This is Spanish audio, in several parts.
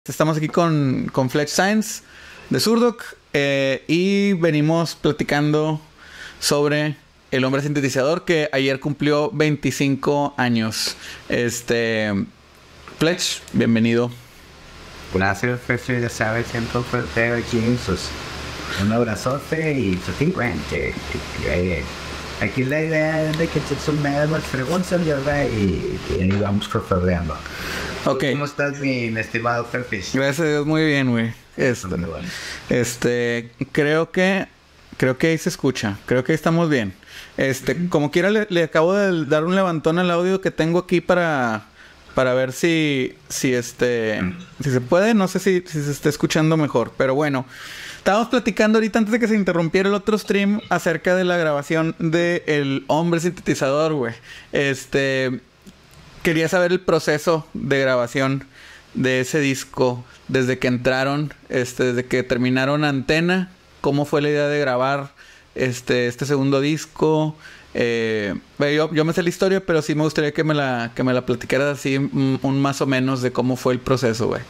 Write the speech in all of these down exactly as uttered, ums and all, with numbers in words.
Estamos aquí con, con Fletch Science de Zurdok eh, y venimos platicando sobre el hombre sintetizador que ayer cumplió veinticinco años. Este, Fletch, bienvenido. Gracias, Fletch, ya sabes, siempre fuerte aquí, pues, un abrazote y pues cincuenta. Aquí la idea es de que se sumen las preguntas y, y ahí vamos profesorando. Okay. ¿Cómo estás, mi, mi estimado Ferfish? Gracias a Dios, muy bien, güey. Este, bueno. este, creo que, creo que ahí se escucha. Creo que ahí estamos bien. Este, uh-huh. Como quiera, le, le acabo de dar un levantón al audio que tengo aquí para, para ver si, si este, uh-huh. si se puede. No sé si, si se está escuchando mejor, pero bueno. Estábamos platicando ahorita antes de que se interrumpiera el otro stream acerca de la grabación de El Hombre Sintetizador, güey. Este... Quería saber el proceso de grabación de ese disco, desde que entraron, este, desde que terminaron Antena, cómo fue la idea de grabar este, este segundo disco. Eh, yo, yo me sé la historia, pero sí me gustaría que me la, que me la platicaras así, un, un más o menos de cómo fue el proceso, güey.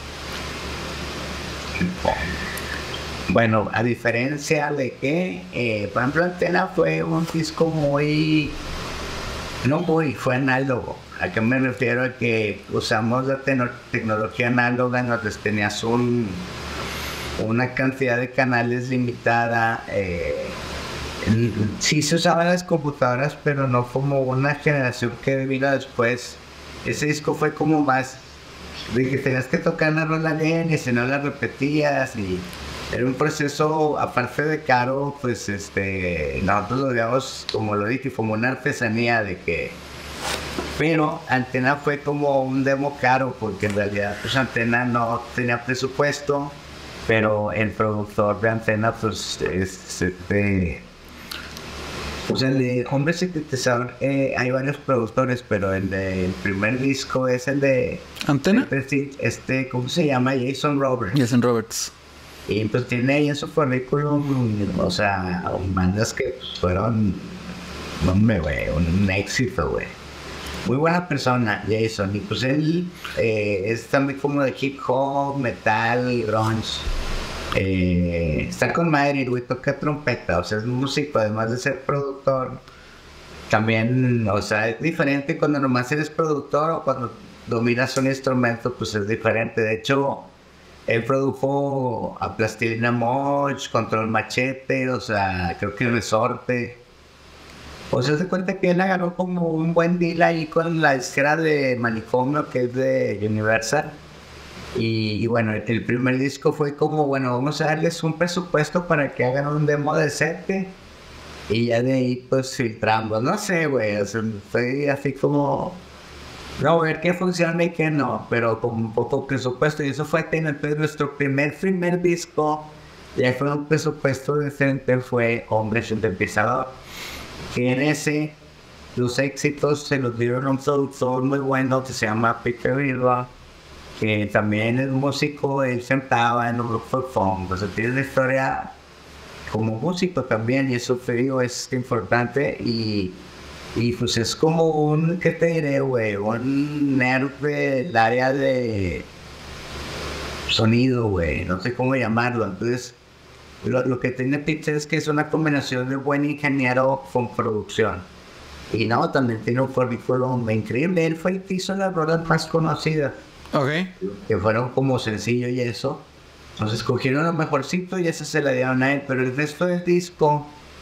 Bueno, a diferencia de que, eh, por ejemplo, Antena fue un disco muy... No muy, fue análogo. ¿A qué me refiero? A que usamos la te tecnología análoga, donde tenías un, una cantidad de canales limitada. Eh, sí se usaban las computadoras, pero no como una generación que vino después. Ese disco fue como más de que tenías que tocar la rola bien y si no la repetías. Y era un proceso, aparte de caro, pues este nosotros lo veíamos, como lo dije, como una artesanía de que... Pero Antena fue como un demo caro, porque en realidad pues Antena no tenía presupuesto, pero el productor de Antena pues es de... O sea, el de Hombre Sintetizador, eh, hay varios productores, pero el del primer disco es el de... ¿Antena? Este, este, ¿cómo se llama? Jason Roberts. Jason Roberts. Y pues tiene ahí en su currículum, o sea, bandas que fueron, hombre, güey, un éxito, güey. Muy buena persona, Jason. Y pues él eh, es también como de hip hop, metal, grunge. Eh, está con madre, güey, toca trompeta, o sea, es músico, además de ser productor. También, o sea, es diferente cuando nomás eres productor o cuando dominas un instrumento, pues es diferente. De hecho, él produjo a Plastilina Mosh, Control Machete, o sea, creo que Resorte. O sea, se cuenta que él agarró como un buen deal ahí con la esfera de Manicomio, que es de Universal. Y, y bueno, el primer disco fue como, bueno, vamos a darles un presupuesto para que hagan un demo decente. Y ya de ahí, pues, filtramos. No sé, güey, o sea, fue así como... No, ver qué funciona y qué no, pero con un poco presupuesto. Y eso fue tener pues, nuestro primer, primer disco. Ya fue un presupuesto decente, fue Hombre Sintetizador. Que en ese, los éxitos se los dieron a un productor muy bueno que se llama Peter Vilva, que también es músico. Él sentaba en un grupo de funk, o sea, tiene una historia como músico también, y eso te digo, es importante. Y, y pues es como un, ¿qué te diré, güey? Un nerd del área de sonido, güey, no sé cómo llamarlo. Entonces, Lo, lo que tiene Peter es que es una combinación de buen ingeniero con producción. Y no, también tiene un currículum increíble. Él fue el que hizo las rolas más conocidas. Ok. Que fueron como sencillo y eso. Entonces cogieron lo mejorcito y esa se la dieron a él. Pero el resto del disco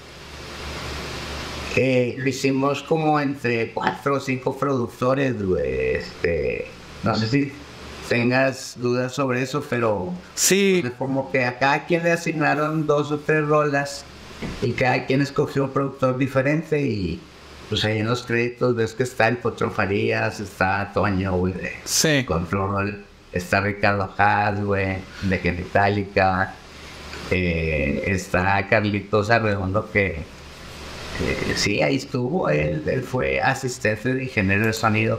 eh, lo hicimos como entre cuatro o cinco productores, güey. Este, no sé si tengas dudas sobre eso, pero sí, pues, como que a cada quien le asignaron dos o tres rolas y cada quien escogió un productor diferente. Y pues ahí en los créditos ves que está el Potro Farías, está Toño, güey, de sí. Control, está Ricardo Haas, güey, de Genitalica, eh, está Carlitos Arredondo, que eh, sí, ahí estuvo, él, él fue asistente de ingeniero de sonido.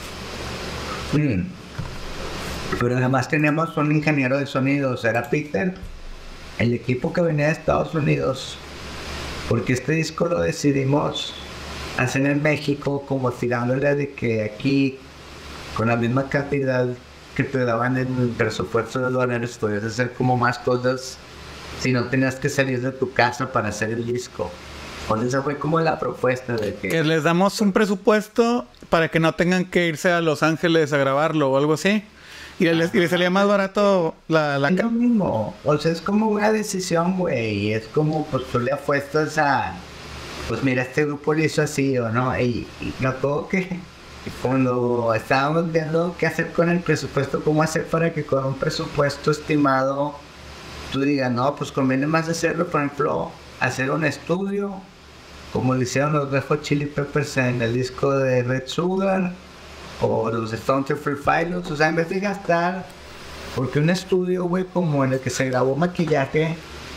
Mm. Pero además teníamos un ingeniero de sonidos, era Peter, el equipo que venía de Estados Unidos, porque este disco lo decidimos hacer en México, como tirándole de que aquí, con la misma cantidad que te daban en el presupuesto de dólares, podías hacer como más cosas si no tenías que salir de tu casa para hacer el disco. Entonces esa fue como la propuesta de que... Que les damos un presupuesto para que no tengan que irse a Los Ángeles a grabarlo o algo así. Y les, y les salía más barato la... la... Es lo mismo. O sea, es como una decisión, güey. Y es como, pues tú le apuestas a... Pues mira, este grupo lo hizo así, ¿o no? Y, y me acuerdo que cuando estábamos viendo qué hacer con el presupuesto, cómo hacer para que con un presupuesto estimado tú digas, no, pues conviene más hacerlo, por ejemplo, hacer un estudio, como lo hicieron los Red Hot Chili Peppers en el disco de Red Sugar, o los Stone Temple Pilots, o sea, en vez de gastar, porque un estudio, güey, como en el que se grabó maquillaje,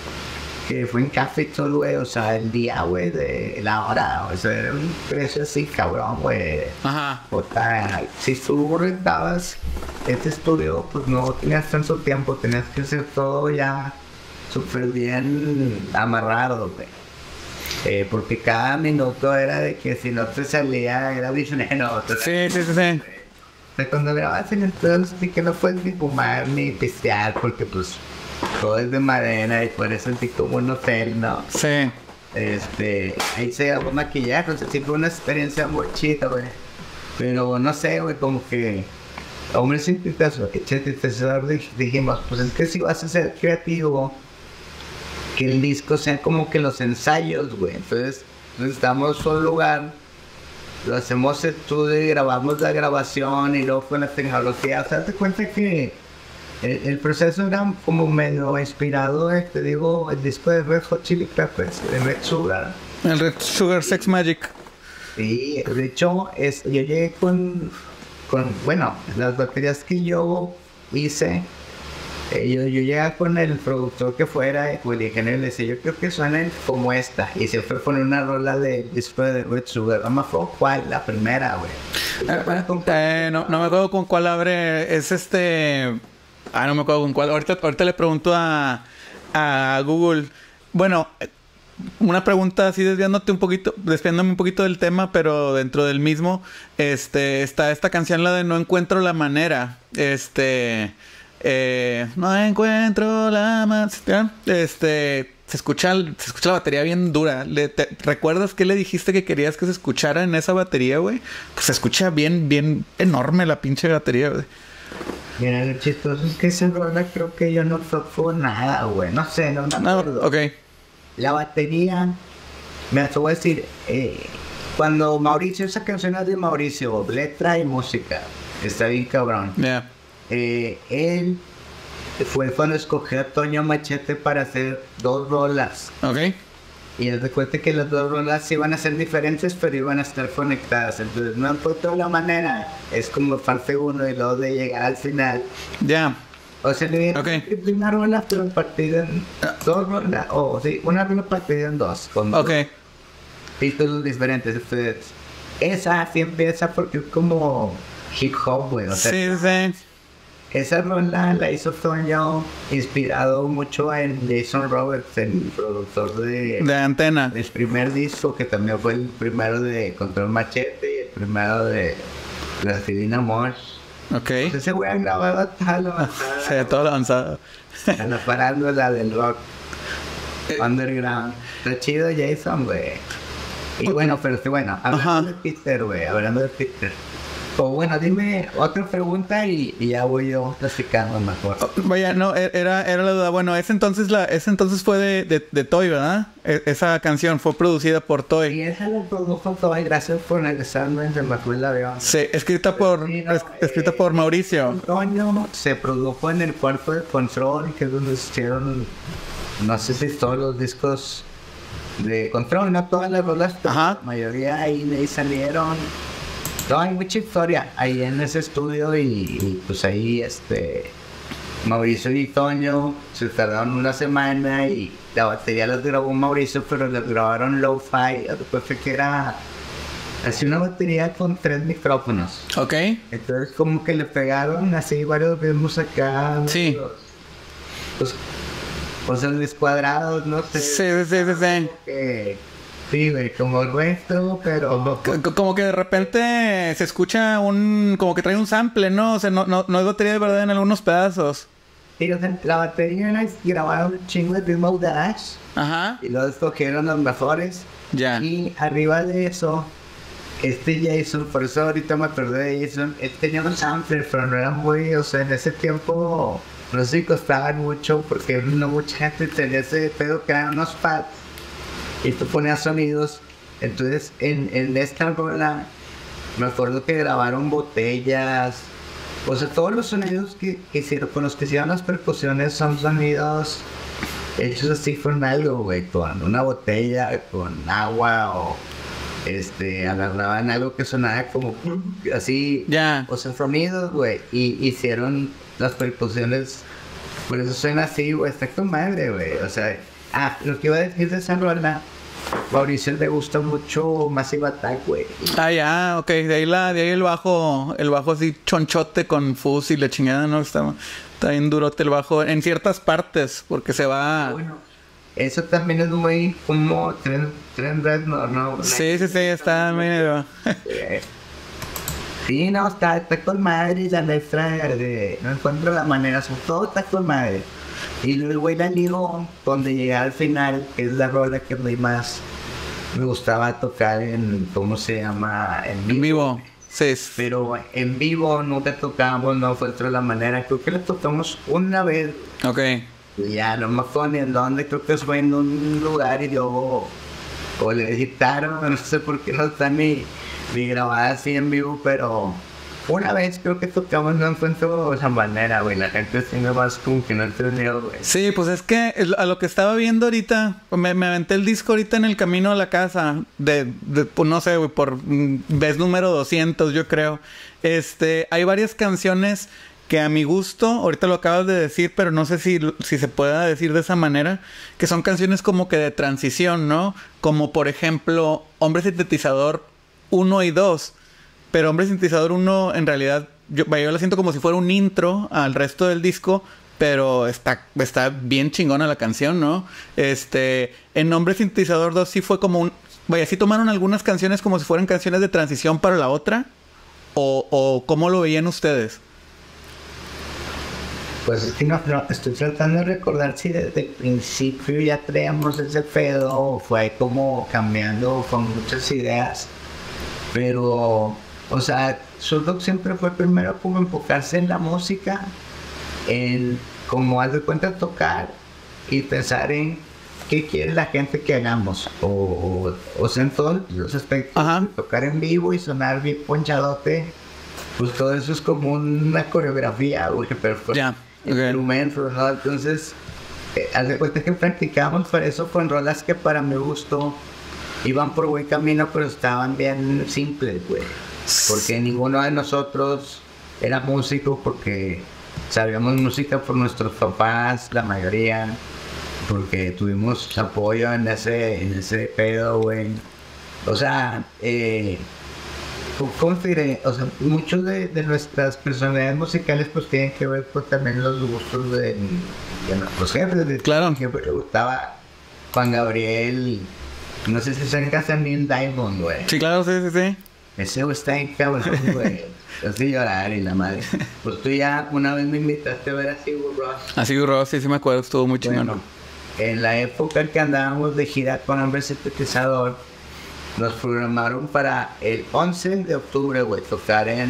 que fue en Capitol, güey, o sea, el día, güey, de la hora, o sea, era un precio así, cabrón, güey. Ajá. O sea, si tú rentabas este estudio, pues no tenías tanto tiempo, tenías que hacer todo ya súper bien amarrado, güey. Eh, porque cada minuto era de que si no te salía, era visionero. Sí, sí, sí, sí. O sea, cuando grababas en el estudio, sí que no puedes ni fumar ni pistear, porque pues todo es de madera y por eso es como un hotel, ¿no? Sí. Este, ahí se grabó maquillaje, o sea, sí fue una experiencia muy chida, güey. Pero no sé, güey, como que a un sintetizador dijimos, pues es que si vas a ser creativo, que el disco sea como que los ensayos, güey. Entonces, necesitamos un lugar, lo hacemos estudio y grabamos la grabación y luego con la tecnología. O sea, te cuenta que el, el proceso era como medio inspirado, eh, te digo, el disco de Red Hot Chili Peppers, de Red Sugar. El Red Sugar Sex Magic. Sí, de hecho, es, yo llegué con, con, bueno, las baterías que yo hice. Eh, yo, yo llegué con el productor que fuera, con el ingeniero, y le decía, yo creo que suenan como esta. Y se fue a poner una rola de disco de Red Sugar. No me acuerdo cuál, la primera, güey. Eh, eh, no, no me acuerdo con cuál abre. Es este. Ah, no me acuerdo con cuál. Ahorita, ahorita le pregunto a, a Google. Bueno, una pregunta así desviándote un poquito, desviándome un poquito del tema, pero dentro del mismo. Este, está esta canción, la de No Encuentro la Manera. Este. Eh, no encuentro la más. Este. Se escucha, se escucha la batería bien dura. Le, te, ¿Recuerdas qué le dijiste que querías que se escuchara en esa batería, güey? Pues se escucha bien, bien enorme la pinche batería, güey. Mira, lo chistoso es que esa rola creo que yo no toco nada, güey. No sé, no me acuerdo. No, ok. La batería, me voy a decir, eh, cuando Mauricio, esa canción es de Mauricio, letra y música, está bien cabrón. Yeah. Eh, él fue cuando escogió a Toño Machete para hacer dos rolas. Ok. Y él recuerda que las dos rolas iban a ser diferentes, pero iban a estar conectadas. Entonces, no encontró la manera. Es como parte uno y luego de llegar al final. Ya. Yeah. O sea, le dieron okay. una rola, pero partida en dos rolas. O oh, sí, una rola partida en dos. Con ok. Dos títulos diferentes. Entonces, esa sí empieza porque es como hip hop, güey. O sea, sí, sí. Esa rola la hizo Toño inspirado mucho en Jason Roberts, el productor de... De Antena. El primer disco, que también fue el primero de Control Machete y el primero de Plastilina Mosh. Ok. Entonces ese güey grababa tal o sí, todo avanzado. a la farándula del rock underground. Está chido Jason, güey. Y bueno, pero sí, bueno, hablando Ajá. de Peter, güey, hablando de Peter. O bueno, dime otra pregunta y, y ya voy yo platicando mejor. Oh, vaya, no, era, era la duda. Bueno, ese entonces la, ese entonces fue de, de, de Toy, ¿verdad? E, esa canción fue producida por Toy. Y esa la produjo Toy, gracias por regresarme, se me fue el avión. Sí, escrita por, sí, no, es, escrita eh, por Mauricio. Antonio se produjo en el cuarto de Control, que es donde hicieron, no sé si todos los discos de Control, no todas las rolas, pero la mayoría ahí, ahí salieron. No, hay mucha historia ahí en ese estudio y, y pues ahí este Mauricio y Toño se tardaron una semana y la batería la grabó Mauricio, pero la grabaron low-fi. Después fue que era así una batería con tres micrófonos. Ok. Entonces como que le pegaron así varios ritmos acá. Sí. Los, cosas descuadrados, no sé. Sí, sí, sí, sí. Que Sí, güey, como nuestro, pero... C- Como que de repente se escucha un... Como que trae un sample, ¿no? O sea, no, no, no hay batería de verdad en algunos pedazos. Sí, o sea, la batería la grabaron un chingo de Demo Dash Ajá. y luego escogieron los mejores. Ya. Y arriba de eso, este Jason, por eso ahorita me acordé de Jason, él tenía un sampler, pero no era muy, o sea, en ese tiempo no sé si costaban mucho porque no mucha gente tenía ese pedo que eran unos pads y tú ponías sonidos. Entonces, en, en esta rola, me acuerdo que grabaron botellas, o sea, todos los sonidos que, que hicieron, con los que hicieron las percusiones son sonidos hechos así con algo, güey, con una botella, con agua o este, agarraban algo que sonaba como así, Ya. o sea, sonidos, güey, y hicieron las percusiones, por eso suena así, güey, está con madre, güey, o sea, ah, lo que iba a decir de esa rola, Mauricio le gusta mucho Massive Attack, güey. Ah, ya, ok. De ahí, la, de ahí el bajo, el bajo así chonchote con fuzz y la chingada, ¿no? Está, está bien durote el bajo en ciertas partes porque se va... Bueno, eso también es muy como Trent, Trent Reznor, ¿no? Sí, sí, sí, está medio... Sí, no, está, está con madre la letra de... No encuentro la manera, son todo está con madre. Y luego el güey la ligó, donde llegué al final, que es la rola que a mí más me gustaba tocar en, ¿cómo se llama? En vivo. En vivo, sí. Pero en vivo nunca tocamos, no fue de la manera. Creo que la tocamos una vez. Ok. Y ya, no me acuerdo ni en dónde, creo que fue en un lugar y luego... O le editaron, no sé por qué no está ni, ni grabada así en vivo, pero... Una vez creo que tocamos, no encuentro esa manera, güey. La gente tiene más como que no entendió, güey. Sí, pues es que es a lo que estaba viendo ahorita, me, me aventé el disco ahorita en el camino a la casa, de, de pues no sé, güey, por mm, vez número doscientos, yo creo. Este, hay varias canciones que a mi gusto, ahorita lo acabas de decir, pero no sé si, si se pueda decir de esa manera, que son canciones como que de transición, ¿no? Como por ejemplo, Hombre Sintetizador uno y dos. Pero Hombre Sintetizador uno, en realidad, yo, yo la siento como si fuera un intro al resto del disco, pero está, está bien chingona la canción, ¿no? Este, en Hombre Sintetizador dos sí fue como un... Vaya, sí tomaron algunas canciones como si fueran canciones de transición para la otra, o, o ¿cómo lo veían ustedes? Pues es que no, no, estoy tratando de recordar si desde el principio ya traíamos ese pedo, o fue como cambiando con muchas ideas, pero... O sea, Zurdok siempre fue primero como enfocarse en la música, en como haz de cuenta tocar y pensar en qué quiere la gente que hagamos. O, o, o sea, en todos los aspectos, Ajá. tocar en vivo y sonar bien ponchadote, pues todo eso es como una coreografía, güey, pero pues, Ya, okay. instrumento, ¿no? Entonces, eh, haz de cuenta que practicamos para eso con rolas que para mi gusto iban por buen camino, pero estaban bien simples, güey. Porque ninguno de nosotros era músico, porque sabíamos música por nuestros papás, la mayoría, porque tuvimos apoyo en ese, en ese pedo, güey. O sea, eh, ¿cómo te diré? O sea, muchos de, de nuestras personalidades musicales pues tienen que ver pues también los gustos de, de nuestros jefes. De, Claro. Que le gustaba Juan Gabriel, no sé si se encaja Neil Diamond, güey. Sí, claro, sí, sí, sí. Ese güey está en cabrón, güey. Yo estoy llorar y la madre. Pues tú ya una vez me invitaste a ver a Sigur Rós. Así Rós, sí, sí me acuerdo, estuvo muy chingón. Bueno, en la época en que andábamos de gira con Hombre Sintetizador, nos programaron para el once de octubre, güey, tocar en,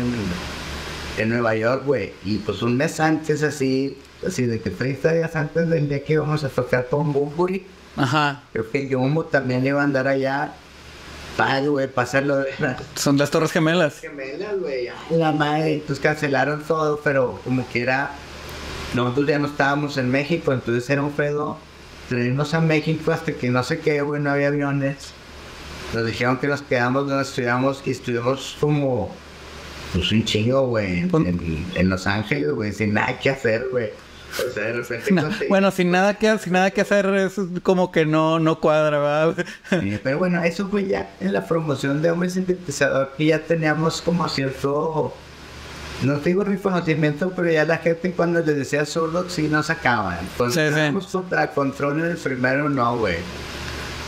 en Nueva York, güey. Y pues un mes antes, así, así de que treinta días antes del día que íbamos a tocar con Bunbury. Ajá. Creo que Jumbo también iba a andar allá. Padre, güey, pasarlo de las Son las Torres Gemelas. Gemelas, güey. La madre. Entonces cancelaron todo, pero como quiera, nosotros ya no estábamos en México, entonces era un pedo traernos a México hasta que no sé qué, güey, no había aviones. Nos dijeron que nos quedamos donde estudiamos y estuvimos como, pues un chingo, güey, en, en Los Ángeles, güey, sin nada que hacer, güey. O sea, de repente No, bueno, sin nada que sin nada que hacer, es como que no, no cuadra, ¿verdad? Sí, pero bueno, eso fue ya en la promoción de Hombre Sintetizador, que ya teníamos como cierto, no te digo reconocimiento, pero ya la gente cuando les decía Zurdok sí nos sacaban. Pues sí, sí. Contra Control en el primero no, güey.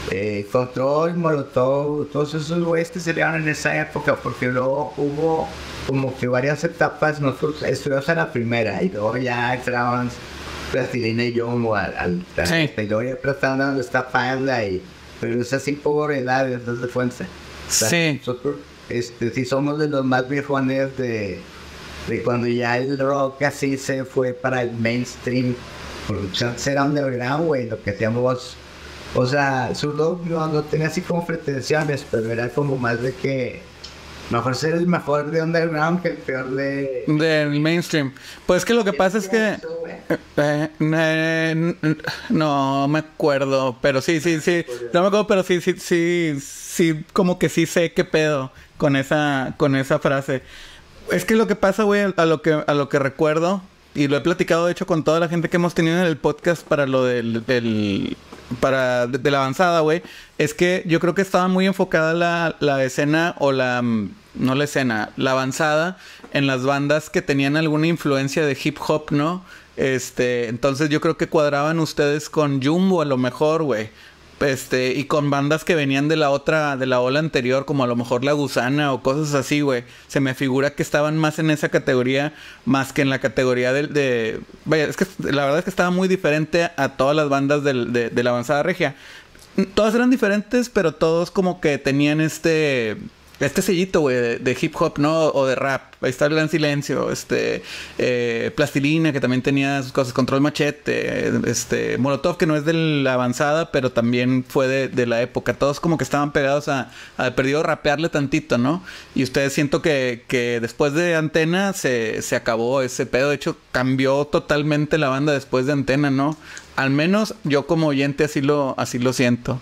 eh, Control, Molotov, todos esos güeyes que salieron en esa época, porque luego hubo como que varias etapas. Nosotros estuvimos en la primera y luego ya entraban Plastilina y Jumbo al, al, al sí. y luego ya tratando donde está Panda y pero es así por edades, no se fuente. Sí. Nosotros este, sí somos de los más viejones de, de cuando ya el rock así se fue para el mainstream. Porque era underground, güey, lo que hacíamos. O sea, su rock no, no tenía así como pretensiones, pero era como más de que mejor ser el mejor de underground que el peor de... Del mainstream. Pues que lo que pasa es que... Eh, eh, no me acuerdo, pero sí, sí, sí. No me acuerdo, pero sí, sí, sí, sí, como que sí sé qué pedo con esa, con esa frase. Es que lo que pasa, güey, a lo que, a lo que recuerdo, y lo he platicado de hecho con toda la gente que hemos tenido en el podcast para lo del... del para de, de la avanzada, güey, es que yo creo que estaba muy enfocada la, la escena o la... no la escena, la avanzada en las bandas que tenían alguna influencia de hip hop, ¿no? Este, entonces yo creo que cuadraban ustedes con Jumbo a lo mejor, güey. Este, y con bandas que venían de la otra, de la ola anterior, como a lo mejor La Gusana o cosas así, güey. Se me figura que estaban más en esa categoría, más que en la categoría de... de vaya, es que la verdad es que estaba muy diferente a todas las bandas del, de, de la avanzada regia. Todas eran diferentes, pero todos como que tenían este... este sellito, güey, de, de hip hop, ¿no? O de rap. Ahí está el Gran Silencio. Este... Eh, Plastilina, que también tenía sus cosas. Control Machete. Este... Molotov, que no es de la avanzada, pero también fue de, de la época. Todos como que estaban pegados a... a perdido rapearle tantito, ¿no? Y ustedes siento que... que después de Antena se, se acabó ese pedo. De hecho, cambió totalmente la banda después de Antena, ¿no? Al menos yo como oyente así lo... así lo siento.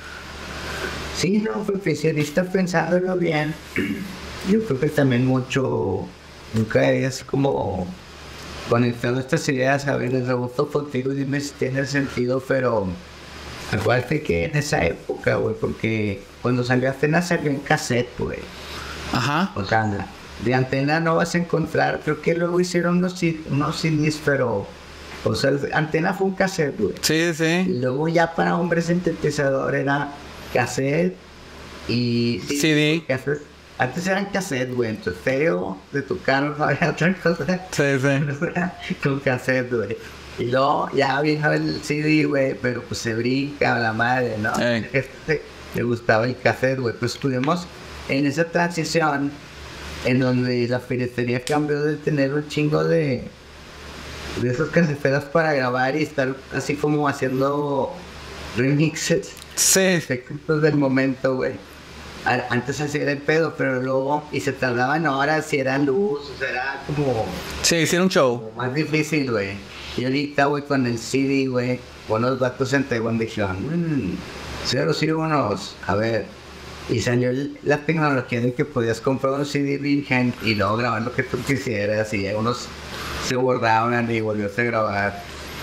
Sí, no, profesionista pensándolo bien. Yo creo que también mucho, nunca es como conectando estas ideas, a ver, les reboto contigo, dime si tiene sentido, pero acuérdate que en esa época, güey, porque cuando salió Antena salió en cassette, güey. Ajá. O sea, de Antena no vas a encontrar, creo que luego hicieron unos, unos C Ds, pero, o sea, Antena fue un cassette, güey. Sí, sí. Y luego ya para Hombre Sintetizador era cassette y C D. Cassette. Antes eran cassette, güey, en tu estéreo de tu carro no había otra cosa. Sí, sí. Con cassette, güey. Y luego ya vino el C D, güey, pero pues se brinca la madre, ¿no? Hey. Este, le gustaba el cassette, güey. Pues estuvimos en esa transición en donde la piratería cambió de tener un chingo de de esos caseteras para grabar y estar así como haciendo remixes. Sí. Efectos del momento, güey. Antes así era el pedo, pero luego, y se tardaban horas, si era luz, o sea, era como... Sí, hicieron un show. Más difícil, güey. Y ahorita, güey, con el C D, güey, unos vatos en Taiwán dijeron, mmm, cero, sí, unos, a ver. Y salió la tecnología de que podías comprar un C D virgen y luego grabar lo que tú quisieras, y unos se bordaban y volvió a grabar.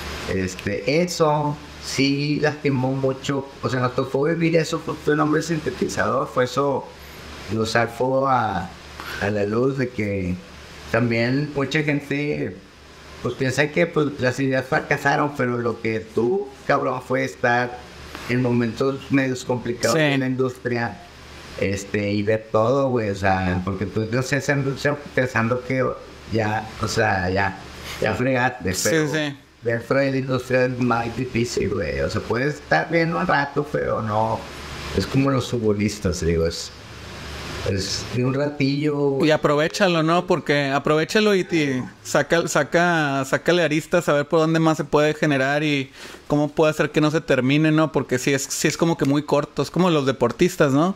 Este, eso... sí lastimó mucho, o sea, nos tocó vivir eso, fue un hombre sintetizador, fue eso, usar fuego a, a la luz de que también mucha gente pues piensa que pues, las ideas fracasaron, pero lo que tú, cabrón, fue estar en momentos medios complicados sí. en la industria, este, y ver todo, güey, o sea, porque tú no sé, pensando que ya, o sea, ya, ya fregaste, pero... Sí, sí. Dentro de la industria es más difícil, güey. O sea, puedes estar bien un rato, pero no. Es como los futbolistas, digo. Es, es de un ratillo. Güey. Y aprovechalo, ¿no? Porque aprovechalo y te saca, saca, sácale aristas a ver por dónde más se puede generar y cómo puede hacer que no se termine, ¿no? Porque sí es, sí es como que muy corto. Es como los deportistas, ¿no?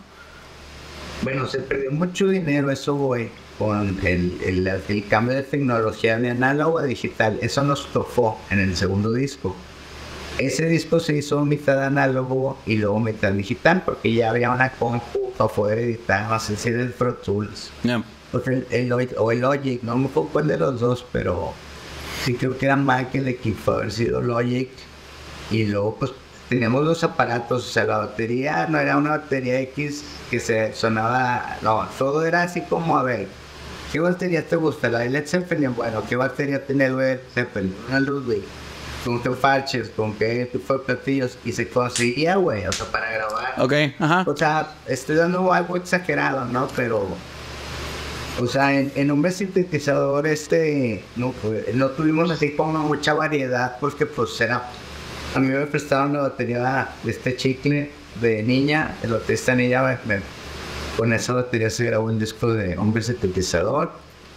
Bueno, se perdió mucho dinero eso, güey. Con el, el, el cambio de tecnología de análogo a digital. Eso nos tocó en el segundo disco. Ese disco se hizo mitad análogo y luego mitad digital, porque ya había una compu para poder editar, no sé si del Pro Tools. Yeah. El, el, o el Logic, no me acuerdo cuál de los dos, pero sí creo que era más que el equipo haber sido Logic. Y luego pues teníamos los aparatos, o sea, la batería no era una batería X que se sonaba, no, todo era así como, a ver, ¿qué batería te gusta? La de Led Zeppelin, bueno, ¿qué batería tiene Led Zeppelin? Una Ludwig. con qué parches, con qué tipo de platillos, y se conseguía, güey, o sea, para grabar. Ok, ajá. O sea, estoy dando algo exagerado, ¿no? Pero, o sea, en, en un sintetizador este, no, no tuvimos así como mucha variedad, porque pues era, a mí me prestaron la batería de este chicle de niña, el baterista niña, me, me, con esa batería se grabó un disco de hombre sintetizador.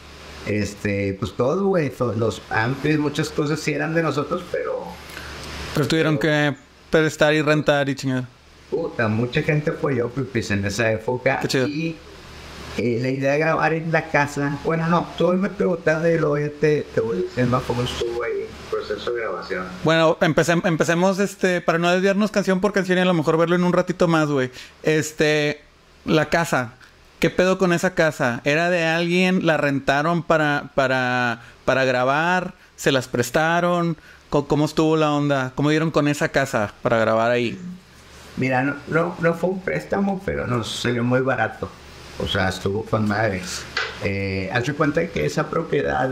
Este, pues todo, güey, los amplis, muchas cosas sí eran de nosotros, pero... Pero tuvieron que prestar y rentar y chingar. Puta, mucha gente apoyó, pues, en esa época. Qué chido. Y eh, la idea de grabar en la casa, bueno, no, todo me preguntaba y luego ya te, te voy diciendo cómo estuvo ahí el proceso de grabación. Bueno, empecem empecemos, este, para no desviarnos canción por canción y a lo mejor verlo en un ratito más, güey. Este, la casa. ¿Qué pedo con esa casa? ¿Era de alguien? ¿La rentaron para, para, para grabar? ¿Se las prestaron? ¿Cómo estuvo la onda? ¿Cómo dieron con esa casa para grabar ahí? Mira, no, no, no fue un préstamo, pero nos salió muy barato. O sea, estuvo con madres. Eh, hazte cuenta que esa propiedad,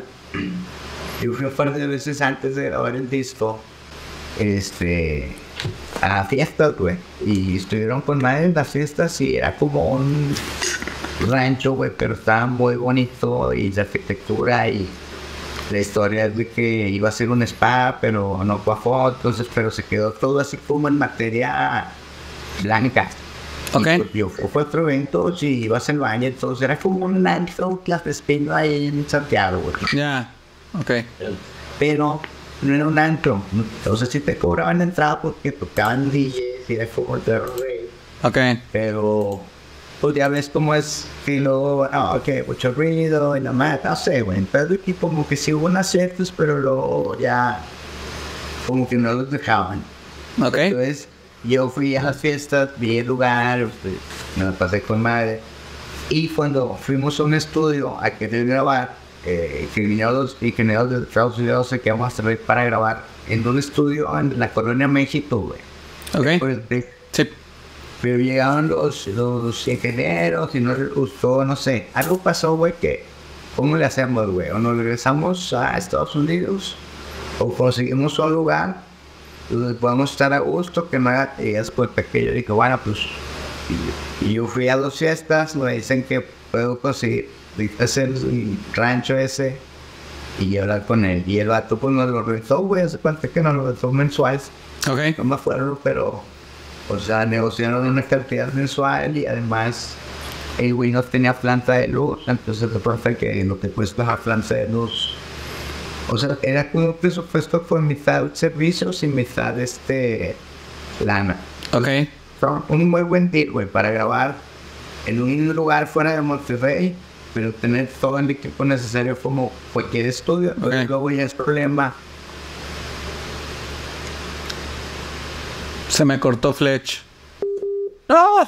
yo fui un par de veces antes de grabar el disco, este... a fiestas, güey, y estuvieron con madre en las fiestas y era como un rancho, güey, pero estaba muy bonito y la arquitectura y la historia es de que iba a ser un spa, pero no cuajó, entonces, pero se quedó todo así como en materia blanca. Ok. Y, pues, yo fui a otro evento y ibas al baño, entonces era como un rancho clandestino ahí en Santiago, güey. Ya, yeah. Ok. Pero no era un antro, entonces sí te cobraban la entrada porque tocaban D Js y era como de rey. Ok. Pero pues ya ves cómo es que luego, no, ok, mucho ruido y la madre, no sé, güey. Entonces aquí como que sí hubo unas ciertas, pero luego ya como que no los dejaban. Ok. Entonces yo fui a las fiestas, vi el lugar, pues, me la pasé con madre. Y cuando fuimos a un estudio a querer grabar, eh, ingenieros, ingenieros de Estados Unidos se quedaron a servir para grabar en un estudio en la colonia México, güey. Ok. Pues, de, Sí. pero llegaron los, los ingenieros y no les gustó, no sé. Algo pasó, güey, que ¿cómo le hacemos, güey? O nos regresamos a Estados Unidos o conseguimos un lugar donde podamos estar a gusto, que no haga... Y después pequeño dije, bueno, pues... Y, y yo fui a dos fiestas, me dicen que puedo conseguir hacer el rancho ese y hablar con él. Y el vato pues nos lo rentó, güey, hace cuenta que nos lo rentó mensual. Ok. No me acuerdo, pero... O sea, negociaron una cantidad mensual y además el güey no tenía planta de luz, entonces te pasa que lo que cuesta la planta de luz. O sea, era como un presupuesto por mitad servicios y mitad este lana. Ok. Fue un muy buen deal, güey, para grabar en un lugar fuera de Monterrey, pero tener todo el equipo necesario como cualquier estudio. Okay. Entonces luego ya es problema. Se me cortó Fletch. ¡No!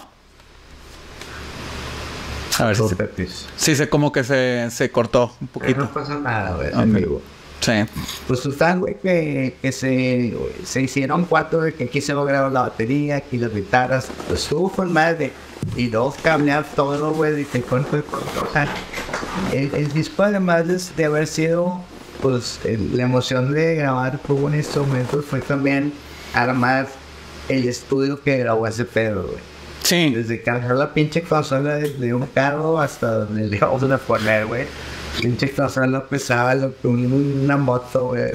A ver si se... Sí, se como que se, se cortó un poquito. No pasa nada, güey. Okay. Sí. Pues total, güey, que, que se, se hicieron cuatro de que aquí se lograron la batería, aquí las guitarras, pues estuvo con madre. Y dos cablear todo, güey, y te cuento de cosas. O sea, el, el disco además de haber sido, pues, el, la emoción de grabar con un instrumento fue también armar el estudio que grabó ese pedo, güey. Sí. Desde cargar la pinche consola de, de un carro hasta donde le íbamos a poner, güey. Pinche consola pesaba lo que una moto, güey.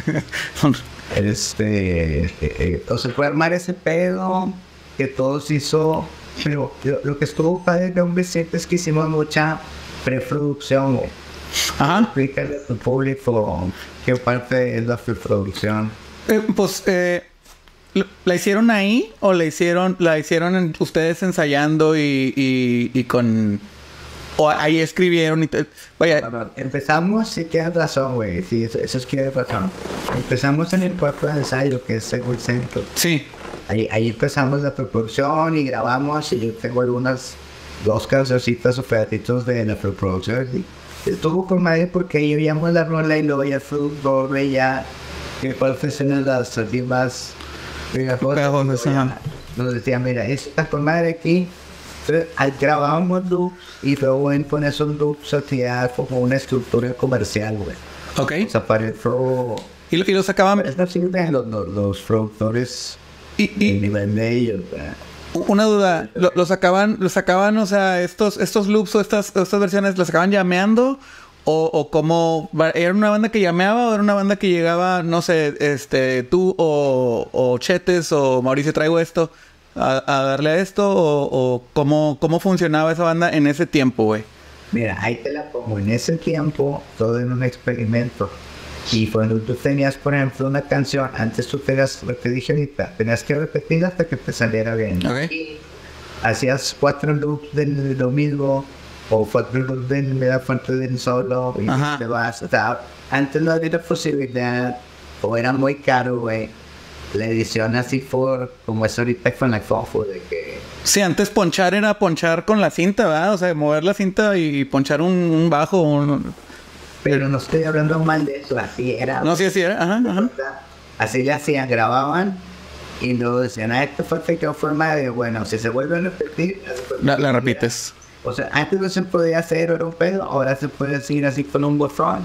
Este, eh, eh, o sea, fue armar ese pedo que todos hizo, pero lo, lo que estuvo padre de un Vicente es que hicimos mucha preproducción, güey. Ajá. Explícale a tu público qué parte es la preproducción. Eh, pues, eh, ¿la hicieron ahí o la hicieron, la hicieron en, ustedes ensayando y, y, y con... O ahí escribieron y... Te, vaya... Empezamos, sí tienes razón, güey. Sí, eso, eso es que tienes razón. Empezamos en el cuarto de ensayo, que es el centro. Sí. Ahí, ahí empezamos la preproducción y grabamos. Y yo tengo algunas dos cancioncitas o pedacitos de la preproducción. Y estuvo con madre porque ahí oíamos la rola y luego ya el productor veía que cuál fue en las últimas pegajosas. Nos decía, mira, esto está con madre aquí. Entonces, grabábamos loops y luego en con esos loops hacía como una estructura comercial, güey. Ok. O sea, para eso Y, lo- y lo sacaban... Pero es así de los, los, los productores Y, y y nivel de ellos, ¿verdad? una duda, lo, lo sacaban, lo sacaban, o sea, estos, estos loops o estas, estas versiones, ¿los sacaban llameando? O, o como, ¿era una banda que llameaba o era una banda que llegaba, no sé, este, tú o, o Chetes o Mauricio traigo esto a, a darle a esto? O, o cómo, cómo funcionaba esa banda en ese tiempo, güey. Mira, ahí te la pongo. En ese tiempo, todo era un experimento. Y cuando tú tenías, por ejemplo, una canción, antes tú tenías, lo que dije ahorita, tenías que repetir hasta que te saliera bien. Ok. Y hacías cuatro loops de lo mismo, o cuatro loops de la parte del solo, y Ajá. te vas. O sea, antes no había la posibilidad, o era muy caro, güey. La edición así fue, como es ahorita con la Fofo, de que Sí, antes ponchar era ponchar con la cinta, ¿verdad? O sea, mover la cinta y ponchar un, un bajo. Un... pero no estoy hablando mal de eso, así era. No, sí, así era. Ajá, ajá. Así le hacían, grababan y luego decían, ah, esto fue fecha forma de, bueno, si se vuelve a repetir, La, la repites. o sea, antes no se podía hacer, era un pedo, ahora se puede decir así con un botón.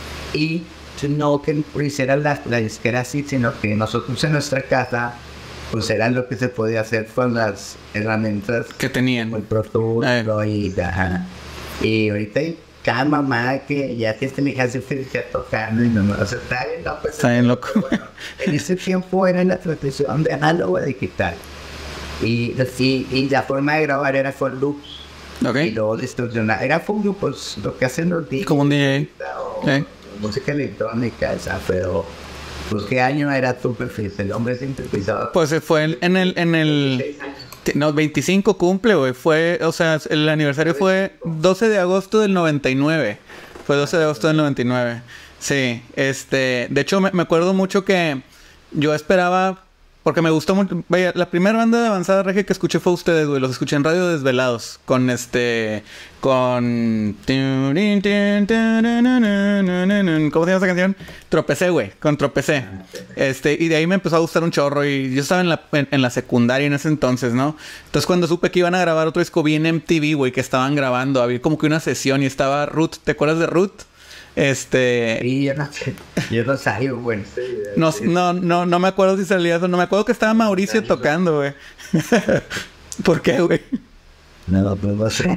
Y no que hiciera la, la disquera así, sino que nosotros en nuestra casa, pues era lo que se podía hacer con las herramientas Que tenían. como el Pro Tools, Eh. Pro y, ajá. Y ahorita hay cada mamá que ya que este hija se fue tocando y no me hace está bien loco. Está bien loco. Bueno, en ese tiempo era la transición de análogo a digital. Y, y, y la forma de grabar era con loops. Ok. Y luego distorsionar. Era como pues lo que hacen los D Js. Como un D O J. Eh. música electrónica, esa, pero pues qué año era tu perfil, el hombre sintetizador. Pues se fue en, en el... En el... No, veinticinco cumple, güey. Fue, o sea, el aniversario fue doce de agosto del noventa y nueve. Fue doce de agosto del noventa y nueve. Sí, este... De hecho, me, me acuerdo mucho que yo esperaba... Porque me gustó mucho... Vaya, la primera banda de avanzada reggae que escuché fue ustedes, güey. Los escuché en Radio Desvelados. Con este... Con... ¿Cómo se llama esa canción? Tropecé, güey. Con Tropecé. Este... Y de ahí me empezó a gustar un chorro. Y yo estaba en la, en, en la secundaria en ese entonces, ¿no? Entonces cuando supe que iban a grabar otro disco, vi en M T V, güey, que estaban grabando. Había como que una sesión y estaba Ruth. ¿Te acuerdas de Ruth? Este... Y yo no sé, yo no sabía, bueno. No, no, no, no me acuerdo si salía eso. No me acuerdo que estaba Mauricio tocando, güey. ¿Por qué, güey? No, pues no sé.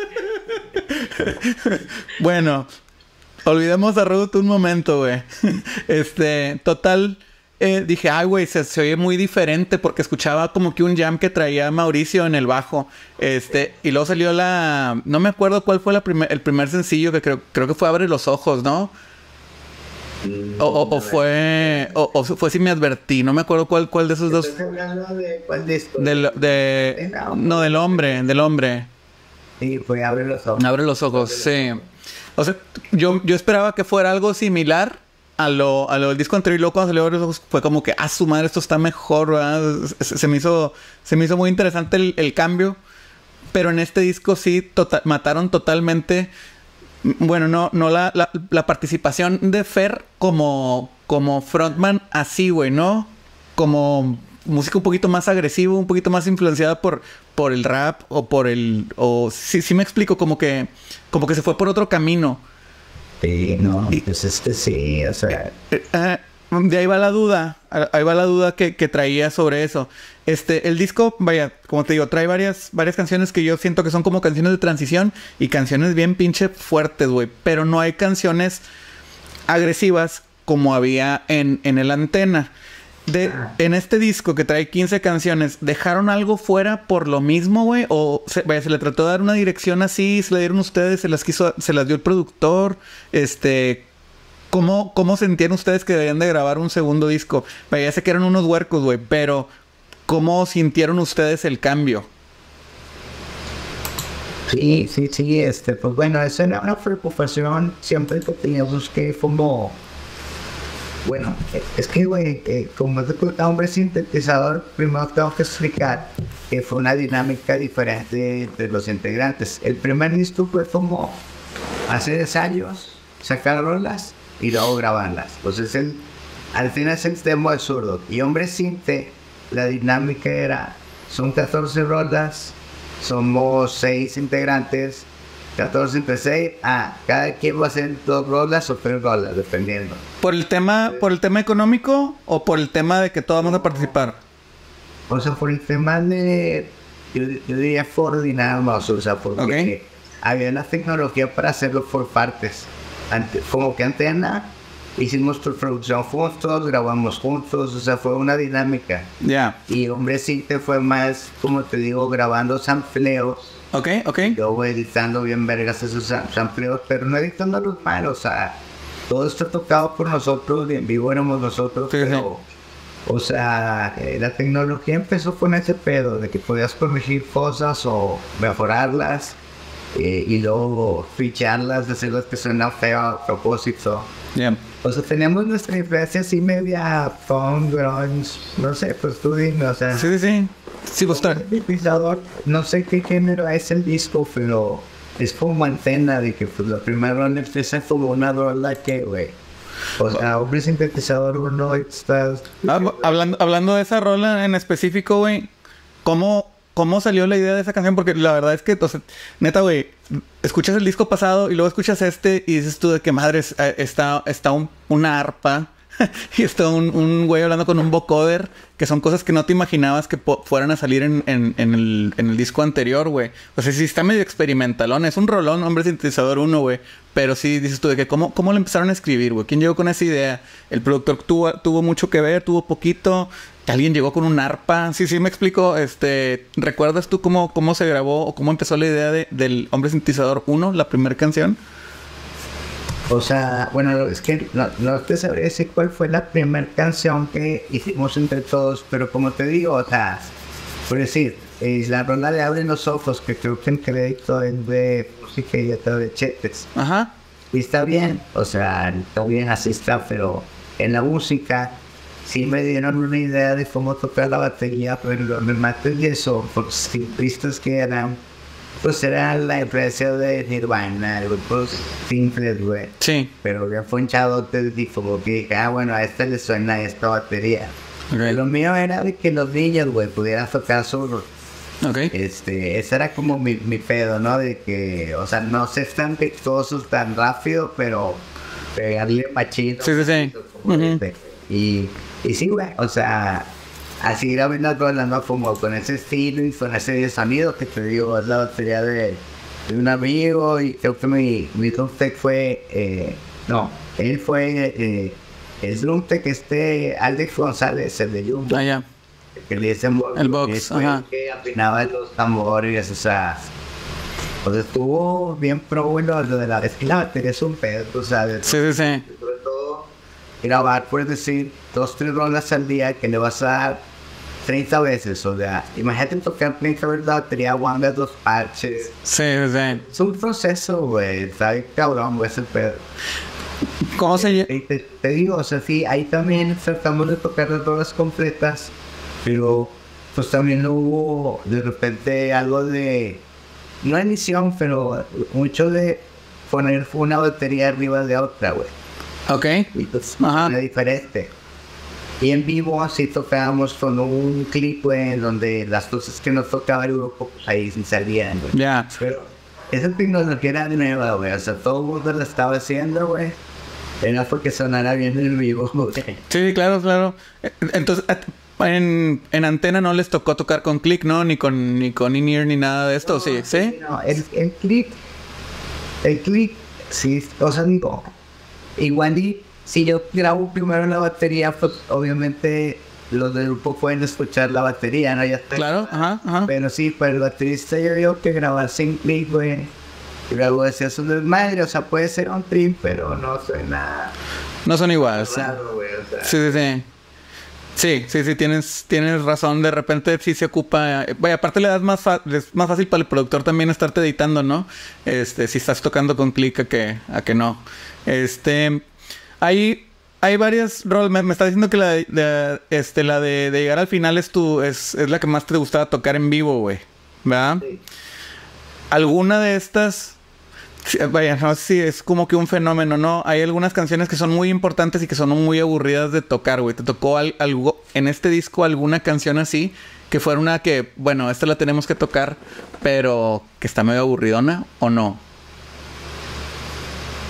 Bueno, olvidemos a Ruth un momento, güey. Este, total, eh, dije, ay, güey, se, se oye muy diferente porque escuchaba como que un jam que traía Mauricio en el bajo. Este, y luego salió la... No me acuerdo cuál fue la primer, el primer sencillo que creo, creo que fue Abre los Ojos, ¿no? O, o, o fue... O, o fue Si Me Advertí. No me acuerdo cuál, cuál de esos dos... ¿Estás hablando de cuál disco? Del, de... No, del hombre, del hombre. Sí, pues abre los ojos. Abre los ojos, sí. O sea, yo, yo esperaba que fuera algo similar a lo, a lo del disco anterior. Y luego cuando salió Abre los Ojos fue como que, ah, su madre, esto está mejor, ¿verdad? Se, se me hizo, se me hizo muy interesante el, el cambio. Pero en este disco sí tota- mataron totalmente... Bueno, no, no la, la, la participación de Fer como, como frontman así, güey, ¿no? Como música un poquito más agresiva, un poquito más influenciada por, por el rap o por el... O sí, sí me explico, como que, como que se fue por otro camino. Sí, no, pues este sí, o sea... Eh, eh, de ahí va la duda, ahí va la duda que, que traía sobre eso. Este, el disco, vaya, como te digo, trae varias, varias canciones que yo siento que son como canciones de transición y canciones bien pinche fuertes, güey. Pero no hay canciones agresivas como había en, en el Antena. De, en este disco que trae quince canciones, ¿dejaron algo fuera por lo mismo, güey? O se, vaya, se le trató de dar una dirección así, se la dieron ustedes, se las quiso, se las dio el productor, este... ¿Cómo, ¿Cómo sentían ustedes que deberían de grabar un segundo disco? Vaya, ya sé que eran unos huercos, güey, pero ¿cómo sintieron ustedes el cambio? Sí, sí, sí, este, pues bueno, esa era una preocupación siempre que teníamos que como... Bueno, es que, güey, eh, como es de hombre sintetizador, primero tengo que explicar que fue una dinámica diferente de los integrantes. El primer disco fue como hacer ensayos, sacar rolas y luego grabarlas. Pues es el, al final es el demo absurdo. Y hombre sinte, la dinámica era, son catorce rolas, somos seis integrantes catorce entre seis. Ah, cada quien va a hacer dos rolas o tres rolas, dependiendo. ¿Por el tema, por el tema económico o por el tema de que todos vamos a participar? O sea, por el tema de, yo, yo diría for nada más, o sea, porque okay. había la tecnología para hacerlo por partes. Ante, como que Antena, hicimos tu producción juntos, grabamos juntos, o sea, fue una dinámica. Ya. Yeah. Y Hombre Cinte fue más, como te digo, grabando sampleos. Ok, ok. Yo voy editando bien vergas esos sampleos, pero no editándolos mal, o sea, todo está tocado por nosotros y en vivo éramos nosotros, sí, pero... Sí. O sea, eh, la tecnología empezó con ese pedo de que podías corregir cosas o mejorarlas eh, y luego ficharlas, decirles que suenan feo a propósito. Yeah. O sea, teníamos nuestra influencia así media punk, grunge, no sé, pues tú dime, o sea... Sí, sí, sí. Sí, vos está. No sé qué género es el disco, pero es como Antena, de que pues la primera ronda empieza como una rola que, güey... O sea, Hombre Sintetizador uno está... Ah, hablando, hablando de esa rola en específico, güey, ¿cómo, ¿cómo salió la idea de esa canción? Porque la verdad es que, o sea, neta, güey, escuchas el disco pasado y luego escuchas este y dices tú de que madres, está, está un, una arpa y está un, un güey hablando con un vocoder, que son cosas que no te imaginabas que fueran a salir en, en, en, el, en el disco anterior, güey. O sea, sí está medio experimentalón. Es un rolón, Hombre Sintetizador uno, güey. Pero sí dices tú de que cómo, cómo lo empezaron a escribir, güey. ¿Quién llegó con esa idea? ¿El productor tuvo, tuvo mucho que ver? ¿Tuvo poquito? ¿Alguien llegó con un arpa? Sí, sí, me explico. Este, ¿recuerdas tú cómo, cómo se grabó o cómo empezó la idea de, del Hombre Sintetizador uno, la primera canción? O sea, bueno, es que no, no te sabré decir cuál fue la primera canción que hicimos entre todos, pero como te digo, o sea, por decir, es la ronda de Abre los Ojos, que creo que el crédito es de música y de Chetes. Ajá. Y está bien, o sea, está bien, así está, pero en la música sí me dieron una idea de cómo tocar la batería, pero me maté de eso, por simplistas que eran. Pues era la influencia de Nirvana, grupos simples, güey. Sí. Pero ya ponchado te dijo, como que dije, ah, bueno, a esta le suena esta batería. Okay. Lo mío era de que los niños, güey, pudieran tocar solos. Ok. Este, ese era como mi, mi pedo, ¿no? De que, o sea, no sé tan virtuosos tan rápido, pero pegarle machito. Sí, sí, sí. Uh-huh. Este. Y, y sí, güey, o sea... Así grabé las rolas, ¿no? Como con ese estilo y con ese sonido que te digo, es la batería de, de un amigo y creo que mi, mi drum tech fue, eh, no, él fue, eh, el drum tech este, Alex González, el de Jumbo. Ah, ya. Que le dicen el box, ajá. Que afinaba los tambores, o sea, pues estuvo bien pro, bueno, lo de la, es que la batería es un pedo, tú sabes. Sí, sí, sí. Grabar, puedes decir, dos, tres rolas al día que le vas a dar treinta veces, o sea, imagínate tocar treinta veces la batería, aguantar dos parches. Sí, sí. Es un proceso, güey, está bien cabrón, güey, ese pedo. ¿Cómo se llama? Te, te, te digo, o sea, sí, ahí también tratamos de tocar las rolas completas, pero pues también hubo de repente algo de, no edición, pero mucho de poner una batería arriba de otra, güey. Ok. Y pues, ajá, era diferente. Y en vivo así tocábamos con un clip, güey, en donde las cosas que nos tocaba el grupo, pues ahí sí salían, güey. Ya. Yeah. Pero esa tecnología era nueva, güey. O sea, todo el mundo la estaba haciendo, güey. Era porque sonara bien en vivo, güey. Sí, claro, claro. Entonces, en, en Antena no les tocó tocar con click, ¿no? Ni con ni con in-ear ni nada de esto, no, ¿sí? ¿Sí? No, el, el click, el click, sí, o sea, digo... Igual y si yo grabo primero la batería, pues obviamente los del grupo pueden escuchar la batería, ¿no? Ya está. Claro, ajá, ajá. Pero sí, para el baterista yo digo que grabar sin click, güey. Y luego decías un desmadre, o sea, puede ser un trip, pero no suena... No son iguales. Claro, güey, o sea... Sí, sí, sí. Sí, sí, sí, tienes, tienes razón. De repente sí se ocupa... Vaya, aparte le das más, es más fácil para el productor también estarte editando, ¿no? Este, si estás tocando con click a que, a que no. Este... Hay, hay varias roles. Me, me está diciendo que la de, de, este, la de, de llegar al final es, tu, es, es la que más te gustaba tocar en vivo, güey. ¿Verdad? Sí. ¿Alguna de estas... Vaya, no sé si es como que un fenómeno, ¿no? Hay algunas canciones que son muy importantes y que son muy aburridas de tocar, güey. ¿Te tocó al, algo en este disco alguna canción así? Que fuera una que, bueno, esta la tenemos que tocar, pero que está medio aburridona, ¿o no?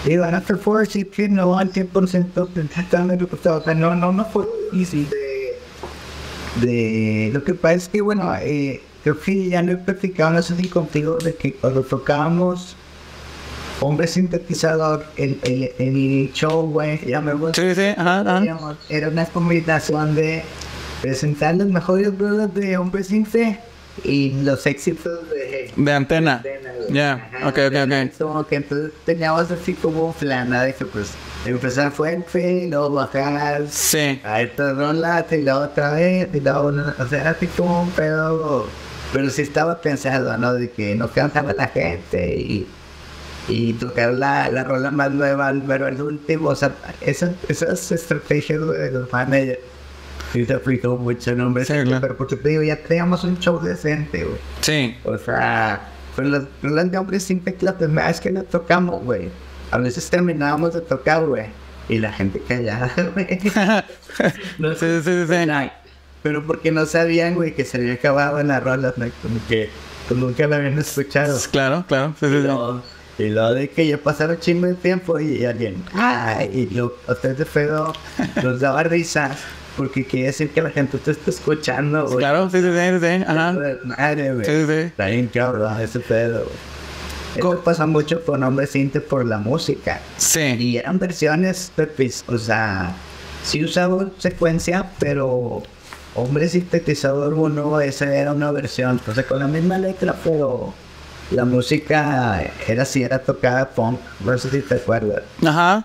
Y van a hacer por sí que no al cien por ciento tratando de o sea, no, no, no fue easy de, de, lo que pasa es que, bueno, eh, creo que ya lo he platicado, no sé si contigo, de que cuando tocábamos Hombre Sintetizador, el, el, el show, güey, ya me voy. Sí, sí, ajá, ajá. Era una combinación de presentar los mejores rolas de Hombre Sinte y los éxitos de... De Antena. Ya, yeah. Ok, ok, ok. Como que entonces teníamos así como plana de que pues empezar fuerte y luego bajar sí. a esta rola y la otra vez y la otra, o sea, así como un pedo, pero sí estaba pensado, ¿no? De que no cantaba la gente y... y tocar la, la rola más nueva, pero el último, o sea, esas, esas estrategias de los managers, sí se aplicó mucho, ¿no? Hombre, sí, claro. Pero porque te digo, ya teníamos un show decente, güey. Sí. O sea, pero las rolas de Hombre Sin Tecla, la primera vez que las tocamos, güey, a veces terminábamos de tocar, güey, y la gente callada, güey. No sí, sí, sí, sí. Pero porque no sabían, güey, que se había acabado en las rolas, ¿no? Como que pues, nunca la habían escuchado. Claro, claro, sí, sí, sí. Y lo de que ya pasaron chingo de tiempo y alguien, ¡ay! Y lo, ustedes de pedo nos daba risa porque quiere decir que la gente te está escuchando, güey. Claro, sí, sí, sí, sí, ajá. Madre, güey. Sí, sí, sí. Está bien cabrón ese pedo, güey. Esto pasa mucho con Hombre Sinte por la música. Sí. Y eran versiones, Pepis, o sea, sí usaba secuencia, pero Hombre Sintetizador uno, esa era una versión, o sea, con la misma letra, pero... la música era así, era tocada punk, no sé si te acuerdas. Ajá.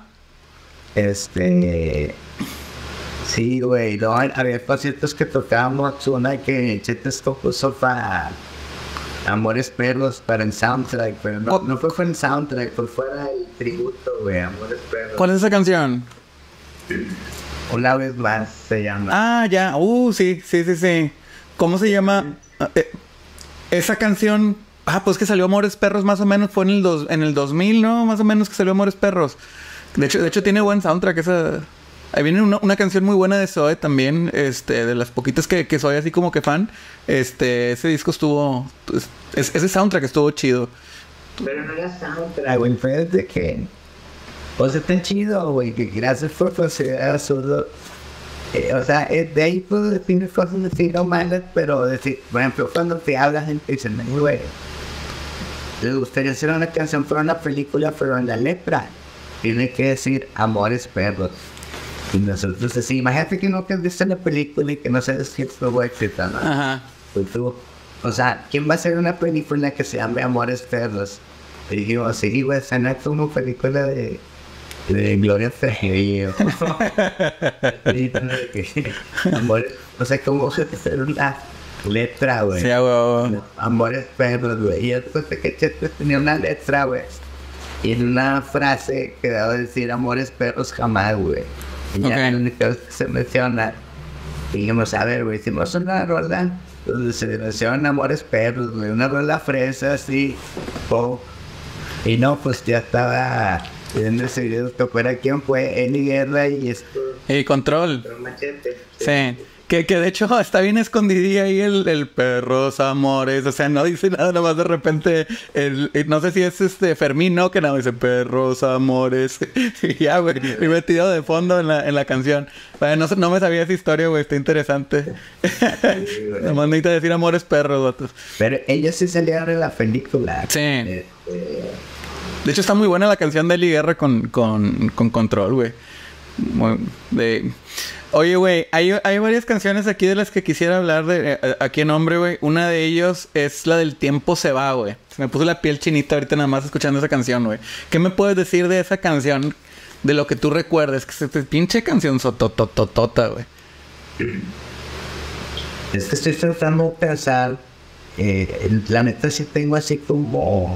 Este... Sí, güey, no, había conciertos que tocábamos, una que Chetes compuso para Amores Perros, para el soundtrack, pero no, no fue, fue el soundtrack, fue fuera el tributo, güey, Amores Perros. ¿Cuál es esa canción? Una vez más se llama. Ah, ya, uh, sí, sí, sí, sí. ¿Cómo se llama? Eh, esa canción... Ah, pues que salió Amores Perros más o menos, fue en el, dos, en el dos mil, ¿no? Más o menos que salió Amores Perros. De hecho, de hecho tiene buen soundtrack esa... Ahí viene una, una canción muy buena de Zoe también, este, de las poquitas que, que soy así como que fan. Este, ese disco estuvo... Pues, es, ese soundtrack estuvo chido. Pero no era soundtrack, güey, fue de que... O sea, está chido, güey, que gracias por considerar absurdo. Eh, o sea, eh, de ahí puedo decir cosas decir no malas, pero decir, por ejemplo, cuando te hablas gente dicen, güey, les gustaría hacer una canción para una película, pero en la letra tiene que decir Amores Perros. Y nosotros así, imagínate que no te viste la película y que no sabes qué fue, güey, qué tal, ¿no? Ajá. Pues tú, o sea, ¿quién va a hacer una película que se llame Amores Perros? Y dijimos, sí, güey, esa no es una película de... de Gloria Trevi. Amores, o sea, como se te hacer una letra, güey. Sí, güey. Amores Perros, güey. Y después de que Chetes tenía una letra, güey. Y en una frase quedaba decir Amores Perros jamás, güey. Y ya okay. La única vez que se menciona. Dijimos, a ver, güey, hicimos una rola donde se menciona Amores Perros, güey. Una rola fresa, así. Oh. Y no, pues ya estaba... viendo ese video que fuera quién fue Eli Guerra y esto. Y Control. Machete. Sí. sí. Que, que de hecho está bien escondidía ahí el, el Perros Amores. O sea, no dice nada, nada más de repente. El, no sé si es este Fermín, ¿no? Que nada dice Perros Amores. Y ya, güey. Y metido de fondo en la, en la canción. Bueno, no, no me sabía esa historia, güey. Está interesante. Sí, nomás necesita decir Amores Perros, vatos. Pero ellos sí salieron en la película. Sí. Este... De hecho, está muy buena la canción de Eli Guerra con, con, con Control, güey. De... Oye, güey, hay, hay varias canciones aquí de las que quisiera hablar de eh, aquí en Hombre, güey. Una de ellos es la del Tiempo se va, güey. Se me puso la piel chinita ahorita nada más escuchando esa canción, güey. ¿Qué me puedes decir de esa canción? De lo que tú recuerdes. Que es pinche canción sotototota, güey. Es que estoy tratando de pensar. Eh, la neta sí tengo así como...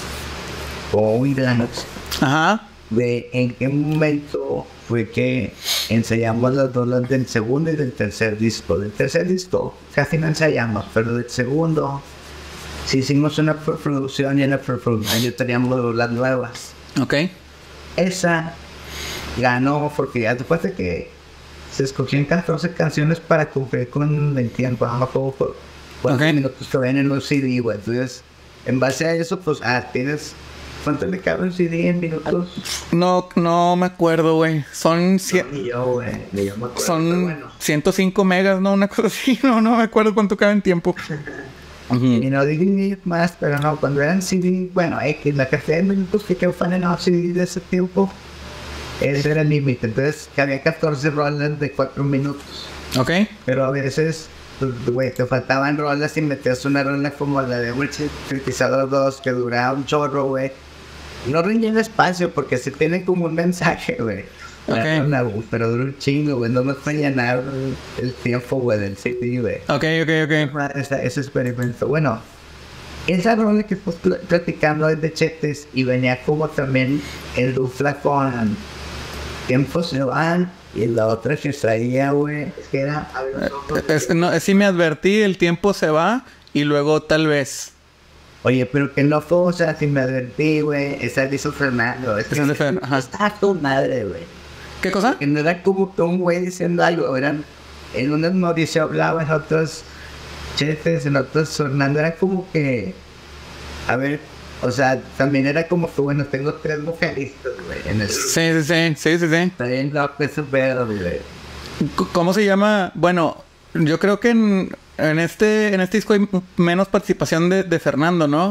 oídas. Ajá. De en qué momento fue que ensayamos las rolas del segundo y del tercer disco. Del tercer disco casi no ensayamos, pero del segundo sí hicimos una preproducción y en la preproducción ya teníamos las nuevas. Ok. Esa ganó porque ya después de que se escogían catorce canciones para cumplir con el tiempo, no como por cuatro okay. minutos que ven en un C D, güey. Entonces, en base a eso, pues, ah, tienes ¿Cuánto le cabe un C D en minutos? No, no me acuerdo, güey. Son... cien... No, ni yo, güey. Ni yo me acuerdo. Son bueno. ciento cinco megas, ¿no? Una cosa así. No, no me acuerdo cuánto cabe en tiempo. Uh-huh. Y no dividí más, pero no, cuando eran C D, bueno, X, la cantidad de minutos que te ponen en los C D de ese tiempo, ese era el límite. Entonces, había catorce rolas de cuatro minutos. Ok. Pero a veces, pues, güey, te faltaban rolas y metías una rola como la de Witcher Sintetizador dos, que duraba un chorro, güey. No rellena espacio porque se tiene como un mensaje, güey. Okay. Rola, pero dura un chingo, güey. No me fue llenar el tiempo, güey, del C D, güey. Ok, ok, ok. Ese, ese experimento. Bueno, esa rola que estás pl- platicando es de Chetes y venía como también el dupla con Tiempos se van y la otra que traía, güey, que era... A ver, Es, no, sí me advertí, el tiempo se va y luego tal vez. Oye, pero que no fue, o sea, si me advertí, güey, esa la hizo Fernando. Es que Es de Fer- ajá. está tu madre, güey. ¿Qué cosa? Que no era como que un güey diciendo algo, eran... En unos Mauricio hablaba, en otros Chetes, en otros Fernando, era como que... A ver, o sea, también era como que, bueno, tengo tres vocalistas, güey, en el... Sí, sí, sí, sí, sí, sí. Está bien loco ese pedo, güey. C- ¿Cómo se llama? Bueno, yo creo que en, en este en este disco hay menos participación de, de Fernando, ¿no?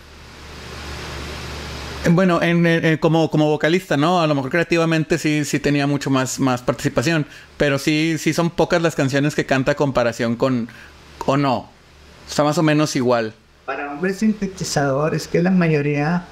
Bueno, en, en- como, como vocalista, ¿no? A lo mejor creativamente sí, sí tenía mucho más, más participación. Pero sí, sí son pocas las canciones que canta a comparación con... ¿O no? Está más o menos igual. Para hombres sintetizadores, que la mayoría...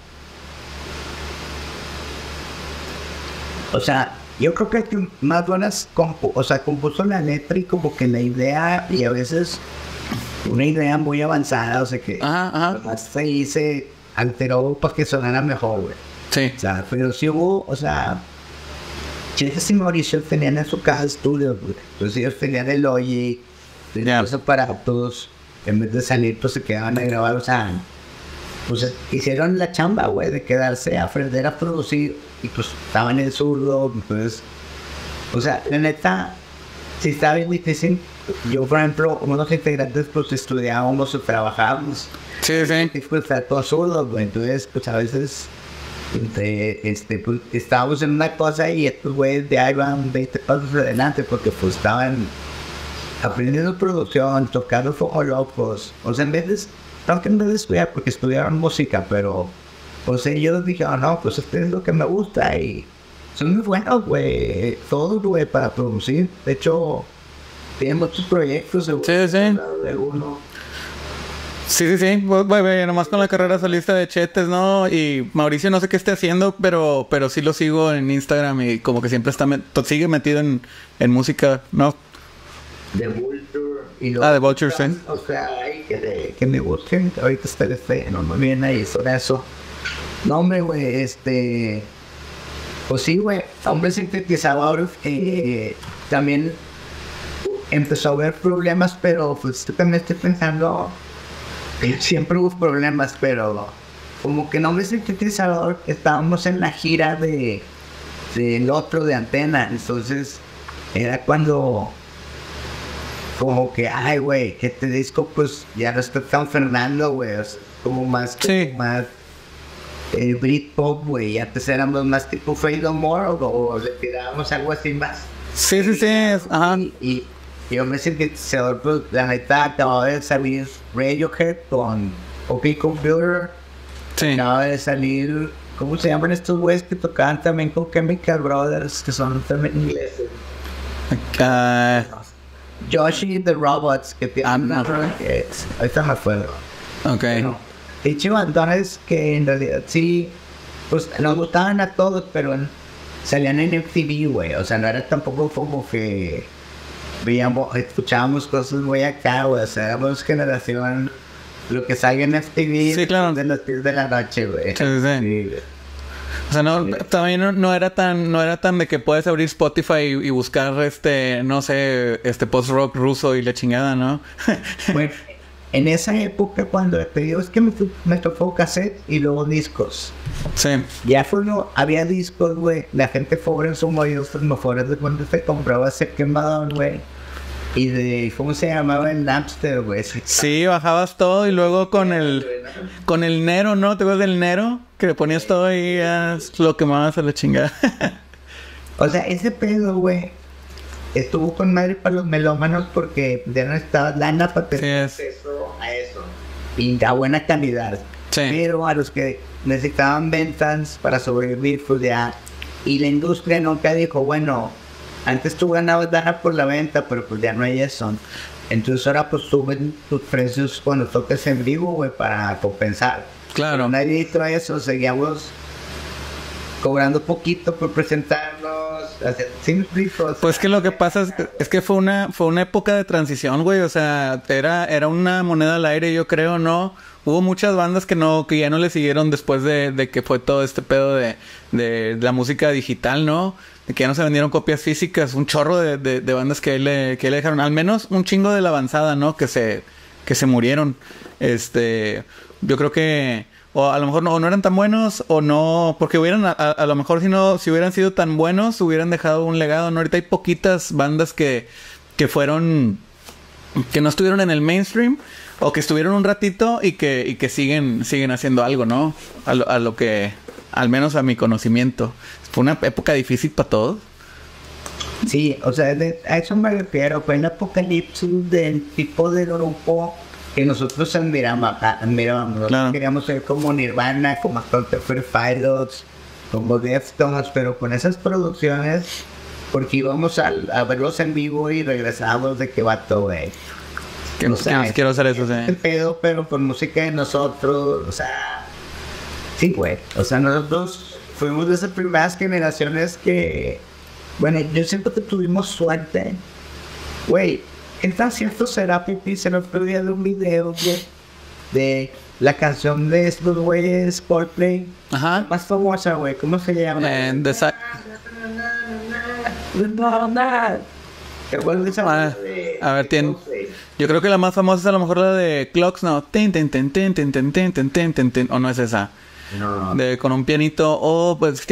O sea, yo creo que hay que más buenas compu... O sea, compuso la letra y como que la idea... Y a veces una idea muy avanzada, o sea que... Ajá, ajá. Nomás se hice... Alteró para que sonara mejor, güey. Sí. O sea, pero sí hubo, o sea... Chetes y Mauricio tenían en su casa estudios, güey. Entonces ellos tenían el Logic, tenían los aparatos. En vez de salir, pues se quedaban a grabar, o sea... Pues hicieron la chamba, güey, de quedarse a aprender a producir. Y pues estaban en el zurdo, entonces... O sea, la neta, si estaba bien difícil. Yo, por ejemplo, como unos integrantes, pues estudiábamos o trabajábamos. Sí, sí. Y pues estar todos zurdos, güey. Entonces, pues a veces... Este, este, pues estábamos en una cosa y estos güeyes de ahí van veinte pasos adelante porque pues estaban aprendiendo producción, tocando como locos. O sea, en vez de, no que en vez de estudiar, porque estudiaron música, pero, o sea, yo dije, oh, no, pues esto es lo que me gusta y son muy buenos, güey, todos, güey, para producir. De hecho, tienen muchos proyectos. De, Sí, sí. de uno. Sí, sí, sí. Güey, güey, nomás con la carrera solista de Chetes, ¿no? Y Mauricio no sé qué esté haciendo, pero, pero sí lo sigo en Instagram y como que siempre está met- sigue metido en, en música, ¿no? De Vulture. Y Ah, de Vulture, sí. O sea, hay que, de- que me busquen. Ahorita está de no me viene ahí sobre eso. No, hombre, güey, este... Pues sí, güey, hombre sintetizador, eh, también empezó a haber problemas, pero pues yo también estoy pensando... que siempre hubo problemas, pero... Como que no hombre sintetizador, estábamos en la gira de... del otro de Antena, entonces... Era cuando... Como que, ay, güey, este disco pues ya no está tan Fernando, güey, o sea, como más, Sí. más eh, Britpop, güey, y antes éramos más tipo Fade No More, o, o le tirábamos algo así más. Sí, sí, sí. es- Ajá. Y, y yo me sentí, pues, la neta, acababa de salir Radiohead con OK Computer, Sí. acaba de salir, ¿cómo se llaman estos güeyes que tocaban también con Chemical Brothers, que son también ingleses? Ah, Yoshi the Robots, que tiene Ah, una no. rola que es, ahorita me acuerdo. ok. No. He hecho bandones que en realidad sí, pues nos gustaban a todos, pero en- salían en M T V, güey. O sea, no era tampoco como que veíamos, escuchábamos cosas muy acá, güey. O sea, éramos generación, lo que salga en M T V Sí, claro. de las diez de la noche, güey. Sí, sí, sí. güey. O sea, no, también no, no era tan, no era tan de que puedes abrir Spotify y, y buscar este, no sé, este post-rock ruso y la chingada, ¿no? Bueno, en esa época cuando te digo es que me, to- me tocó cassette y luego discos. Sí. Ya cuando había discos, güey, la gente pobre en su mayoría, los mejores de cuando se compraba ese quemador, güey. Y de, ¿cómo se llamaba el Napster, güey? Sí, bajabas todo y luego con el con el Nero, ¿no? ¿Te acuerdas del Nero? Que le ponías todo ahí, ya lo quemabas a la chingada. O sea, ese pedo, güey, estuvo con madre para los melómanos porque ya no estaba lana para tener sí, acceso a eso. Y a buena calidad. Sí. Pero a los que necesitaban ventas para sobrevivir, pues ya. Y la industria nunca dijo, bueno, antes tú ganabas lana por la venta, pero pues ya no hay eso. Entonces ahora pues suben tus precios cuando toques en vivo, güey, para compensar. Claro. Pero nadie hizo eso, seguíamos cobrando poquito por presentarnos, hacer sin rifos. Pues que lo que pasa es que, es que fue una fue una época de transición, güey, o sea, era era una moneda al aire, yo creo, ¿no? Hubo muchas bandas que no que ya no le siguieron después de, de que fue todo este pedo de, de, de la música digital, ¿no? De que ya no se vendieron copias físicas, un chorro de, de, de bandas que le, que le dejaron, al menos un chingo de la avanzada, ¿no? Que se que se murieron. Este, yo creo que o a lo mejor no, o no eran tan buenos o no, porque hubieran a, a, a lo mejor si no si hubieran sido tan buenos hubieran dejado un legado, ¿no? Ahorita hay poquitas bandas que que fueron que no estuvieron en el mainstream o que estuvieron un ratito y que y que siguen siguen haciendo algo, ¿no? A lo, a lo que al menos a mi conocimiento fue una época difícil para todos. Sí, o sea, de, a eso me refiero, fue el apocalipsis del tipo de grupo que nosotros admiramos, admiramos. Claro. Queríamos ser como Nirvana, como Stone Temple Pilots, como Deftones, pero con esas producciones, porque íbamos a, a verlos en vivo y regresábamos de que vato, güey. Que, o sea, que quiero hacer eso, sí. El pedo, pero con música de nosotros, o sea, sí, güey. O sea, nosotros fuimos de esas primeras generaciones que, bueno, yo siento que tuvimos suerte, güey. ¿Qué tan cierto será, Pipi? Se nos perdía de un video, güey, de la canción de estos güeyes, Coldplay. Ajá. Más famosa, güey. ¿Cómo se llama? Eh, de sa- ¿Te acuerdas de esa? Ah, a ver, tiene. Yo creo que la más famosa es a lo mejor la de Clocks, ¿no? Tin, tin, tin, tin, tin, tin, tin, tin, tin, tin, tin. O no es esa. No. De con un pianito. O oh, pues.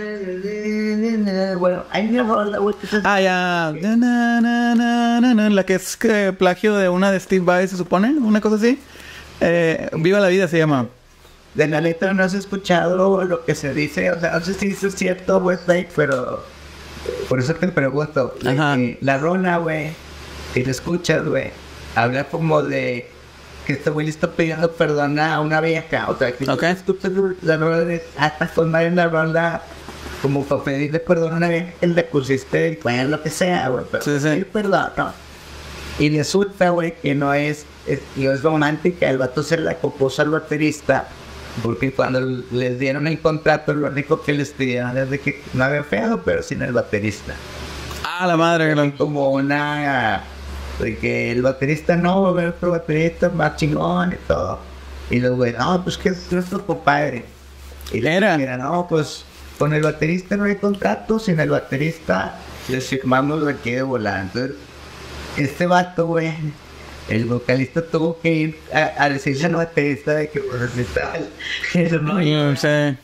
Bueno, hay una rola, güey. Ah, ya. Na, na, na, na, na, la que es que plagio de una de Steve Vai, se supone. Una cosa así. Eh, Viva la vida se llama. De la letra no has escuchado lo que se dice. O sea, no sé si eso es cierto, güey, pero por eso te pregunto. Ajá. La, la rola, güey, si la escuchas, güey, habla como de que este güey le está pidiendo perdón a una vieja. O sea, que okay. escuchas la rola de hasta formar en la rola como para pedirle perdón a una vieja que le pusiste, bueno, lo que sea, güey, pero sí, sí. perdón, no. Y resulta, güey, que no es, es, no es romántica. El vato se la compuso al baterista porque cuando les dieron el contrato, lo único que les pidieron es de que no había feo, pero sin el baterista. Ah, la madre. Era como una de que el baterista no va a ver otro baterista más chingón y todo. Y los güeyes, no, pues que es nuestro compadre. Y le dijeron, no, pues con el baterista no hay contrato, sin el baterista les firmamos de aquí de volar. Entonces, este vato, güey, el vocalista tuvo que ir a, a decirle al baterista de que pues eso no hay. Sí.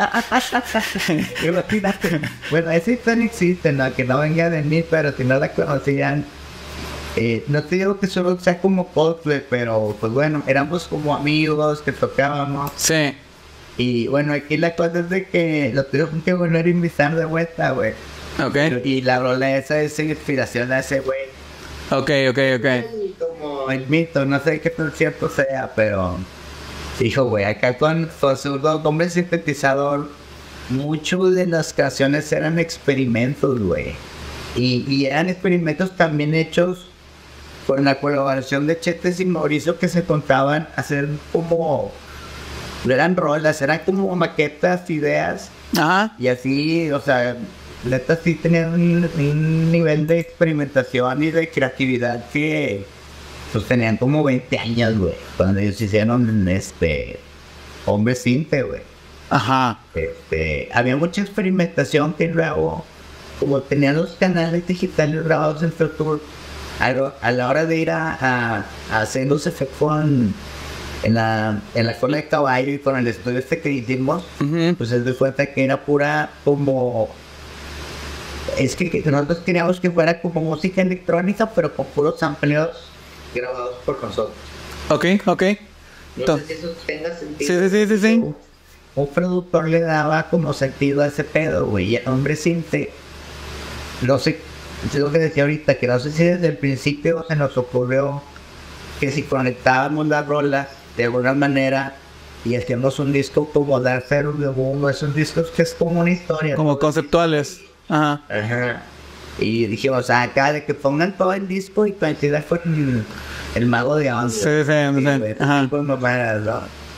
Imagínate. Bueno, esa historia existe, ¿no? Que no venga de mí, pero si no la conocían, eh, no te digo que solo sea como Coldplay, pero pues bueno, éramos como amigos que tocábamos. Sí. Y bueno, aquí la cosa es de que lo tuvieron que volver a invitar de vuelta, güey. Ok. Y la rola esa es inspiración a ese güey. Ok, ok, ok. Como el mito, no sé qué tan cierto sea, pero hijo, güey, acá con, con su nombre sintetizador, muchas de las canciones eran experimentos, güey. Y, y eran experimentos también hechos con la colaboración de Chetes y Mauricio, que se contaban hacer como, no eran rolas, eran como maquetas, ideas. Ajá. Y así, o sea, neta sí tenían un, un nivel de experimentación y de creatividad que pues tenían como veinte años, güey, cuando ellos hicieron este Hombre Sinte, güey. Ajá. Este, había mucha experimentación que luego, como tenían los canales digitales grabados en Future, a, a la hora de ir a, a, a hacer los efectos en, en la en la cola de caballo y con el estudio este que hicimos, uh-huh. pues se dio cuenta que era pura como Es que, que nosotros queríamos que fuera como música electrónica, pero con puros sampleos grabados por nosotros. Ok, ok. No sé si eso tenga sentido. Sí, sí, sí, sí, sí. Un, un productor le daba como sentido a ese pedo, güey. Y el hombre Sinte, no sé, es lo que decía ahorita, que no sé si desde el principio se nos ocurrió que si conectábamos las rolas de alguna manera y hacíamos un disco como Dark Zero de Boom, esos discos que es como una historia. Como conceptuales. Ajá. Ajá. Y dijimos, acá de que pongan todo el disco y coincida con el, el Mago de Oz. Sí, sí, sí. Sí, Ajá. ¿no?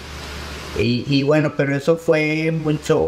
Y, y bueno, pero eso fue mucho.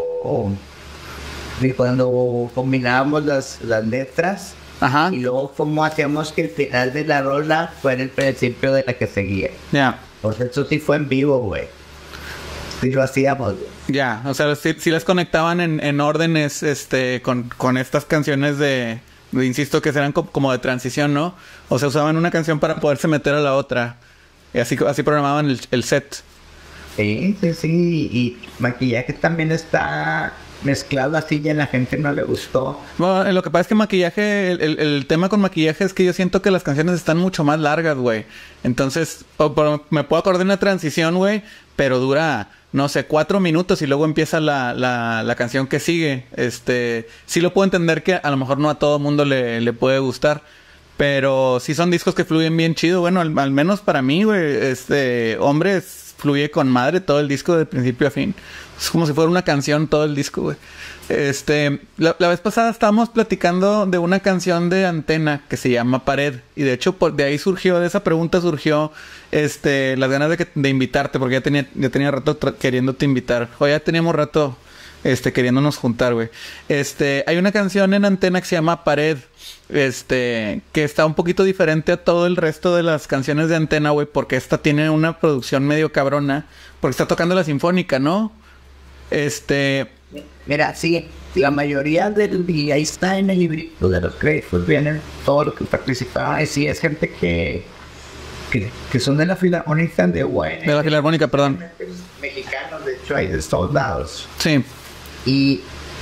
Y cuando combinábamos las, las letras, Ajá. y luego cómo hacíamos que el final de la rola fuera el principio de la que seguía. Ya. Yeah. Porque eso sí fue en vivo, güey. Sí lo hacíamos, güey. Ya, yeah. O sea, sí, sí las conectaban en, en órdenes, este, con, con estas canciones de, de, insisto, que eran como, como de transición, ¿no? O sea, usaban una canción para poderse meter a la otra. Y así, así programaban el, el set. Sí, sí, sí. Y maquillaje también está mezclado así y a la gente no le gustó. Bueno, lo que pasa es que maquillaje, el, el, el tema con maquillaje es que yo siento que las canciones están mucho más largas, güey. Entonces, o, o, me puedo acordar de una transición, güey, pero dura, no sé, cuatro minutos y luego empieza la, la, la canción que sigue. Este, sí lo puedo entender que a lo mejor no a todo mundo le, le puede gustar. Pero sí son discos que fluyen bien chido. Bueno, al, al menos para mí, güey, este, Hombres fluye con madre todo el disco de principio a fin. Es como si fuera una canción todo el disco, güey. Este, la, la vez pasada estábamos platicando de una canción de Antena que se llama Pared. Y de hecho, por, de ahí surgió, de esa pregunta surgió, este, las ganas de, que, de invitarte, porque ya tenía, ya tenía rato queriéndote invitar. O ya teníamos rato, este, queriéndonos juntar, güey. Este, hay una canción en Antena que se llama Pared. Este, que está un poquito diferente a todo el resto de las canciones de Antena, güey, porque esta tiene una producción medio cabrona, porque está tocando la sinfónica, ¿no? Este... Mira, sí, la mayoría del... Y ahí está en el librito de los créditos, vienen todo lo que participaba, y sí, es gente que... Que, que son de la Filarmónica de Guayana. De la Filarmónica, perdón. Mexicanos, de hecho, hay de todos lados. Sí. Y...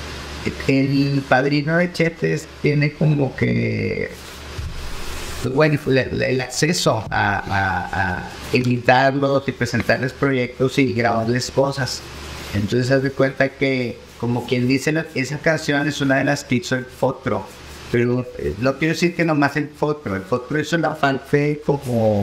el padrino de Chetes tiene como que, bueno, el, el acceso a, a, a invitarlos y presentarles proyectos y grabarles cosas. Entonces se da cuenta que, como quien dice, la, esa canción es una de las que hizo el Fotro. Pero eh, no quiero decir que nomás el Fotro. El Fotro hizo la parte como,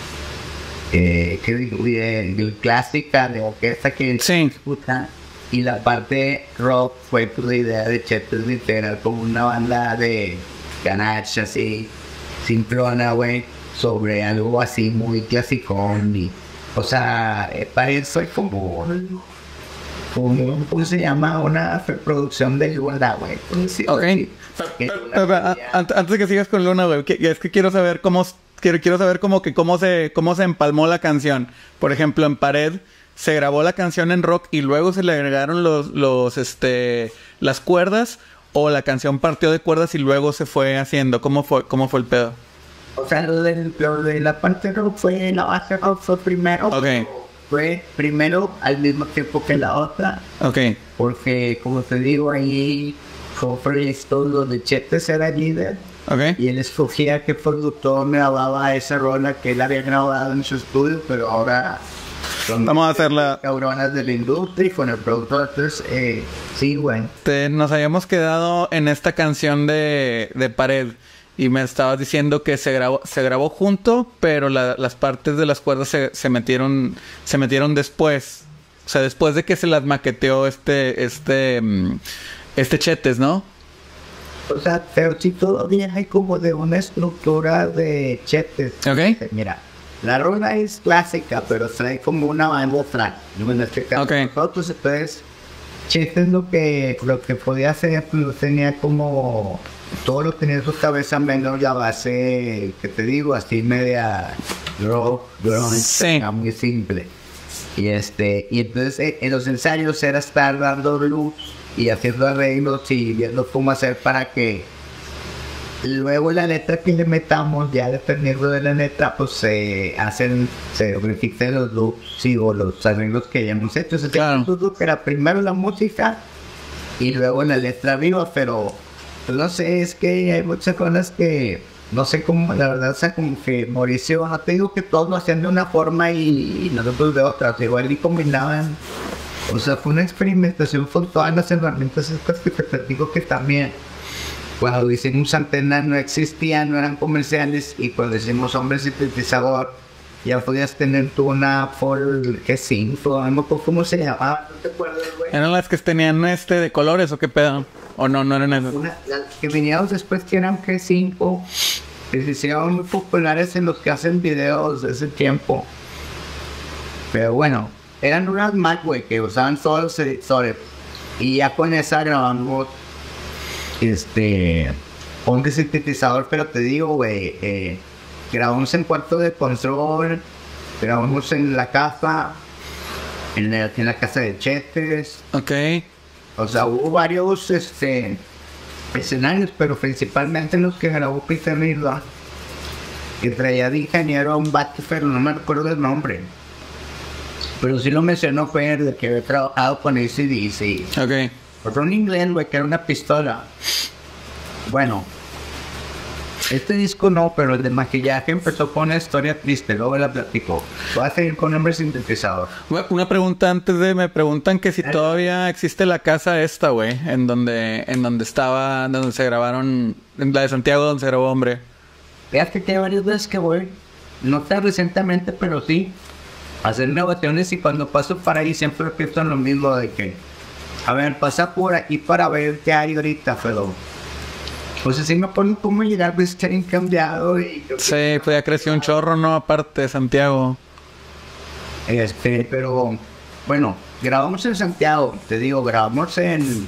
eh, que digo, eh, clásica de orquesta que sí. escuchan. Y la parte rock fue pues, la idea de Chetes literal como una banda de ganache así, simplona, güey, sobre algo así muy clasicón. Y, o sea, para eso es como, como, ¿cómo se llama? Una producción de Luna, güey. Ok. Antes de que sigas con Luna, güey, es que quiero saber cómo, quiero, quiero saber cómo, que cómo, se, cómo se empalmó la canción. Por ejemplo, en Pared... se grabó la canción en rock y luego se le agregaron los, los, este, las cuerdas, o la canción partió de cuerdas y luego se fue haciendo. ¿Cómo fue, cómo fue el pedo? O sea, lo de, lo de la parte rock fue, la base rock fue primero. Okay. Fue primero al mismo tiempo que la otra. Okay. Porque, como te digo, ahí fue proyectos donde Chetes era líder. Okay. Y él escogía qué productor me grababa esa rola que él había grabado en su estudio, pero ahora... vamos a hacerla. Cabronas de la industria y con el productor. Entonces, eh, sí, güey. Nos habíamos quedado en esta canción de, de Pared. Y me estabas diciendo que se grabó, se grabó junto, pero la, las partes de las cuerdas se, se metieron, se metieron después. O sea, después de que se las maqueteó este, este, este Chetes, ¿no? O sea, pero sí todavía hay como de una estructura de Chetes. Ok. Mira. La rola es clásica, pero trae como una banda track. En este caso, okay. Nosotros, entonces, Chetes lo que, lo que podía hacer, pues tenía como... todo lo tenía en su cabeza, menos la base, que te digo, así media rock, rock, sí. Muy simple. Y este, y entonces en los ensayos era estar dando luz y haciendo arreglos y viendo cómo hacer para que luego la letra que le metamos, ya dependiendo de la letra, pues se hacen, se verifican los loops, sí, o los arreglos que hayamos hecho. Entonces, claro. Era primero la música y luego la letra viva, pero Pues no sé, es que hay muchas cosas que, no sé cómo, la verdad, o sea, como que Mauricio, no te digo que todos lo hacían de una forma y, y nosotros de otra, igual y combinaban. O sea, fue una experimentación con todas las herramientas estas que te platico que también, cuando hicimos antenas no existían, no eran comerciales, y cuando decimos hombre sintetizador, ya podías tener tú una Ford G cinco, no me acuerdo cómo se llamaba, no te acuerdas, güey. ¿Eran las que tenían este de colores o qué pedo? ¿O no, no eran esas? Una, las que venían después que eran G cinco, que se hicieron muy populares en los que hacen videos de ese tiempo. Pero bueno, eran unas Mac, güey, que usaban todos los editores. Y ya con esa grabamos, este, un sintetizador, pero te digo, güey, eh, grabamos en cuarto de control, grabamos en la casa, en la, en la casa de Chetes. Ok. O sea, hubo varios este, escenarios, pero principalmente los que grabó Peter Mirda, que traía de ingeniero a un vato, pero no me recuerdo el nombre. Pero sí lo mencionó Fer, de que había trabajado con A C D C. Ok. Otro en inglés, güey, que era una pistola. Bueno, este disco no, pero el de maquillaje empezó con una historia triste, luego la platico. Voy a seguir con nombre sintetizador. Una pregunta antes de... Me preguntan que si todavía existe la casa esta, güey. En donde en donde estaba... Donde se grabaron... En la de Santiago, donde se grabó Hombre. Fíjate que hay varias veces que voy. No tan recientemente, pero sí. A hacer grabaciones, y cuando paso para ahí siempre empiezo en lo mismo de que... A ver, pasa por aquí para ver qué hay ahorita, pero... Pues así me ponen cómo llegar, pues está bien cambiado y... Sí, pues ya creció un chorro, ¿no? Aparte de Santiago. Este, pero... Bueno, grabamos en Santiago, te digo, grabamos en...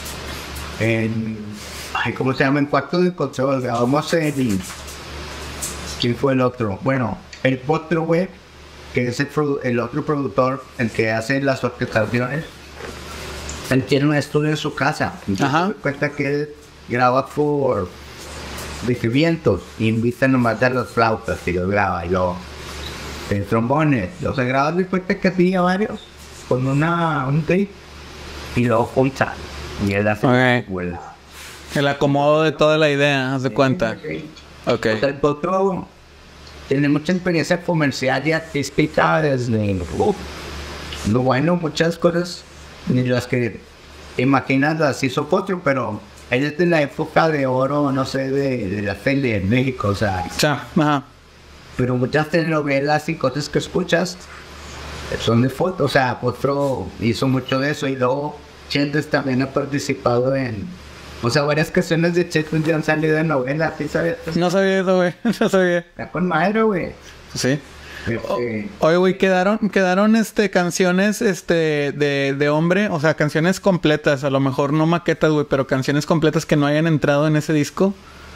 En... Ay, ¿cómo se llama? En cuarto de control, grabamos en... ¿Quién fue el otro? Bueno, el otro güey, que es el, el otro productor, el que hace las orquestaciones, él tiene un estudio en su casa. Entonces, ajá. Me cuenta que él graba por vientos y invita nomás a las flautas y los graba, y luego el trombones, los graba de cuenta que hacía varios con una un tape y luego junta y él hace okay. Vuela. El acomodo de toda la idea, haz de cuenta. Ok. O sea, el otro tiene mucha experiencia comercial y artística desde uh, lo bueno, muchas cosas ni las que imaginas las hizo Potro, pero él es de la época de oro, no sé, de, de la tele en México, o sea. Ya, ajá. Pero muchas telenovelas y cosas que escuchas son de foto, o sea, Potro hizo mucho de eso, y luego Chentes también ha participado en, o sea, varias canciones de Chentes ya han salido de novelas, ¿sí sabes? No sabía eso, güey, no sabía. Está con madre, güey. Sí. Este... Oye, güey, quedaron, quedaron este, canciones este, de, de Hombre, o sea, canciones completas, a lo mejor no maquetas, güey, pero canciones completas que no hayan entrado en ese disco.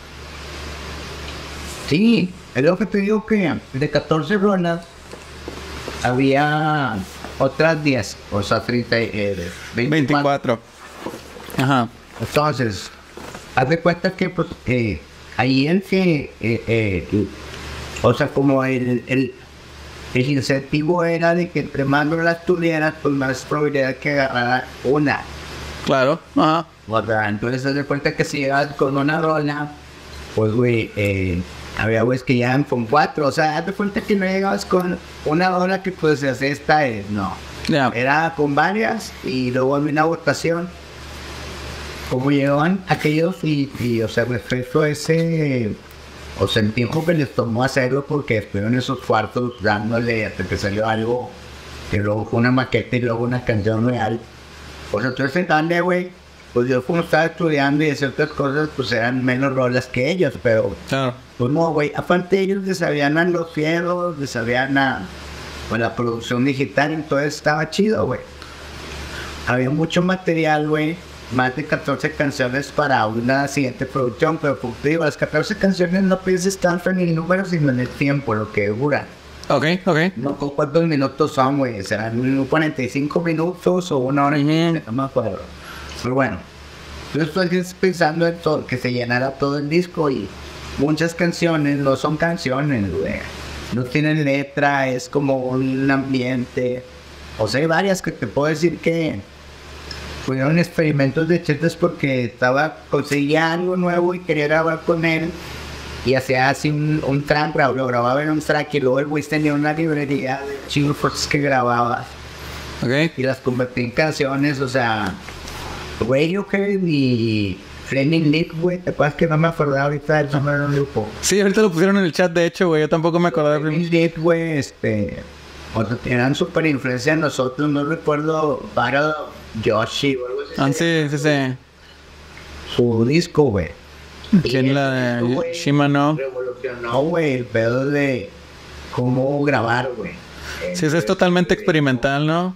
Sí, es lo que te digo, que de catorce rolas había otras diez, o sea, treinta, eh, veinticuatro. veinticuatro. Ajá. Entonces, haz de cuenta que pues, eh, ahí el que, eh, eh, o sea, como el, el El incentivo era de que entre más rolas tuvieras, pues más probabilidad que agarrara una. Claro, ajá. O sea, entonces se da cuenta que si llegas con una rola, pues güey, eh, había güeyes que llegan con cuatro. O sea, haz de cuenta que no llegabas con una rola que pues esta es, no. Yeah. Era con varias y luego había una votación. Como llegaban aquellos y, y o sea, respecto a ese... O sea, el tiempo que les tomó hacerlo, porque estuvieron en esos cuartos dándole hasta que salió algo, y luego fue una maqueta y luego una canción real. O sea, entonces dale, güey, pues yo como estaba estudiando y ciertas cosas, pues eran menos rolas que ellos, pero... Claro. Pues no, güey, aparte ellos les sabían a los fieros, les sabían a pues, la producción digital, entonces estaba chido, güey. Había mucho material, güey. Más de catorce canciones para una siguiente producción, pero como te digo, las catorce canciones no piensas tanto en el número, sino en el tiempo, lo que dura. Ok, ok. No, ¿cuántos minutos son, güey? ¿Serán cuarenta y cinco minutos o una hora y media? No me acuerdo. Pero bueno, yo estoy pensando en todo, que se llenara todo el disco, y muchas canciones no son canciones, güey. No tienen letra, es como un ambiente. O sea, hay varias que te puedo decir que... fueron experimentos de Chetes porque estaba, conseguía algo nuevo y quería grabar con él. Y hacía así un, un track, lo grababa en un track y luego el güey tenía una librería de chingos que grababa. Ok. Y las convertí en canciones, o sea, Radiohead y Flaming Lips, güey. ¿Te acuerdas que no me acordaba ahorita del nombre del grupo? Sí, ahorita lo pusieron en el chat, de hecho, güey. Yo tampoco me acordaba de Flaming Lips, güey, este... O sea, eran súper influencia en nosotros, no recuerdo, para Yoshi o algo así. Ah, sí, sí, sí. Su disco, güey. ¿Quién la de Shimano? Revolucionó, güey, el pedo de cómo grabar, güey. Sí, eso es totalmente experimental, ¿no?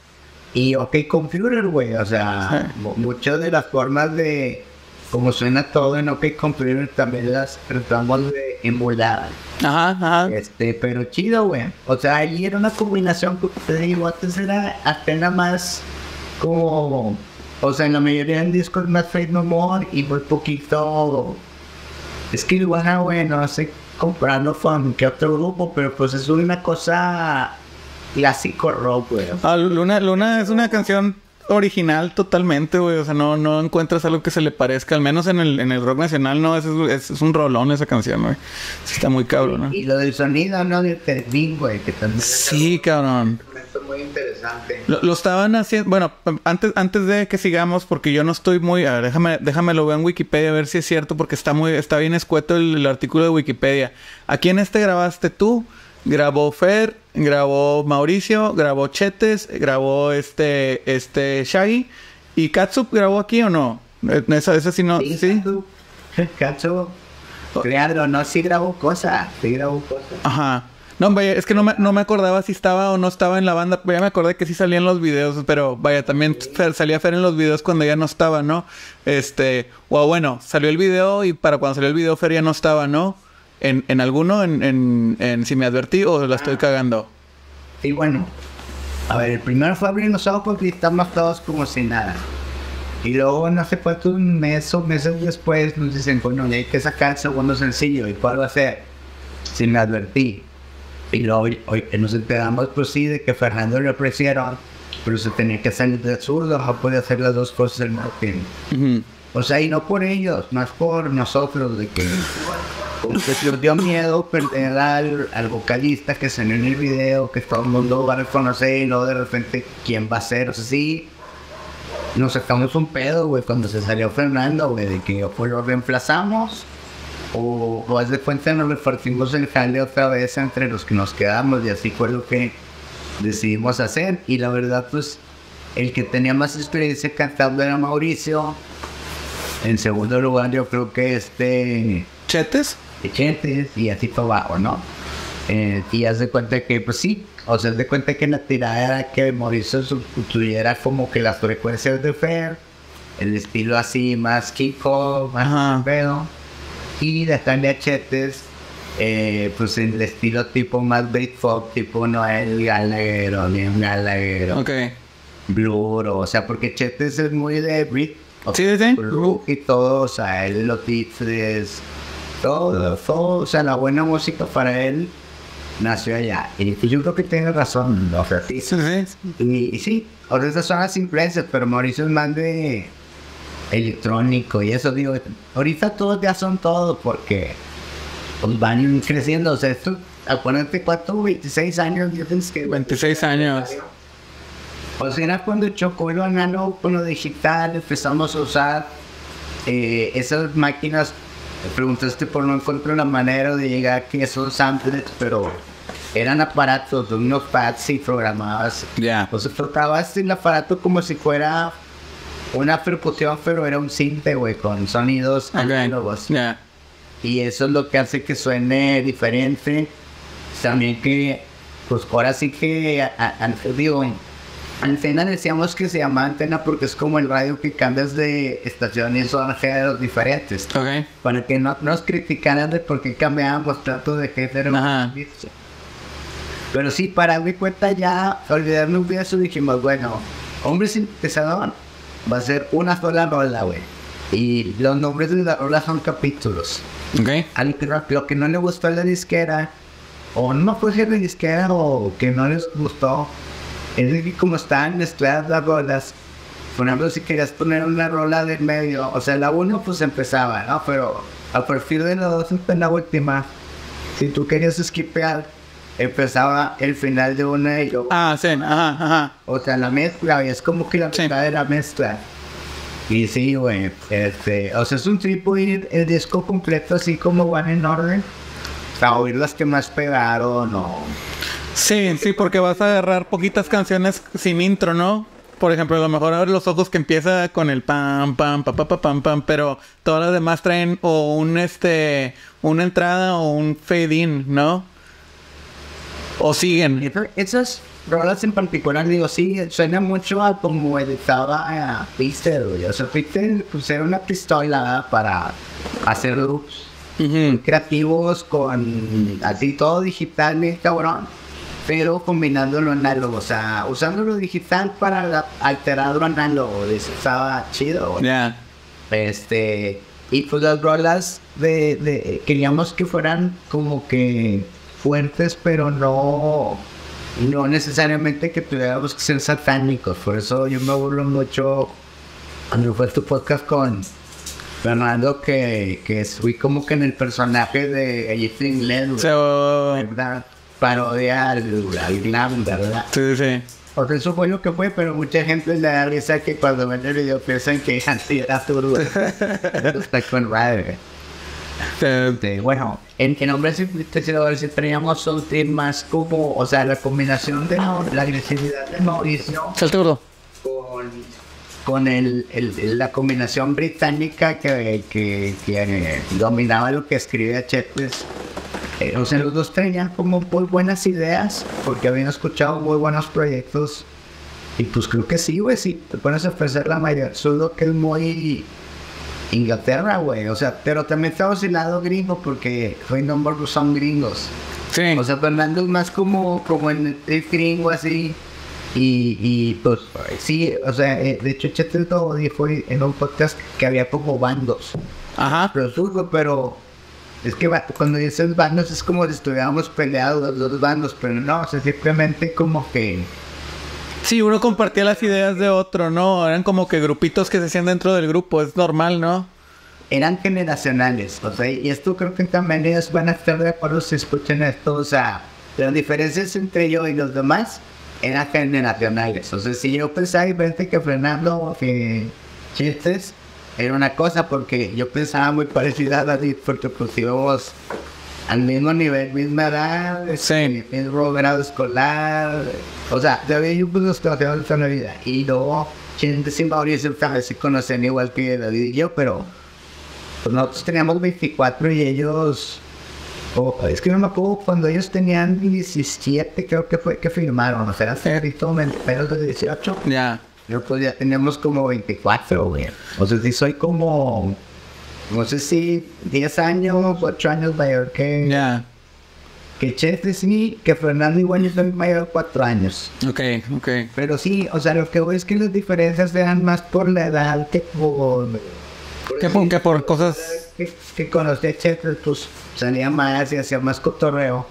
Y OK Computer, güey, o sea, Sí. mu- muchas de las formas de cómo suena todo en OK Computer también las tratamos de emular. Ajá, ajá. Este, pero chido, güey. O sea, ahí era una combinación que te digo, antes era apenas más como, o sea, en la mayoría de discos más Faith No More y muy poquito. Es que igual, güey, no sé comprarlo con qué otro grupo, pero pues es una cosa clásico rock, güey. Ah, Luna, Luna es una canción original totalmente, güey. O sea, no, no encuentras algo que se le parezca. Al menos en el, en el rock nacional, no. Es, es, es un rolón esa canción, güey. Sí, está muy cabrón, ¿no? Y lo del sonido, ¿no? Del Termin, güey, que también Sí, cabrón. es muy interesante. Lo, lo estaban haciendo... Bueno, antes, antes de que sigamos, porque yo no estoy muy... A ver, déjame, déjame lo veo en Wikipedia a ver si es cierto, porque está muy... Está bien escueto el, el artículo de Wikipedia. ¿Aquí en este grabaste tú? Grabó Fer, grabó Mauricio, grabó Chetes, grabó este... Este... Shaggy. ¿Y Katsup grabó aquí o no? Eh, Esa, esa sí no... Sí, ¿Sí? Cacho, Cacho, claro, no, sí grabó cosas, sí grabó cosas. Ajá. No, vaya, es que no me, no me acordaba si estaba o no estaba en la banda. Ya me acordé que sí salía en los videos, pero vaya, también Fer- salía Fer en los videos cuando ya no estaba, ¿no? Este, o bueno, salió el video y para cuando salió el video Fer ya no estaba, ¿no? En, en alguno, en, en, en si me advertí o la estoy cagando. Sí, bueno, a ver, el primero fue abrir los ojos y estamos todos como si nada. Y luego, no sé cuántos meses o meses después, nos dicen, bueno, hay que sacar el segundo sencillo. ¿Y cuál va a ser? Si me advertí. Y luego hoy, hoy nos enteramos, pues sí, de que Fernando lo apreciaron, pero se tenía que salir del zurdo, no podía hacer las dos cosas al mismo tiempo. Ujú. O sea, y no por ellos, más por nosotros, de que como que se nos dio miedo perder al, al vocalista que salió en el video, que todo el mundo va a reconocer y luego de repente quién va a ser. O sea, sí, nos sacamos un pedo, güey, cuando se salió Fernando, güey, de que o pues lo reemplazamos o, o haz de cuenta nos repartimos el jale otra vez entre los que nos quedamos y así fue lo que decidimos hacer. Y la verdad, pues, el que tenía más experiencia cantando era Mauricio. En segundo lugar, yo creo que este... ¿Chetes? Chetes y así para abajo, ¿no? Eh, y haz de cuenta que, pues sí, o sea, haz de cuenta que la tirada era que Mauricio sustituyera como que las frecuencias de Fer, el estilo así más Kiko, más Ajá. pedo, y dejarle a Chetes, eh, pues el estilo tipo más Britpop, tipo Noel Gallagher o Liam Gallagher, o Ok. Blur, o sea, porque Chetes es muy de Brit, o Sí, sí, sí. Blur y todo, o sea, él los beats, todo, todo, o sea, la buena música para él nació allá. Y, y yo creo que tiene razón, o sea, sí. Sí, sí. Y, y sí, o sea, esas son las influencias, pero Mauricio es más de electrónico y eso, digo, ahorita todos ya son todos porque pues, van creciendo, o sea, esto, acuérdate cuánto, veintiséis años, dices que... veintiséis años. O sea, era cuando chocó lo análogo con lo digital, empezamos a usar eh, esas máquinas. Me preguntaste por no encuentro la manera de llegar a que esos samples, pero eran aparatos, unos pads y programabas. Ya. O sea, tocabas el aparato como si fuera una percusión, pero era un cinte, güey, con sonidos Ok. análogos. Ya. Y eso es lo que hace que suene diferente. También que, pues ahora sí que, a, a, a- digo, antena decíamos que se llama antena porque es como el radio que cambias de estaciones o géneros diferentes. Ok. Para que no nos criticaran de por qué cambiábamos tanto de género. Ajá. Pero sí, para mi cuenta ya, olvidarme de eso, dijimos, bueno, Hombre Sintetizador va a ser una sola rola, güey. Y los nombres de la rola son capítulos. Ok. Al que, lo que no le gustó a la disquera, o no fue que la disquera o que no les gustó, es de que como estaban mezcladas las rolas, por ejemplo, si querías poner una rola de medio, o sea, la uno pues empezaba, ¿no? Pero a partir de la dos hasta la última, si tú querías skipear, empezaba el final de una y luego... Ah, sí, ajá, ajá. O sea, la mezcla, y es como que la Sí. mitad de la mezcla. Y sí, güey, este, o sea, es un trip oír el disco completo así como One in Order. O sea, oír las que más pegaron o... Sí, sí, porque vas a agarrar poquitas canciones sin intro, ¿no? Por ejemplo, a lo mejor abre los ojos que empieza con el pam, pam, pam, pam, pam, pam, pam, pero todas las demás traen o un, este, una entrada o un fade in, ¿no? O siguen. Eso- Esas rolas en particular, digo, sí, suena mucho a como editaba a Pixel, güey. O sea, Pixel pues era una pistola, ¿verdad? Para hacer loops Ujú. creativos con así todo digital, bien cabrón, pero combinándolo análogo, o sea, usando lo digital para la- alterar lo análogo, eso estaba chido, güey. Ya. Este, y pues las rolas de, de, queríamos que fueran como que fuertes, pero no, no necesariamente que tuviéramos que ser satánicos. Por eso yo me burlo mucho cuando fue tu podcast con Fernando, que, que fui como que en el personaje de Anything Led, So, ¿verdad? Parodia al, al glam, ¿verdad? sí, sí. O sea, eso fue lo que fue, pero mucha gente le da risa que cuando ven el video piensan que así era turbo. Está con madre. Sí. Este, bueno, en, en Hombres Influenciadores si teníamos un team más como, o sea, la combinación de la, la agresividad de Mauricio Salte, gordo. con, con el, el- la combinación británica que, que, que eh, dominaba lo que escribía Chet, pues, eh, o sea, los dos tenían como muy buenas ideas porque habían escuchado muy buenos proyectos y pues creo que sí, güey, sí, te pones a ofrecer la mayor, solo que es muy Inglaterra, güey, o sea, pero también estamos en lado gringo porque Fue Number son gringos. Sí. O sea, Fernando es más como, como en el gringo así. Y, y pues sí, o sea, eh, de hecho Cheteldo dijo en un podcast que había como bandos. Ajá. Pero surgo, pero es que va- cuando dices bandos es como si estuviéramos peleados los dos bandos, pero no, o sea, simplemente como que Sí, uno compartía las ideas de otro, ¿no? Eran como que grupitos que se hacían dentro del grupo, es normal, ¿no? eran generacionales, o sea, y esto creo que también ellos van a estar de acuerdo si escuchan esto, o sea, las diferencias entre yo y los demás eran generacionales, o sea, si yo pensaba diferente que Fernando, que Chistes, era una cosa, porque yo pensaba muy parecida a David, porque pues íbamos al mismo nivel, misma edad, este, mismo grado escolar, o sea, David y yo pues nos conocemos toda la vida, y luego Chistes y Mauricio tal vez se conocen igual que David y yo, pero pues nosotros teníamos veinticuatro y ellos, oh, es que no me acuerdo, cuando ellos tenían diecisiete creo que fue que firmaron, o sea, hace menos de dieciocho. Ya. Yo pues ya teníamos como veinticuatro, güey. O sea, sí soy como, no sé si diez años, ocho años mayor que, Ya. que Chete, sí, que Fernando igual yo soy mayor cuatro años. Ok, ok. Pero sí, o sea, lo que voy es que las diferencias eran más por la edad que por... ¿Qué por, qué por cosas? Que, que conocí a Chete, pues salía más y hacía más cotorreo.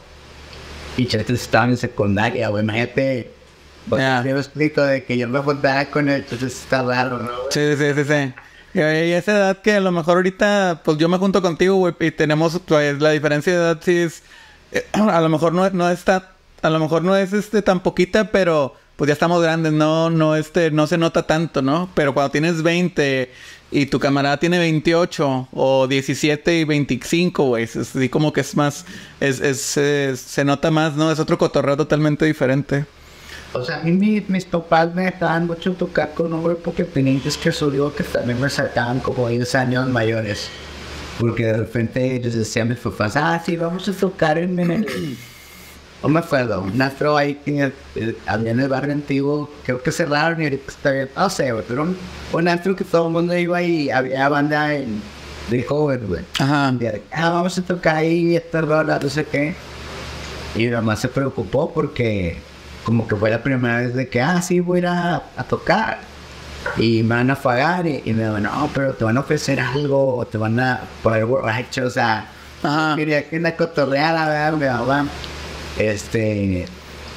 Y Chete estaba en secundaria, güey, imagínate. Pues, Ya. yo me explico de que yo me juntaba con él, entonces está raro, ¿no? Sí, sí, sí, sí. Y, y esa edad que a lo mejor ahorita, pues yo me junto contigo, güey, y tenemos, pues la diferencia de edad sí es, eh, a lo mejor no, no está, a lo mejor no es este tan poquita, pero pues ya estamos grandes, no, no este, no se nota tanto, ¿no? Pero cuando tienes veinte y tu camarada tiene veintiocho o diecisiete y veinticinco, güey, es así como que es más, es, es, eh, se nota más, ¿no? Es otro cotorreo totalmente diferente. O sea, a mí mi- mis papás me dejaban mucho tocar con un grupo que tenían que subió que también me sacaban como diez años mayores. Porque de repente ellos decían a mis papás, ah, sí, vamos a tocar en el... No me acuerdo, un astro ahí que eh, había en el barrio antiguo, creo que cerraron y ahorita está bien, no sé, güey, pero un, un astro que todo el mundo iba y había banda en, de cover, güey. Ajá. Y de, ah, vamos a tocar ahí esta rola, no sé qué. Y mi mamá se preocupó porque como que fue la primera vez de que, ah, sí, voy a ir a, a tocar. Y me van a pagar y, y me dijo, no, pero te van a ofrecer algo o te van a poner borracho, o sea, Ajá. quería que la cotorreara, ¿verdad? Mi mamá. Este,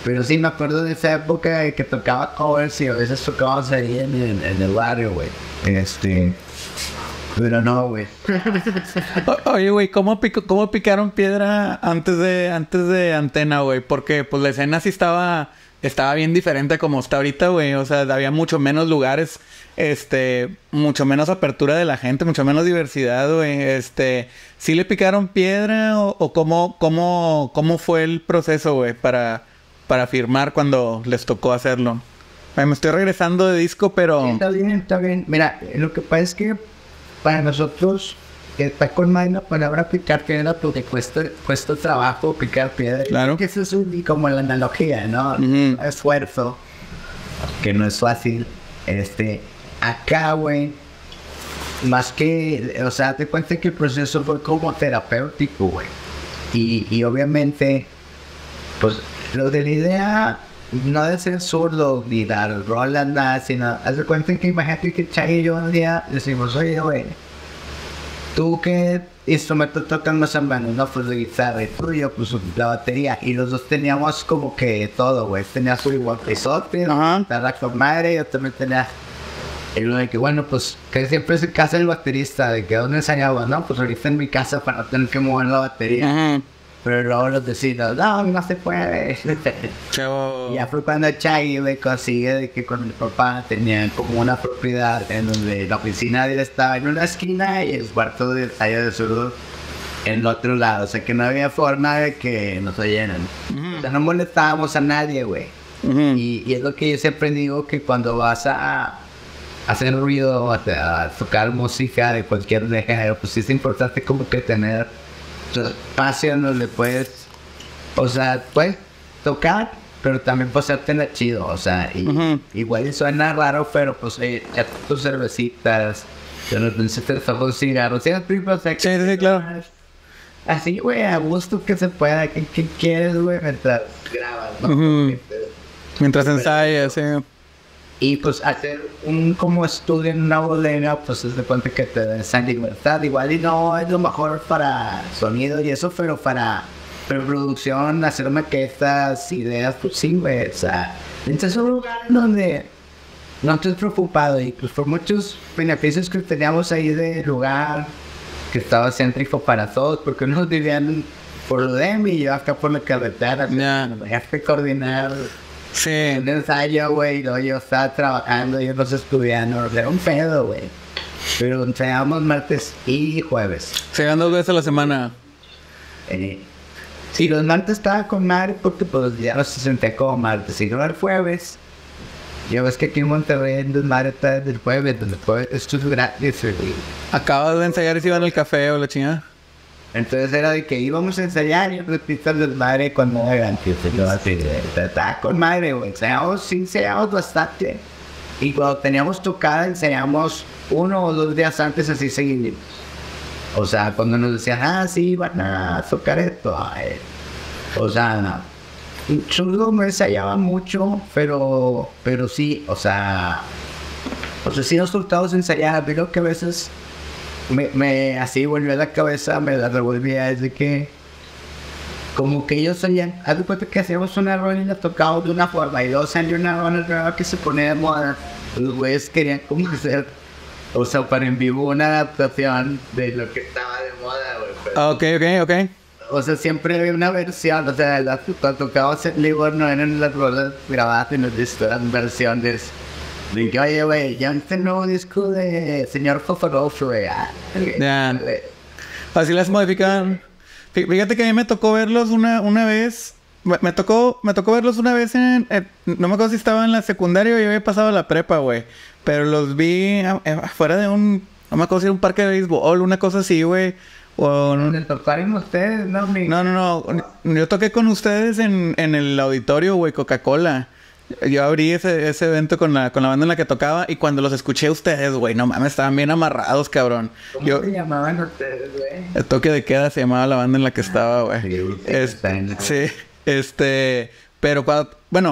Pero sí me acuerdo de esa época de que tocaba covers y a veces tocábamos ahí en, en, en el barrio, güey. Este... Pero no, güey. O- Oye, güey, ¿cómo, pico- ¿cómo picaron piedra antes de antes de Antena, güey? Porque, pues, la escena sí estaba... Estaba bien diferente a como está ahorita, güey. O sea, había mucho menos lugares, este... Mucho menos apertura de la gente, mucho menos diversidad, güey. Este... ¿Sí le picaron piedra o, o cómo, cómo, cómo fue el proceso, güey? Para, para firmar cuando les tocó hacerlo. Ay, me estoy regresando de disco, pero... Sí, está bien, está bien. Mira, lo que pasa es que para nosotros está con más la palabra picar piedra porque cuesta, cuesta trabajo picar piedra. Claro. Que eso es un- como la analogía, ¿no? Ujú. Esfuerzo, que no es fácil. Este, acá, güey, más que, o sea, te cuenta que el proceso fue como terapéutico, güey. Y, y obviamente, pues, lo de la idea no de ser zurdo ni dar rolas, nada, sino, haz de cuenta que imagínate que Chay y yo un día decimos, oye, güey, ¿tú qué instrumento tocan más o menos? No, pues la guitarra, y tú y yo, pues la batería. Y los dos teníamos como que todo, güey. Tenías un igual pesote, Ajá. guitarra con madre, yo también tenía... Y luego de que, bueno, pues, que siempre es en casa del baterista, de que ¿dónde ensayaba? No, pues ahorita en mi casa para no tener que mover la batería. Ajá. Pero luego los vecinos, no, no se puede. Chavo. Y ya fue cuando Chaggy me consigue de que con mi papá tenían como una propiedad en donde la oficina de él estaba en una esquina y el cuarto de ensayo de zurdo en el otro lado. O sea que no había forma de que nos oyeran. O sea, no molestábamos a nadie, güey. Ujú. Y, y es lo que yo siempre digo, que cuando vas a hacer ruido, a, a tocar música de cualquier género, pues sí es importante como que tener tu espacio en donde puedes, o sea, puedes tocar, pero también puedes hacerte chido, o sea, y, Ujú. igual suena raro, pero pues eh, ya tus cervecitas, de repente te tomas un cigarro, ¿sí, primo? O sea, que- Sí, sí, sí, claro. Así, güey, a gusto que se pueda, que, que quieres, güey, mientras grabas, ¿no? Ujú. Mientras ensayas, sí. Y pues hacer un como estudio en una bodega, pues se cuenta que te da esa libertad. Igual y no es lo mejor para sonido y eso, pero para preproducción, hacer maquetas, ideas, pues sí, güey. O sea, entonces es un lugar donde no estés preocupado y pues por muchos beneficios que teníamos ahí de lugar, que estaba céntrico para todos, porque unos vivían por lo de mí y yo acá por la carretera. Ya. Me dejaste que coordinar Sí. un ensayo, güey, no, yo estaba trabajando, yo no estaba estudiando, era un pedo, güey. Pero ensayábamos martes y jueves. Se van dos veces a la semana. Eh, si los martes estaba con madre, porque pues ya no se sentía como martes, y no el jueves. Yo ves que aquí en Monterrey el desmadre está desde el jueves, donde el jueves esto es gratis, güey. Acabas de ensayar y se iban al café o la chingada. Entonces era de que íbamos a ensayar y repito el desmadre cuando era grande. Así de, estaba con madre, güey. Ensayamos, sí, ensayamos bastante. Y cuando teníamos tocada, ensayamos uno o dos días antes, así seguidos. O sea, cuando nos decían, ah, sí, van a tocar esto. Ay. O sea, Zurdo no ensayaba mucho, pero, pero sí, o sea, o sea, sí nos soltamos ensayar, pero que a veces me, me así volvió a la cabeza, me la revolvía, es de que como que ellos salían, haz de cuenta que hacíamos una rola y la tocábamos de una forma, y luego salió una rola nueva que se ponía de moda, los güeyes querían como hacer, o sea, para en vivo una adaptación de lo que estaba de moda, güey. pero- Ah, ok, ok, ok. O sea, siempre había una versión, o sea, las cuando tocábamos en Libor no eran las rolas grabadas en los discos, eran versiones. De que, oye, güey, ya este nuevo disco de Señor Foforoso, güey. ah, Ya. Así las modificaban. Fí- Fíjate que a mí me tocó verlos una, una vez. Me me tocó, me tocó verlos una vez en, en- no me acuerdo si estaba en la secundaria o yo había pasado la prepa, güey. Pero los vi a- a- afuera de un, no me acuerdo si era un parque de béisbol, una cosa así, güey. O no, ¿Le tocaron ustedes, no, mi? no, no, no. Yo toqué con ustedes en, en el auditorio, güey, Coca-Cola. Yo abrí ese, ese evento con la, con la banda en la que tocaba y cuando los escuché a ustedes, güey, no mames, estaban bien amarrados, cabrón. ¿Cómo Yo, se llamaban ustedes, güey? el toque de queda se llamaba la banda en la que estaba, güey. Sí, sí, Es- está en- sí, este, pero cuando, bueno,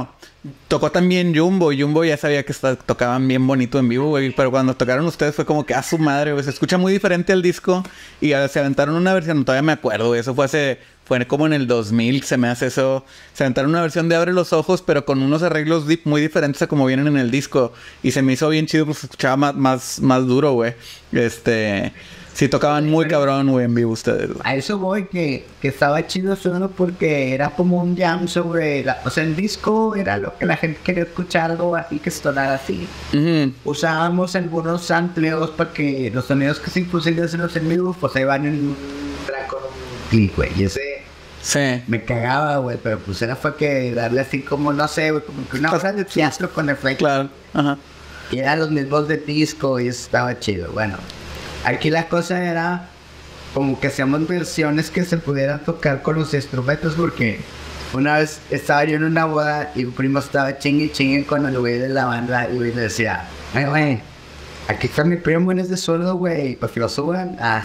tocó también Jumbo. Jumbo ya sabía que está, tocaban bien bonito en vivo, güey. Pero cuando tocaron ustedes fue como que a su madre, güey. Se escucha muy diferente al disco. Y uh, se aventaron una versión, todavía me acuerdo, güey. Eso fue hace... Fue como en el dos mil, se me hace eso. Se aventaron una versión de Abre los Ojos, pero con unos arreglos deep muy diferentes a como vienen en el disco. Y se me hizo bien chido porque se escuchaba más, más, más duro, güey. Este... Sí, tocaban muy cabrón, güey, en vivo ustedes. Güey. A eso voy, que, que estaba chido solo porque era como un jam sobre... La, o sea, el disco era lo que la gente quería escuchar, algo así que sonara así. Uh-huh. Usábamos algunos sampleos para que los sonidos que se impusieran en los en vivo, pues ahí van en un track con un clic, güey. Y ese... Sí. Me cagaba, güey, pero pues era fue que darle así como, no sé, güey, como que una hora de teatro con efecto. Claro, ajá. Y eran los mismos de disco y eso estaba chido, bueno. Aquí la cosa era como que hacíamos versiones que se pudieran tocar con los instrumentos porque una vez estaba yo en una boda y un primo estaba chingue chingue con el güey de la banda y le decía, ay güey, aquí está mi primo, es de sordo, güey, para que lo suban. Ah,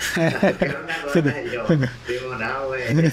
digo, no, güey.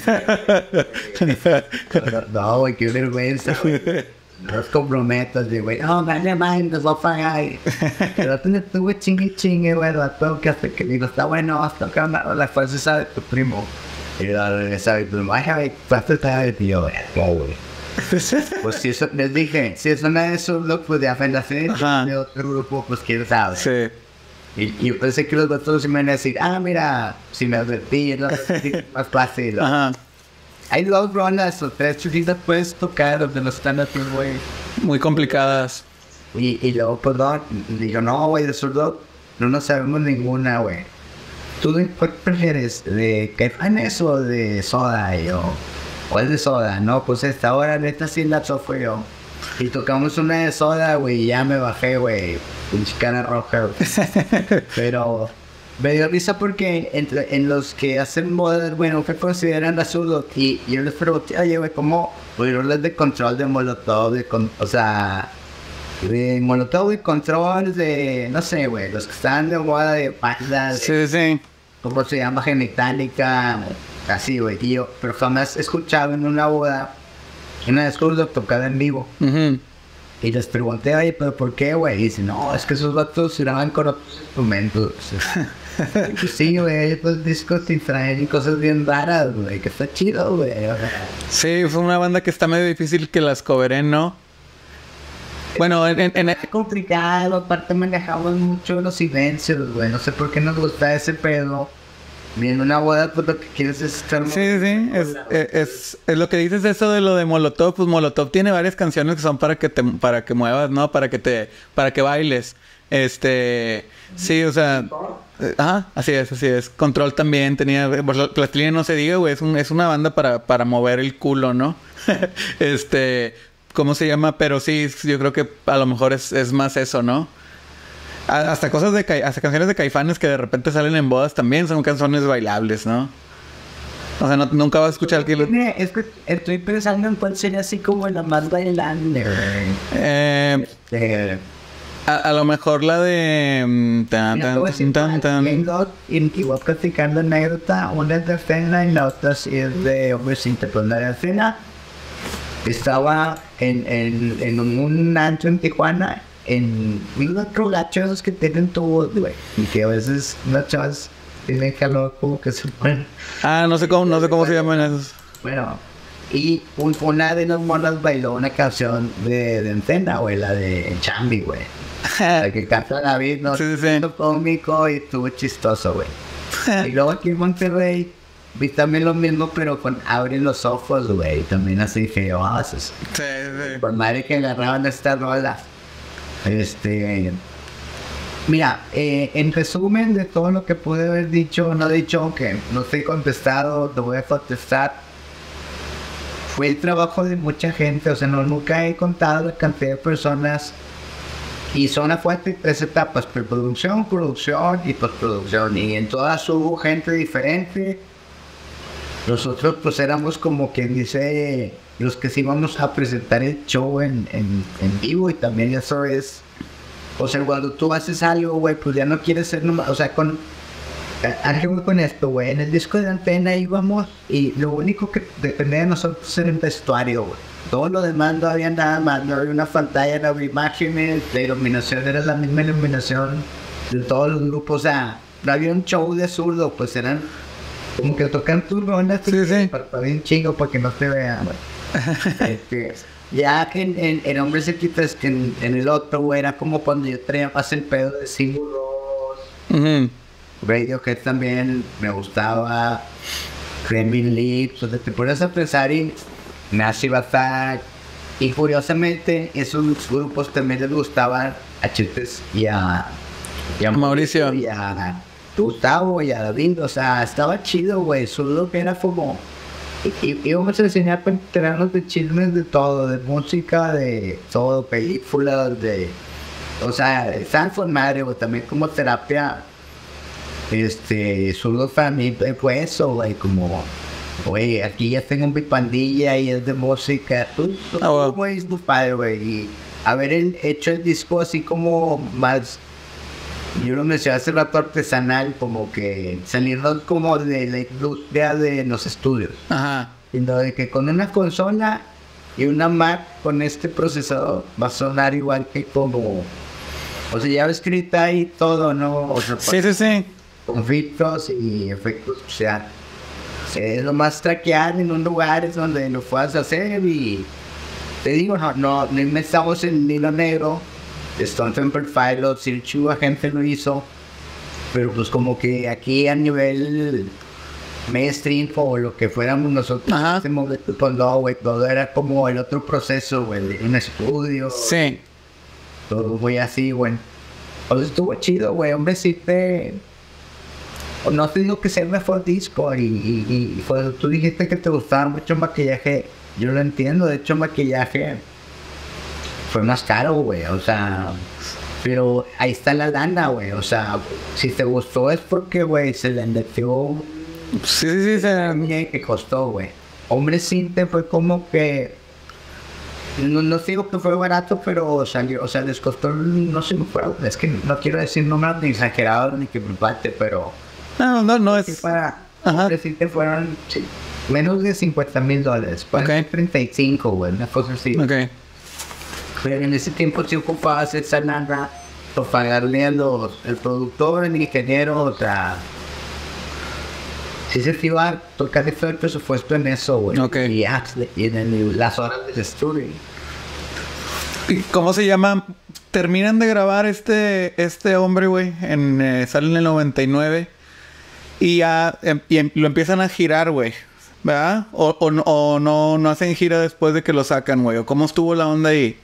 No, güey, qué vergüenza, güey. No los comprometas, güey. No, dale más, nos va a pagar. Pero tú estuve chingue chingue, güey, a todo que hasta que digo, está bueno, hasta acá la fuerza de tu primo. Y la sabe tu primo, ay, güey, ¿cuánto está de tío, güey? No, güey. Pues si eso, les dije, si es una de esos, pues de afendación de otro grupo, pues quién sabe. Sí. Y yo pensé que los otros me iban a decir, ah, mira, si me advertí, no es más fácil. Ajá. Hay dos rondas o tres chulitas puedes tocar donde no están así, güey. Muy complicadas. Y, y luego, perdón, digo, no, güey, de zurdo no nos sabemos ninguna, güey. ¿Tú cuál prefieres? ¿De Caifanes o de Soda? Yo, o es de Soda, no, pues esta hora neta sí la fue yo. Y tocamos una de Soda, güey, y ya me bajé, güey. Pinche cara roja, güey. Pero... me dio risa porque entre, en los que hacen moda, bueno, que consideran a zurdo, y yo les pregunté, oye, güey, ¿cómo pudieron les de control de Molotov, de con, o sea, de Molotov y control de, no sé, güey, los que están de moda de bandas, sí, sí, ¿cómo se llama? Genitalica, así, güey, y yo, pero jamás he escuchado en una boda, una de zurdo tocada en vivo. Uh-huh. Y les pregunté, oye, ¿pero por qué, güey? Y dicen, no, es que esos vatos graban con otros instrumentos. Pues sí, güey, los discos te traen cosas bien raras, güey, que está chido, güey. Sí, fue una banda que está medio difícil que las coveren, ¿no? Bueno, en... en, en... Es complicado, aparte manejamos mucho los silencios, güey, no sé por qué nos gusta ese pedo. En una boda, pues lo que quieres es estar... Sí, sí, es, es, es, es lo que dices eso de lo de Molotov. Pues Molotov tiene varias canciones que son para que te, para que muevas, ¿no? Para que te, para que bailes. Este, sí, o sea... Eh, ajá, así es, así es. Control también tenía... Plastilina no se diga, güey, es, un, es una banda para, para mover el culo, ¿no? este, ¿cómo se llama? Pero sí, yo creo que a lo mejor es, es más eso, ¿no? Hasta cosas de hasta canciones de Caifanes que de repente salen en bodas también son canciones bailables, ¿no? O sea, no, nunca vas a escuchar que... Es que estoy pensando en cuál sería así como la más bailable. Eh, eh, a, a lo mejor la de... Tan, tan, tan, tan. Y voy platicando anécdota. Una es de Fena y la otra sí es de Homecito. Pues la de Fena estaba en, en, en un antro en Tijuana. En otros gachos que tienen todo, güey, y que a veces las chavas tienen calor como que se ponen. Ah, no sé cómo, no sé cómo se llaman esos. Bueno, y un, una de las monas bailó una canción de, de Encena, güey, la de Chambi, güey. La que canta David, no sí, sí. cómico y estuvo chistoso, güey. Y luego aquí en Monterrey vi también lo mismo, pero con Abre los Ojos, güey. También así feo, ah, sí, sí. Por madre que agarraban esta rola. Este, mira, eh, en resumen de todo lo que pude haber dicho o no dicho, aunque no estoy contestado, te voy a contestar. Fue el trabajo de mucha gente, o sea, no, nunca he contado la cantidad de personas. Y son a fuerte tres etapas: preproducción, producción y postproducción. Y en todas hubo gente diferente. Nosotros pues éramos como quien dice los que sí íbamos a presentar el show en, en, en vivo, y también eso es, o sea, cuando tú haces algo, güey, pues ya no quieres ser nomás, o sea, con ¿A qué voy con esto, güey? En el disco de Antena íbamos y lo único que dependía de nosotros era el vestuario, güey. Todo lo demás no había nada más, no había una pantalla, no había imágenes, la iluminación era la misma iluminación de todos los grupos, o sea, no había un show de zurdo, pues eran como que tocan turbonas, sí, sí. para, para un chingo para que no te vean, güey. este, ya en, en, en Hombres Equipas, que en, en el otro, güey, era como cuando yo traía más el pedo de Sigur Rós, uh-huh. Radiohead también me gustaba, Kremlin Lips, o sea, te pones a pensar y Massive Attack, y curiosamente esos grupos también les gustaban a Chutes y a, y a Mauricio y a Gustavo y a David, o sea, estaba chido, güey, solo que era como y, y íbamos a enseñar para enterarnos de chismes de todo, de música, de todo, películas, de o sea, estaban con madre, güey, también como terapia. Este, solo para mí fue eso, güey, como, güey, aquí ya tengo mi pandilla y es de música, tú, tú, oh, wow. güey, es tu padre, güey, y haber el, hecho el disco así como más, yo lo mencioné hace rato, artesanal, como que salirnos como de la industria de los estudios, ajá, sino de que con una consola y una Mac con este procesador va a sonar igual que como, o sea, ya escrita y todo, ¿no? O sea, sí, sí, sí. Con filtros y efectos, o sea, es lo más traquear en un lugar es donde lo puedas hacer y te digo, no, no, no inventamos en Nilo Negro, Stone Temple Pilots, si chuva gente lo hizo, pero pues como que aquí a nivel mainstream o lo que fuéramos nosotros, este momento, pues no, güey, todo era como el otro proceso, güey, de un estudio, sí, todo muy así, güey, pues estuvo chido, güey, hombre, sí te... No te digo que sea el mejor disco y, y, y pues tú dijiste que te gustaba mucho el maquillaje, yo lo entiendo, de hecho el maquillaje fue más caro, güey, o sea, pero ahí está la lana, güey, o sea, si te gustó es porque, güey, se le invirtió, sí, sí, sí, se... que costó, güey. Hombre Cinte fue como que, no, no digo que fue barato, pero salió, o sea, les costó, no sé, es que no quiero decir números ni exagerados ni que me empate, pero... No, no, no es... Para Hombre Cinte fueron sí, menos de cincuenta mil dólares, para okay. treinta y cinco, güey, una cosa así. Okay. Pero en ese tiempo sí ocupabas esa lana por pagarle a los, el productor, el ingeniero, o sea... Sí se te iba a tocar todo el presupuesto en eso, güey. Okay. Y, y en el, las horas de estudio. ¿Cómo se llama? Terminan de grabar este, este hombre, güey, en, eh, sale en el noventa y nueve. Y ya em, y em, lo empiezan a girar, güey, ¿verdad? O, o, o no, no hacen gira después de que lo sacan, güey. ¿O cómo estuvo la onda ahí?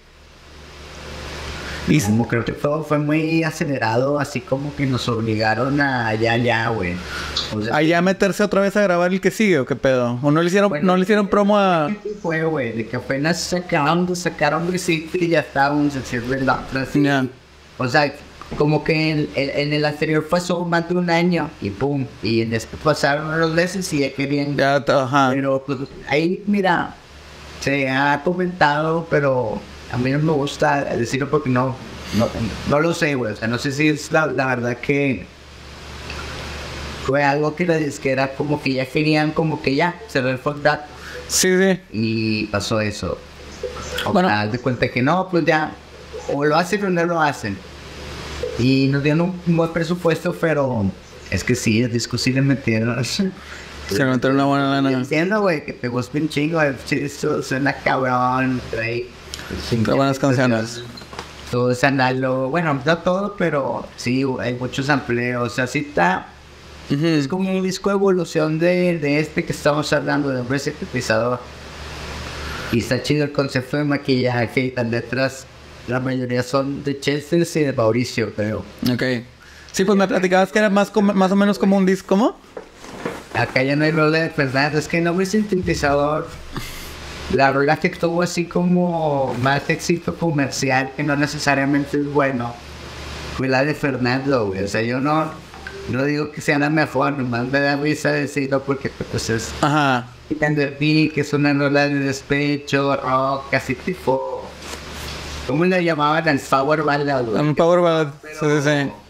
Y como creo que todo fue muy acelerado, así como que nos obligaron a allá, allá, güey. O sea, allá meterse otra vez a grabar el que sigue, ¿o qué pedo? ¿O no le hicieron, bueno, no le hicieron promo a...? ¿Qué fue, güey? De que apenas sacaron, sacaron recito y ya estábamos haciendo el otro así. Yeah. O sea... Como que en, en, en el anterior pasó más de un año y pum, y después pasaron los meses y ya querían. Ya, ajá. Pero pues ahí, mira, se ha comentado, pero a mí no me gusta decirlo porque no, no, no lo sé, güey. O sea, no sé si es la, la verdad que fue algo que la disquera como que ya querían, como que ya cerrar el contrato. Sí, sí. Y pasó eso. O bueno, sea, de cuenta que no, pues ya, o lo hacen o no lo hacen. Y nos dieron un buen presupuesto, pero es que sí, el disco sí le metieron. Se le metieron una buena lana. Entiendo, güey, que te gusta un chingo. Eso suena cabrón, trae. Trae buenas canciones. Todo es análogo. Bueno, no todo, pero sí, hay muchos amplios. O sea, sí está. Uh-huh. Es como un disco de evolución de, de este que estamos hablando, de Hombre Sintetizador. Y está chido el concepto de maquillaje y las letras. La mayoría son de Chester y de Mauricio, creo. Ok. Sí, pues me platicabas que era más, como, más o menos como un disco, ¿cómo? Acá ya no hay rola de verdad. Es que no Hombre Sintetizador. La rola que tuvo así como más éxito comercial, que no necesariamente es bueno, fue la de Fernando, güey. O sea, yo no, no digo que sea la mejor, nomás me da risa decirlo porque pues es... Ajá. Que es una rola de despecho, rock, casi tipo... ¿Cómo le llamaban? El Power Ballad, güey. Un Power Ballad, sí, sí.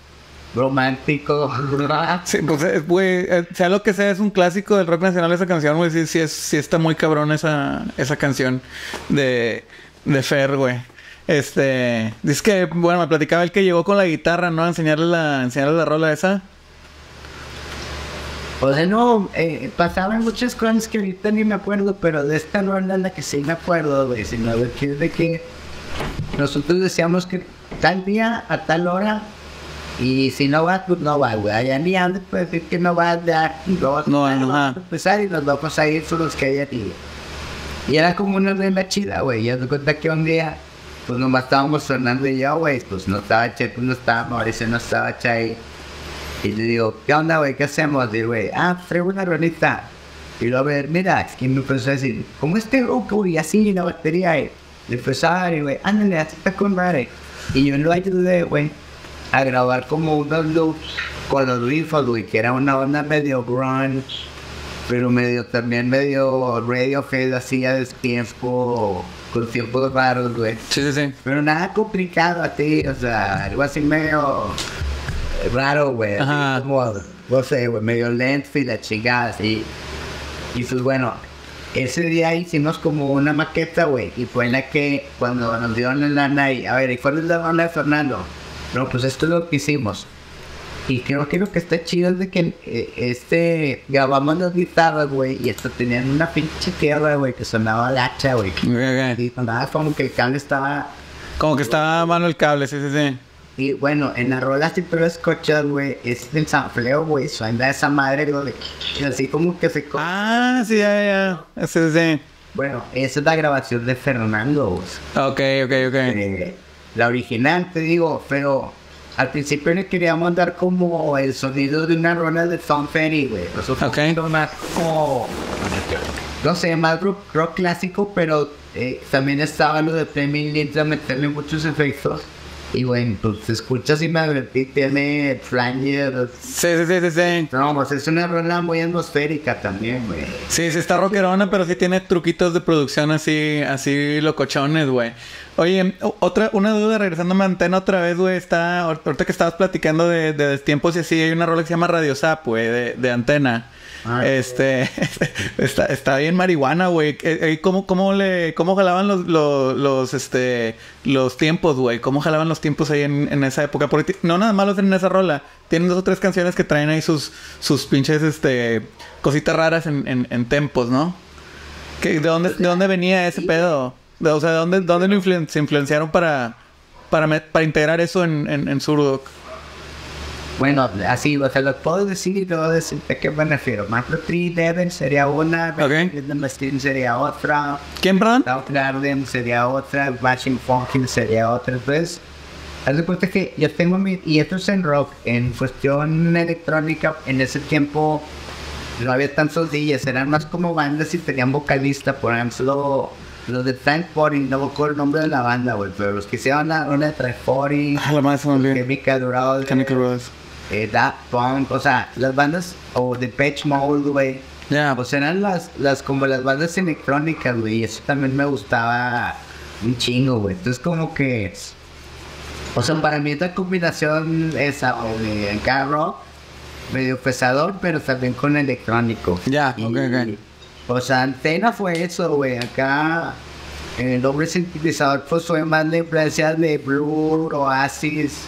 romántico. Sí, pues, eh, güey, eh, sea lo que sea, es un clásico del rock nacional esa canción, güey. Sí, sí, es, sí está muy cabrón esa, esa canción de, de Fer, güey. Este, dice que, bueno, me platicaba el que llegó con la guitarra, ¿no? A enseñarle la, enseñarle la rola esa. O sea, no, eh, pasaban muchas cosas que ahorita ni me acuerdo, pero de esta rola es la que sí me acuerdo, güey. Sino de que, de que nosotros decíamos que tal día, a tal hora, y si no vas, pues no vas, güey. Allá ni antes puedes decir que no vas, ya, y luego no, vamos no, a empezar y nos vamos a ir son los que hay aquí. Y era como una regla chida, güey. Y haz de cuenta que un día, pues nomás estábamos Fernando y yo, güey. Pues no estaba Checo, no estaba Mauricio, no estaba Chay. Y le digo, ¿qué onda, güey? ¿Qué hacemos? Y güey, ah, traigo una rolita. Y luego, a ver, mira, es que me empezó a decir, ¿cómo este rock, güey? Así, la batería, eh. Le empezó a dar, y güey, ándale, así está con madre. Y yo lo ayudé, güey, a grabar como unos loops con los rifles, güey, que era una onda medio grunge, pero medio, también medio Radiohead, así a destiempo, con tiempos raros, güey. Sí, sí, sí. Pero nada complicado a ti, o sea, algo así medio raro, güey. Ajá. Como, no sé, güey, medio lento y la chingada, así. Y pues bueno, ese día hicimos como una maqueta, güey. Y fue en la que cuando nos dieron la lana y, a ver, ¿y cuál es la banda de Fernando? No, pues esto es lo que hicimos. Y creo que lo que está chido es de que eh, este, grabamos las guitarras, güey, y esto tenían una pinche tierra, güey, que sonaba la hacha, güey. Okay, okay. Y sonaba como que el cable estaba... Como que estaba a mano el cable, sí, sí, sí. Y bueno, en la rola si tú lo escuchas, güey, es el sampleo, güey, suena esa madre, güey, así como que se... Ah, sí, ya, ya, sí, sí. Bueno, esa es la grabación de Fernando, güey. Ok, ok, ok. Eh, la original, te digo, pero al principio le queríamos dar como el sonido de una rola de Tom Petty, güey. O sea, un okay. poquito más como... No sé, más rock, rock clásico, pero eh, también estaba lo de Fleming Lindsay, meterle muchos efectos. Y bueno, pues escuchas y me advertí, tiene flanger. Sí, sí, sí, sí, sí. No, pues es una rola muy atmosférica también, güey. Sí, sí está rockerona, pero sí tiene truquitos de producción así, así locochones, güey. Oye, otra, una duda, regresándome a Antena otra vez, güey, está, ahorita que estabas platicando de, de destiempos y así, hay una rola que se llama Radio Zap, güey, de, de Antena. Ah, este, está, está bien marihuana, güey. ¿Cómo, cómo le, cómo jalaban los, los, los, este, los tiempos, güey? ¿Cómo jalaban los tiempos ahí en, en esa época? Porque no nada más los en esa rola. Tienen dos o tres canciones que traen ahí sus, sus pinches, este, cositas raras en, en, en tempos, ¿no? ¿Qué, de dónde, de dónde venía ese pedo? De, o sea, ¿de dónde, dónde lo influen, se influenciaron para, para, met, para integrar eso en, en, en Zurdok? Bueno, así, o sea, lo puedo decir y luego decirte a qué me refiero. Marco Tree Devil sería una, okay. The Machine sería otra. ¿Quién, perdón? South Garden sería otra, Machine Funkin sería otra. Entonces, haz de cuenta que yo tengo mi... Y esto es en rock, en cuestión electrónica, en ese tiempo no había tantos D Js, eran más como bandas y tenían vocalista, por ejemplo... Los de Tank cuarenta, no me acuerdo el nombre de la banda, güey, pero los que hicieron la una de Tank cuarenta, ah, la más Chemical Brothers, Chemical Brothers, eh, Daft Punk, o sea, las bandas, o Depeche Mode, güey, yeah. Pues eran las, las, como las bandas electrónicas, güey, y eso también me gustaba un chingo, güey, entonces como que, o sea, para mí esta combinación esa, güey, de acá rock, medio pesador, pero también con electrónico. Ya, yeah, ok, ok. O sea, Antena fue eso, güey. Acá el nombre sintetizador pues fue más la influencia de Blur, Oasis,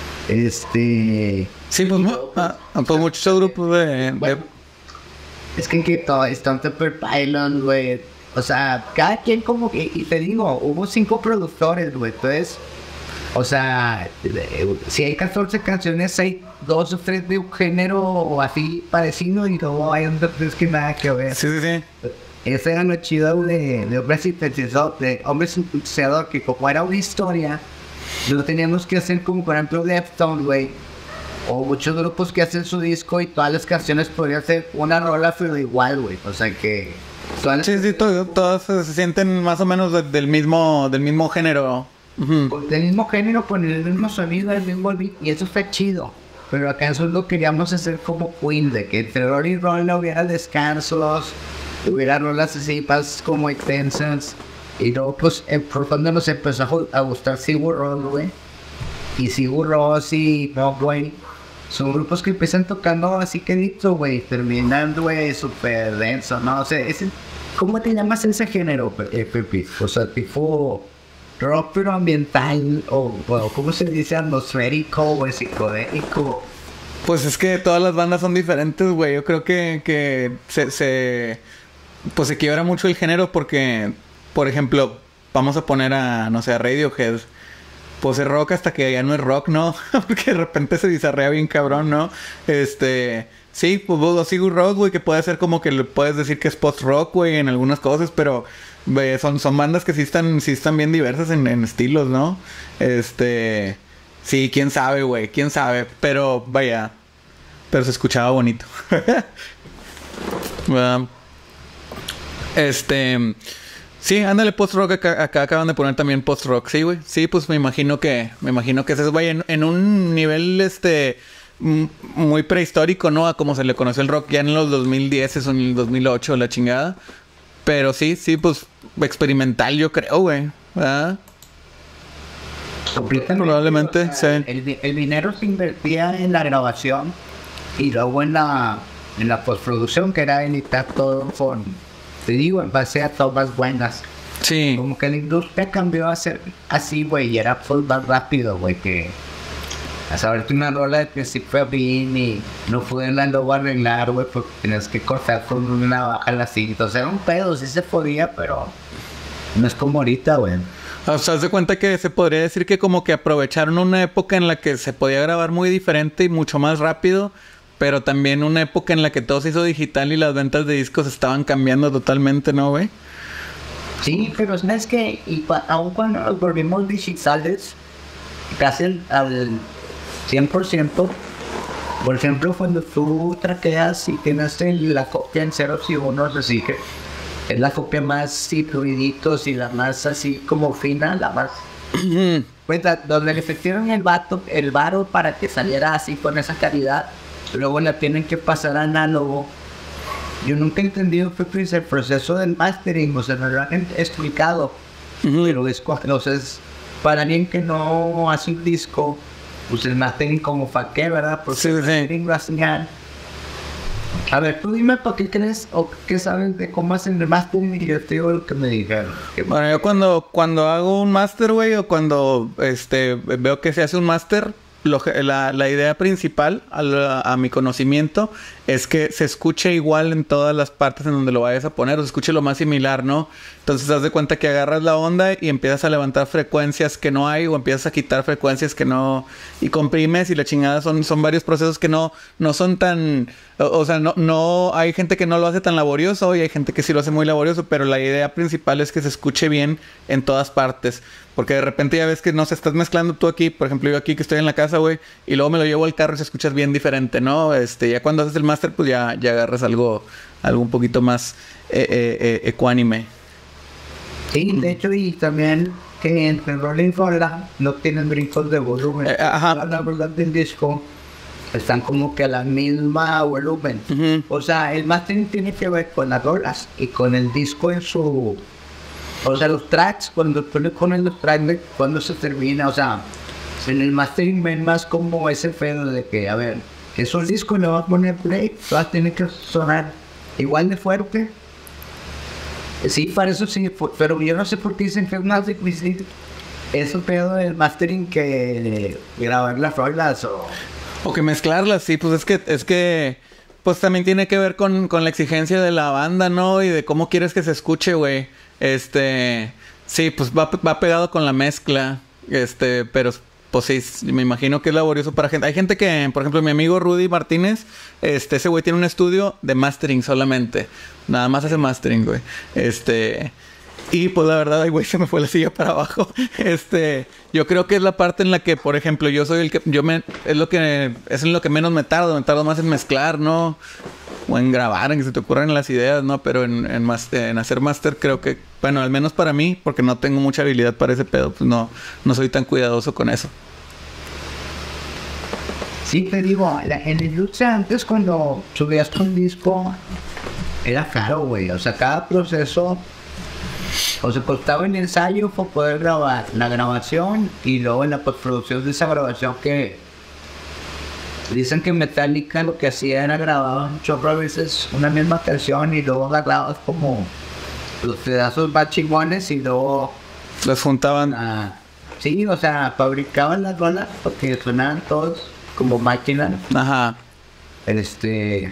este... Sí, pues, ah, pues muchos grupos de... Bueno, de... es que en que todo, Stone Temple Pilots, güey. O sea, cada quien como que... Y te digo, hubo cinco productores, güey. Entonces, o sea, si hay catorce canciones, hay dos o tres de un género o así parecido y luego hay un tres que nada que ver. Sí, sí, sí. Ese era lo chido de, de Hombre Sintetizador, de Hombre Sintetizador, que como era una historia, lo teníamos que hacer como por ejemplo Deftones, güey. O muchos grupos que hacen su disco y todas las canciones podrían ser una rola pero igual, güey. O sea que... Todas sí, sí, todo, todas se sienten más o menos de, del mismo del mismo género. Uh-huh. Del mismo género, con el mismo sonido, el mismo beat, y eso fue chido. Pero acá eso lo queríamos hacer como Queen, de que entre roll y roll no hubiera descansos, hubiera rolas así, más como extensas. Y luego, pues, por cuando nos empezó a gustar Sigur Rós, güey. Y Sigur Rós y no, güey. son grupos que empiezan tocando así quedito, güey, terminan, güey, súper denso, ¿no? O sea, ese, ¿cómo te llamas ese género, eh, Pepe? O sea, tipo rock pero ambiental, o, o ¿cómo se dice? Atmosférico, o psicodélico. Pues es que todas las bandas son diferentes, güey. Yo creo que, que se, se... Pues se quiebra mucho el género porque, por ejemplo, vamos a poner a, no sé, a Radiohead. Pues es rock hasta que ya no es rock, ¿no? Porque de repente se bizarrea bien cabrón, ¿no? Este... Sí, pues vos sigo rock, güey, que puede ser como que le puedes decir que es post-rock, güey, en algunas cosas, pero... Wey, son, son bandas que sí están, sí están bien diversas en, en estilos, ¿no? Este... Sí, quién sabe, güey, quién sabe. Pero, vaya... Pero se escuchaba bonito. um, este... Sí, ándale, post-rock. Acá, acá acaban de poner también post-rock. Sí, güey. Sí, pues me imagino que... Me imagino que ese es, güey, en, en un nivel, este... Muy prehistórico, ¿no? A como se le conoció el rock ya en los dos mil diez, eso en el dos mil ocho, la chingada. Pero sí, sí, pues... Experimental, yo creo, güey. ¿Verdad? Probablemente, o sea, sí. El, el dinero se invertía en la grabación y luego en la, en la postproducción, que era editar todo con, te digo, en base a tomas buenas. Sí. Como que la industria cambió a ser así, güey, y era full más rápido, güey, que a saberte una rola de principio a fin y no pude luego arreglar, güey, porque tenías que cortar con una baja la cinta. O sea, era un pedo, sí se podía, pero no es como ahorita, güey. O sea, haz de cuenta que se podría decir que como que aprovecharon una época en la que se podía grabar muy diferente y mucho más rápido, pero también una época en la que todo se hizo digital y las ventas de discos estaban cambiando totalmente, ¿no, güey? Sí, pero es que y aun cuando nos volvimos digitales, casi al, al cien por ciento, por ejemplo, cuando tú traqueas y tienes la copia en ceros y unos, así que es la copia más sin ruiditos y la más así como fina, la más... pues donde le metieron el vato, el varo para que saliera así con esa calidad, luego la tienen que pasar a análogo. Yo nunca he entendido pues, el proceso del mastering, o sea, me lo han explicado. Uh-huh. Pero es, entonces, para alguien que no hace un disco, pues el mastering como fa qué, ¿verdad? Porque sí, el mastering sí. Lo hacen. A ver, tú dime por qué crees o qué sabes de cómo hacen el mastering y yo te digo lo que me dijeron. Bueno, yo cuando, cuando hago un master, güey, o cuando este veo que se hace un master, lo, la, la idea principal a, la, a mi conocimiento es que se escuche igual en todas las partes en donde lo vayas a poner, o se escuche lo más similar, ¿no? Entonces, haz de cuenta que agarras la onda y empiezas a levantar frecuencias que no hay, o empiezas a quitar frecuencias que no... Y comprimes y la chingada son, son varios procesos que no, no son tan... O, o sea, no, no... Hay gente que no lo hace tan laborioso y hay gente que sí lo hace muy laborioso, pero la idea principal es que se escuche bien en todas partes. Porque de repente ya ves que, no sé, estás mezclando tú aquí, por ejemplo, yo aquí que estoy en la casa, güey, y luego me lo llevo al carro y se escuchas bien diferente, ¿no? Este, ya cuando haces el máster, pues ya, ya agarras algo, algo un poquito más eh, eh, eh, ecuánime. Sí, de hecho, y también que entre Rolling Rolla no tienen brincos de volumen. Eh, ajá. La verdad del disco están como que a la misma volumen. Uh-huh. O sea, el mastering tiene que ver con las rolas y con el disco en su... O sea, los tracks, cuando tú le pones los tracks, cuando se termina, o sea, en el mastering ven más como ese pedo de que, a ver, esos discos le vas a poner play, vas a tener que sonar igual de fuerte. Sí, para eso sí, pero yo no sé por qué dicen que es más difícil ese pedo del mastering que grabar las rolas o... O que mezclarlas, sí, pues es que, es que, pues también tiene que ver con, con la exigencia de la banda, ¿no? Y de cómo quieres que se escuche, güey. Este, sí, pues va, va pegado con la mezcla, este, pero pues sí, me imagino que es laborioso para gente. Hay gente que, por ejemplo, mi amigo Rudy Martínez, este, ese güey tiene un estudio de mastering solamente. Nada más hace mastering, güey. Este, y pues la verdad, ay, güey, se me fue la silla para abajo. Este, yo creo que es la parte en la que, por ejemplo, yo soy el que, yo me, es lo que, es en lo que menos me tardo, me tardo más en mezclar, ¿no? O en grabar, en que se te ocurran las ideas, ¿no? Pero en, en, master, en hacer máster creo que... Bueno, al menos para mí, porque no tengo mucha habilidad para ese pedo, pues no, no soy tan cuidadoso con eso. Sí, te digo, la, en la industria antes cuando subías un disco era caro, güey. O sea, cada proceso... O sea, costaba el ensayo para poder grabar la grabación y luego en la postproducción de esa grabación que... Dicen que Metallica lo que hacía era grabar muchas veces una misma canción y luego grababas como los pedazos más chingones y luego... Los juntaban. Ah, sí, o sea, fabricaban las rolas porque sonaban todos como máquinas. Ajá. Este...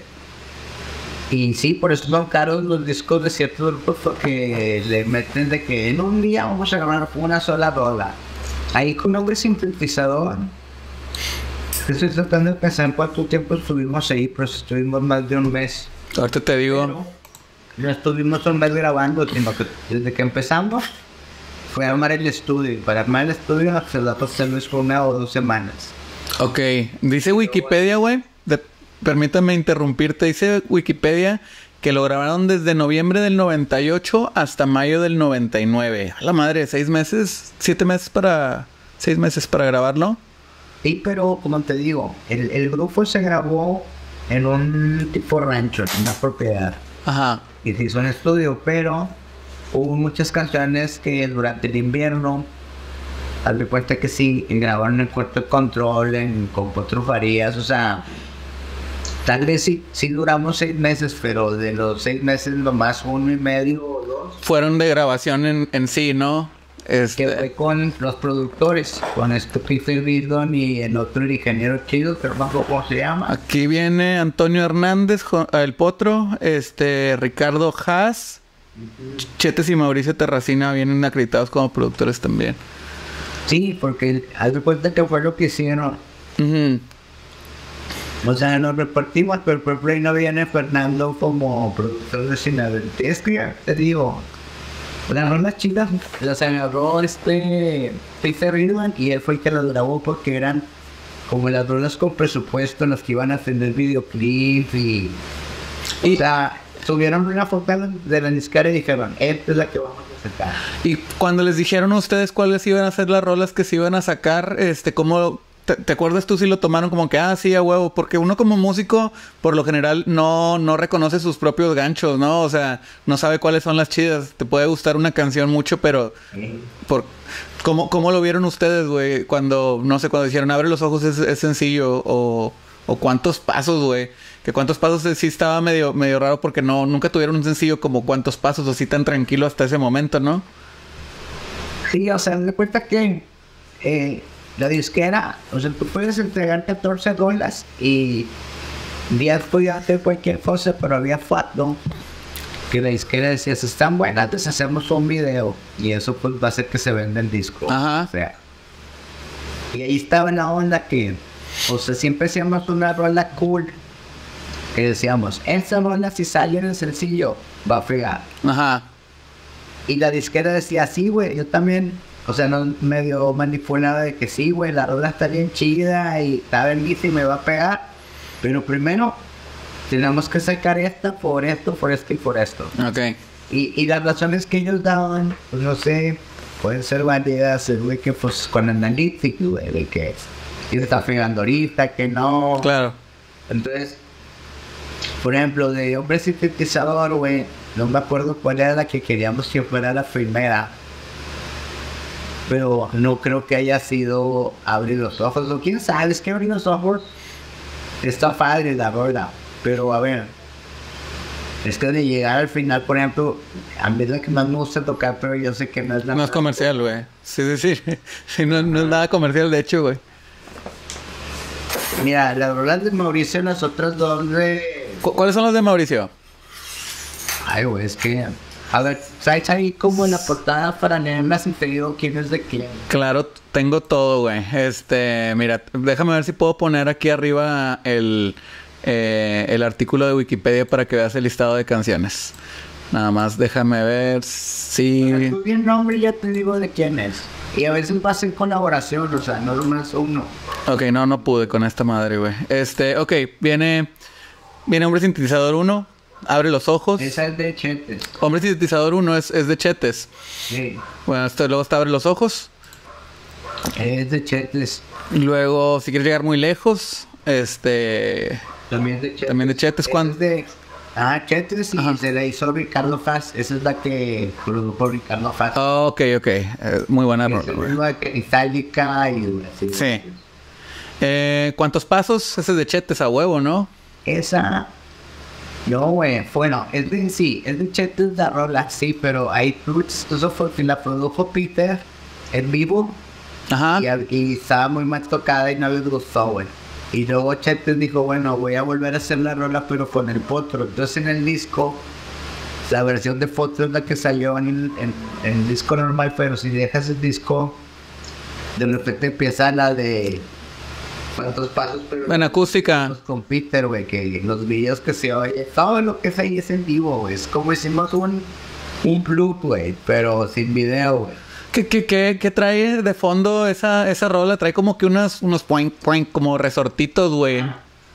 Y sí, por eso son caros los discos de ciertos grupos porque le meten de que en un día vamos a grabar una sola rola. Ahí con nombre sintetizador. Estoy tratando de pensar cuánto tiempo estuvimos ahí, pero estuvimos más de un mes. Ahorita te digo. Pero no estuvimos un mes grabando, sino que desde que empezamos fue a armar el estudio. Para armar el estudio se la pasó por una o dos semanas. Ok, dice Wikipedia, güey. Permítame interrumpirte. Dice Wikipedia que lo grabaron desde noviembre del noventa y ocho hasta mayo del noventa y nueve. A la madre, seis meses, siete meses para... Seis meses para grabarlo. Sí, pero como te digo, el, el grupo se grabó en un tipo rancho, en una propiedad. Ajá. Y se hizo un estudio, pero hubo muchas canciones que durante el invierno, al de cuenta que sí, grabaron en Cuarto de Control, en con Potro Farías, o sea, tal vez sí, sí duramos seis meses, pero de los seis meses nomás uno y medio o dos. Fueron de grabación en, en sí, ¿no? Este... Que fue con los productores, con este Peter Bidon y el otro ingeniero chido, pero no sé cómo se llama. Aquí viene Antonio Hernández, el Potro, este Ricardo Haas, uh-huh. Chetes y Mauricio Terracina vienen acreditados como productores también. Sí, porque haz de cuenta que fue lo que hicieron. Uh-huh. O sea, nos repartimos, pero por ahí no viene Fernando como productor de cine. Es que ya te digo, las rolas chidas las agarró este Peter Bidon y él fue el que las grabó porque eran como las rolas con presupuesto en las que iban a tener videoclip y... y o sea, subieron una foto de la disquera y dijeron, esta es la que vamos a sacar. Y cuando les dijeron a ustedes cuáles iban a ser las rolas que se iban a sacar, este, ¿cómo... ¿Te, ¿Te acuerdas tú si lo tomaron como que, ah, sí, a huevo? Porque uno como músico, por lo general, no, no reconoce sus propios ganchos, ¿no? O sea, no sabe cuáles son las chidas. Te puede gustar una canción mucho, pero... por ¿Cómo, cómo lo vieron ustedes, güey? Cuando, no sé, cuando dijeron, abre los ojos es, es sencillo. O, o cuántos pasos, güey. Que cuántos pasos sí estaba medio, medio raro porque no, nunca tuvieron un sencillo como cuántos pasos, así tan tranquilo hasta ese momento, ¿no? Sí, o sea, me cuenta que... Eh, la disquera, o sea, tú puedes entregar catorce dólares y días podía hacer cualquier cosa, pero había foto que la disquera decía, si están buenas, les hacemos un video y eso pues va a hacer que se venda el disco. Ajá. O sea, y ahí estaba la onda que, o sea, siempre hacíamos una rola cool que decíamos, esa rola si sale en el sencillo va a fregar. Ajá. Y la disquera decía, sí, güey, yo también. O sea, no medio manipulada de que sí, güey, la rola está bien chida y está vergüenza y me va a pegar. Pero primero, tenemos que sacar esta por esto, por esto y por esto. Ok. Y, y las razones que ellos daban, pues no sé, pueden ser válidas, güey, que pues con analítica, güey, de que se está pegando ahorita, que no. Claro. Entonces, por ejemplo, de hombre sintetizador, güey, no me acuerdo cuál era la que queríamos que fuera la primera. Pero no creo que haya sido abrir los ojos, o quién sabe, es que abrir los ojos está padre, la verdad. Pero a ver, es que de llegar al final, por ejemplo, a mí es la que más me gusta tocar, pero yo sé que no es la No es comercial, güey. Sí, sí, sí. Sí, no, no es nada comercial, de hecho, güey. Mira, las rolas de Mauricio, las otras dos de... ¿Cu ¿Cuáles son las de Mauricio? Ay, güey, es que... A ver, ¿sabes ahí como en la portada para leerlas y te digo quién es de quién? Claro, tengo todo, güey. Este, mira, déjame ver si puedo poner aquí arriba el, eh, el artículo de Wikipedia para que veas el listado de canciones. Nada más déjame ver si... Pero tú bien nombre ya te digo de quién es. Y a veces pasa en colaboración, o sea, no nomás uno. Ok, no, no pude con esta madre, güey. Este, ok, viene... Viene Hombre Sintetizador uno. Abre los ojos. Esa es de Chetes. Hombre Sintetizador uno es, es de Chetes. Sí. Bueno, esto luego está Abre los ojos. Es de Chetes. Luego, si quieres llegar muy lejos, este... También de Chetes. También de Chetes. ¿Cuándo? De... Ah, Chetes y Ajá. se la hizo Ricardo Faz. Esa es la que produjo Ricardo Faz. Oh, ok, ok. Eh, muy buena rola, es güey. la que Itálica y así. Sí. Eh, ¿Cuántos pasos? Ese es de Chetes a huevo, ¿no? Esa... No, güey. Bueno, es de... Sí, es de Chetes la rola, sí, pero hay... Eso fue que la produjo Peter en vivo. Ajá. Y, y estaba muy mal tocada y no les gustó, güey. Y luego Chetes dijo, bueno, voy a volver a hacer la rola, pero con el potro. Entonces en el disco... La versión de foto es la que salió en el, en, en el disco normal, pero si dejas el disco, de repente empieza la de cuántos pasos, pero en acústica. Con Peter, güey, que los videos que se oye, todo lo que es ahí es en vivo, güey. Es como hicimos un, un loop, güey, pero sin video, güey. ¿Qué, qué, qué, ¿Qué trae de fondo esa, esa rola? Trae como que unas, unos point, point, como resortitos, güey.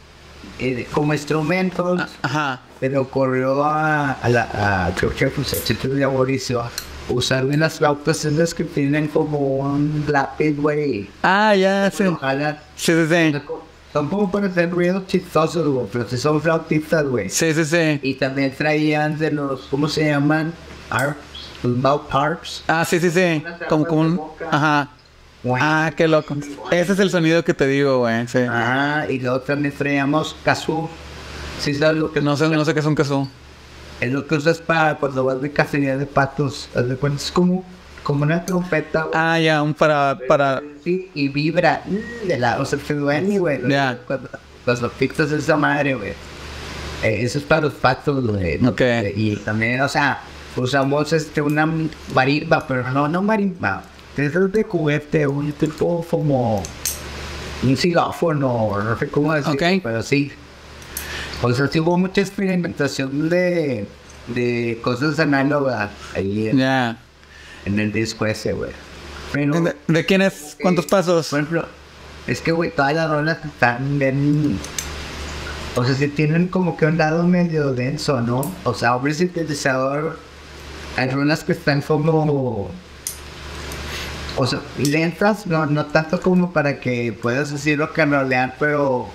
Eh, como instrumentos. Ah, ajá. Pero corrió a, a la, a, creo que pues, a de Mauricio, usar unas flautas en las que tienen como un lápiz, güey. Ah, ya, sí. Ojalá. Sí, sí, sí. Son como para hacer ruidos chistosos, güey, pero si son flautistas, güey. Sí, sí, sí. Y también traían de los, ¿cómo se llaman? Harps, los mouth harps. Ah, sí, sí, sí. Como, como un... Ajá. Ah, qué loco. Ese es el sonido que te digo, güey. Sí. Ah, y luego también traíamos kazoo. ¿Sí sabes lo que no sé, no sé qué es un kazoo? Es lo que usas para cuando vas de cacería de patos. Haz de cuenta, es como, como una trompeta. Güey. Ah, ya, un para, para... Sí, y vibra. De la, o sea, te duele, güey. Ya. Yeah. Cuando, cuando pictas esa madre, güey. Eh, eso es para los patos, güey. Ok. Y también, o sea, usamos este, una marimba, pero no, no marimba. Es de juguete, un tipo como un xilófono, no sé cómo decirlo, okay. Pero sí. O sea, sí hubo mucha experimentación de, de cosas análogas ahí en, yeah. en el disco ese, güey. ¿De, ¿De quién es? ¿Cuántos eh, pasos? Por ejemplo, es que, güey, todas las rolas están bien... O sea, sí tienen como que un lado medio denso, ¿no? O sea, hombre sintetizador, hay rolas que están como... O sea, lentas, no, no tanto como para que puedas decirlo canrolear, pero...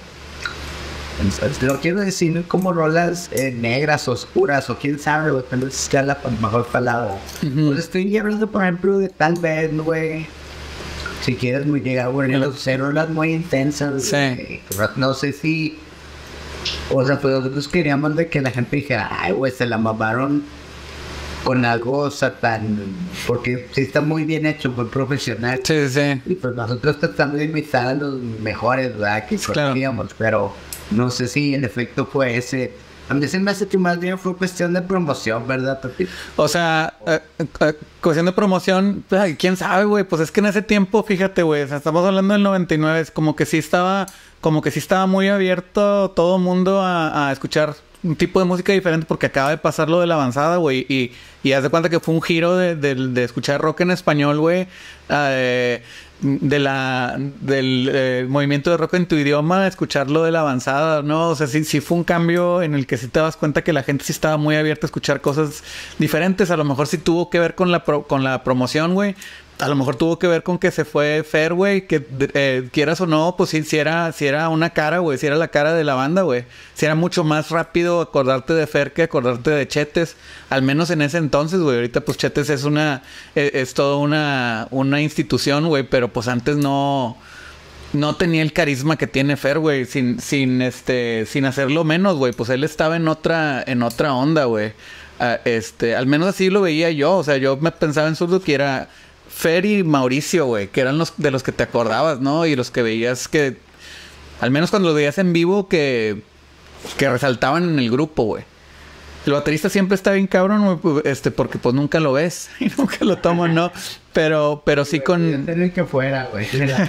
Lo quiero decir como rolas eh, negras, oscuras, o quién sabe, güey, pero es ya la mejor palabra. Uh-huh. Pues estoy hablando, por ejemplo, de tal vez, güey, si quieres muy llegar, güey, a hacer rolas muy intensas, sí. Güey. No sé si... O sea, pues nosotros queríamos de que la gente dijera, ay, güey, se la mamaron con algo, o sea, tan... Porque sí está muy bien hecho, muy profesional. Sí, sí. Y pues nosotros tratamos de imitar a los mejores, ¿verdad? Que conocíamos, claro. Pero... No sé si el efecto fue ese. A mí se me hace que más bien fue cuestión de promoción, ¿verdad, Pepe? O sea, eh, eh, cuestión de promoción, pues, quién sabe, güey. Pues es que en ese tiempo, fíjate, güey, o sea, estamos hablando del noventa y nueve, es como que sí estaba, como que sí estaba muy abierto todo el mundo a, a escuchar un tipo de música diferente porque acaba de pasar lo de la avanzada, güey. Y, y haz de cuenta que fue un giro de, de, de escuchar rock en español, güey. Eh, de la del eh, movimiento de rock en tu idioma, escucharlo de la avanzada, ¿no? O sea, sí, sí fue un cambio en el que sí te das cuenta que la gente sí estaba muy abierta a escuchar cosas diferentes. A lo mejor sí tuvo que ver con la pro, con la promoción, güey. A lo mejor tuvo que ver con que se fue Fer, güey, que eh, quieras o no, pues sí, sí era, sí era una cara, güey, sí era la cara de la banda, güey. Sí era mucho más rápido acordarte de Fer que acordarte de Chetes, al menos en ese entonces, güey. Ahorita pues Chetes es una, es, es toda una, una institución, güey, pero pues antes no, no tenía el carisma que tiene Fer, güey, sin, sin este, sin hacerlo menos, güey. Pues él estaba en otra, en otra onda, güey. Uh, este, al menos así lo veía yo, o sea, yo me pensaba en Zurdo que era Fer y Mauricio, güey, que eran los de los que te acordabas, ¿no? Y los que veías que, al menos cuando los veías en vivo, que, que resaltaban en el grupo, güey. El baterista siempre está bien cabrón, güey, este, porque pues nunca lo ves y nunca lo toman, ¿no? Pero, pero sí con... que fuera, güey.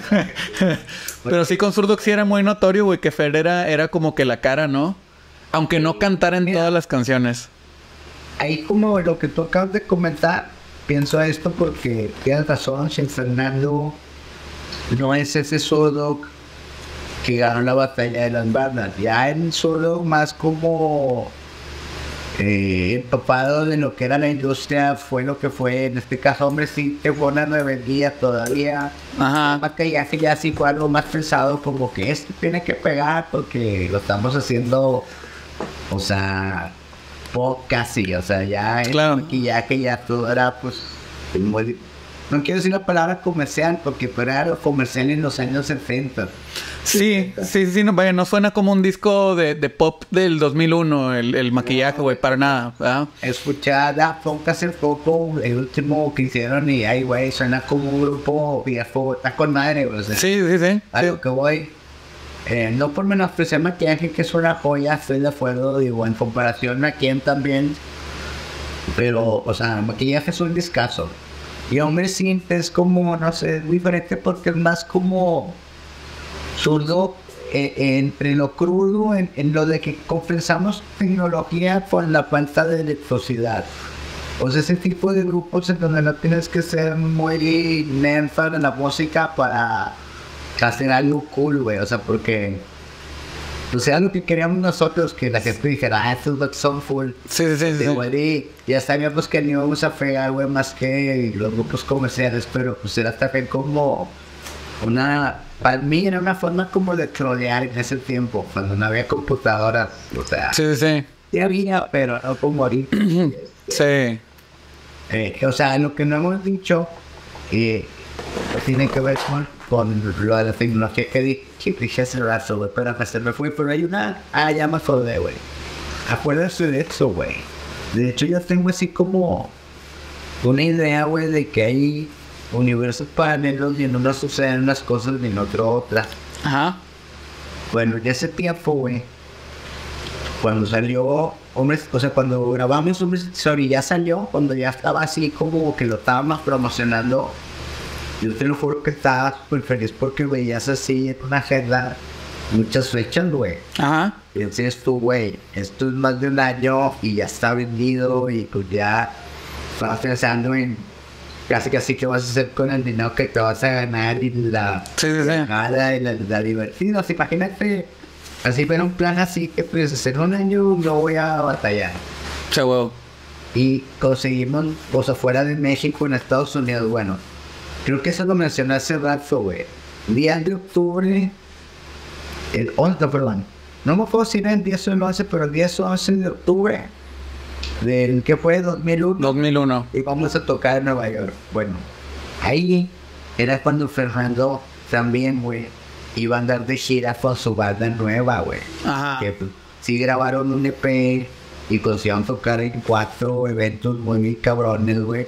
Pero sí con Zurdo sí era muy notorio, güey, que Fer era, era como que la cara, ¿no? Aunque no cantara en todas las canciones. Ahí como lo que tú acabas de comentar, pienso esto porque tienes razón, Shin Fernando no es ese Zurdo que ganó la batalla de las bandas. Ya el Zurdo más como eh, empapado de lo que era la industria, fue lo que fue, en este caso, hombre, sí, que fue una nuevería todavía. Ajá. Más que ya, que ya sí fue algo más pesado, como que esto tiene que pegar porque lo estamos haciendo, o sea... casi, o sea, ya claro. Aquí ya que ya todo era pues muy no quiero decir la palabra comercial, porque era lo comercial en los años setenta. Sí, sí, sí, no, vaya, no suena como un disco de, de pop del dos mil uno, el, el maquillaje, güey, no, para nada, ¿verdad? Escuchar Daft Punk hace poco, el último que hicieron, y ay, güey, suena como un grupo viejo, está con madre, güey. O sea, sí, sí, sí. A sí. lo que voy, eh, no por menospreciar maquillaje, que es una joya, estoy de acuerdo, digo, en comparación a quien también, pero, o sea, maquillaje es un discazo. Y Hombre Synth es como, no sé, es diferente porque es más como zurdo eh, entre lo crudo, en, en lo de que compensamos tecnología con la falta de electricidad. O sea, ese tipo de grupos en donde no tienes que ser muy nerfa en la música para hacer algo cool, güey. O sea, porque... O sea, lo que queríamos nosotros, que la gente dijera, ah, esto es soulful. Sí, sí, sí. sí. Güey, ya sabíamos que no íbamos a pegar, güey, más que los grupos comerciales, pero pues era también como una... Para mí era una forma como de trolear en ese tiempo, cuando no había computadoras, o sea... Sí, sí, sí. Sí había, pero no como ahorita. Sí. Eh, o sea, lo que no hemos dicho, eh, tiene que ver con, con lo de la tecnología que dije, que dije hace rato, güey, pero hasta se me fue, pero hay una... Ah, ya me acordé, güey. Acuérdate de eso, güey. De hecho, yo tengo así como una idea, güey, de que hay universos paralelos y en uno suceden unas cosas y en otro otras. Ajá. Bueno, ya ese tiempo, güey, cuando salió Hombres, o sea, cuando grabamos Hombres, sorry, ya salió, cuando ya estaba así como que lo estábamos promocionando, yo te lo juro que estaba súper feliz porque veías así en una agenda muchas fechas, güey. Ajá. Y decías tú, güey, esto es más de un año y ya está vendido y pues ya estás pensando en casi casi qué vas a hacer con el dinero que te vas a ganar y la sí, sí, sí. Nada, y la, la diversión. O sea, imagínate, así fuera un plan así que pues en un año no voy a batallar. Sí, güey. Y conseguimos, o sea, fuera de México, en Estados Unidos, bueno, creo que eso lo mencioné hace rato, güey. Día de octubre, el once, perdón. No me puedo decir el diez o el once, pero el diez o once de octubre del que fue dos mil uno. dos mil uno. Y vamos a tocar en Nueva York. Bueno, ahí era cuando Fernando también, güey, iba a andar de gira con su banda nueva, güey. Ajá. Que pues, sí grabaron un E P y consiguieron tocar en cuatro eventos muy cabrones, güey.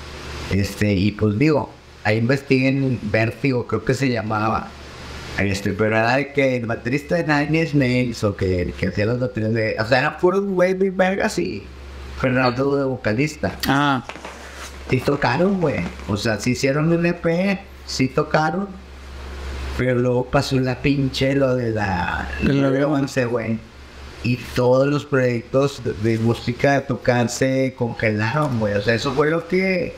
Este, y pues digo, ahí investiguen Vértigo, creo que se llamaba. Este, pero era de que el baterista de Nine Inch Nails o que, que hacía los baterías de... O sea, eran puros güey de vergas y Fernando de vocalista. Ajá. Sí tocaron, güey. O sea, sí hicieron un E P, sí tocaron. Pero luego pasó la pinche lo de la... El once, güey. Y todos los proyectos de, de música de tocar se congelaron, güey. O sea, eso fue lo que...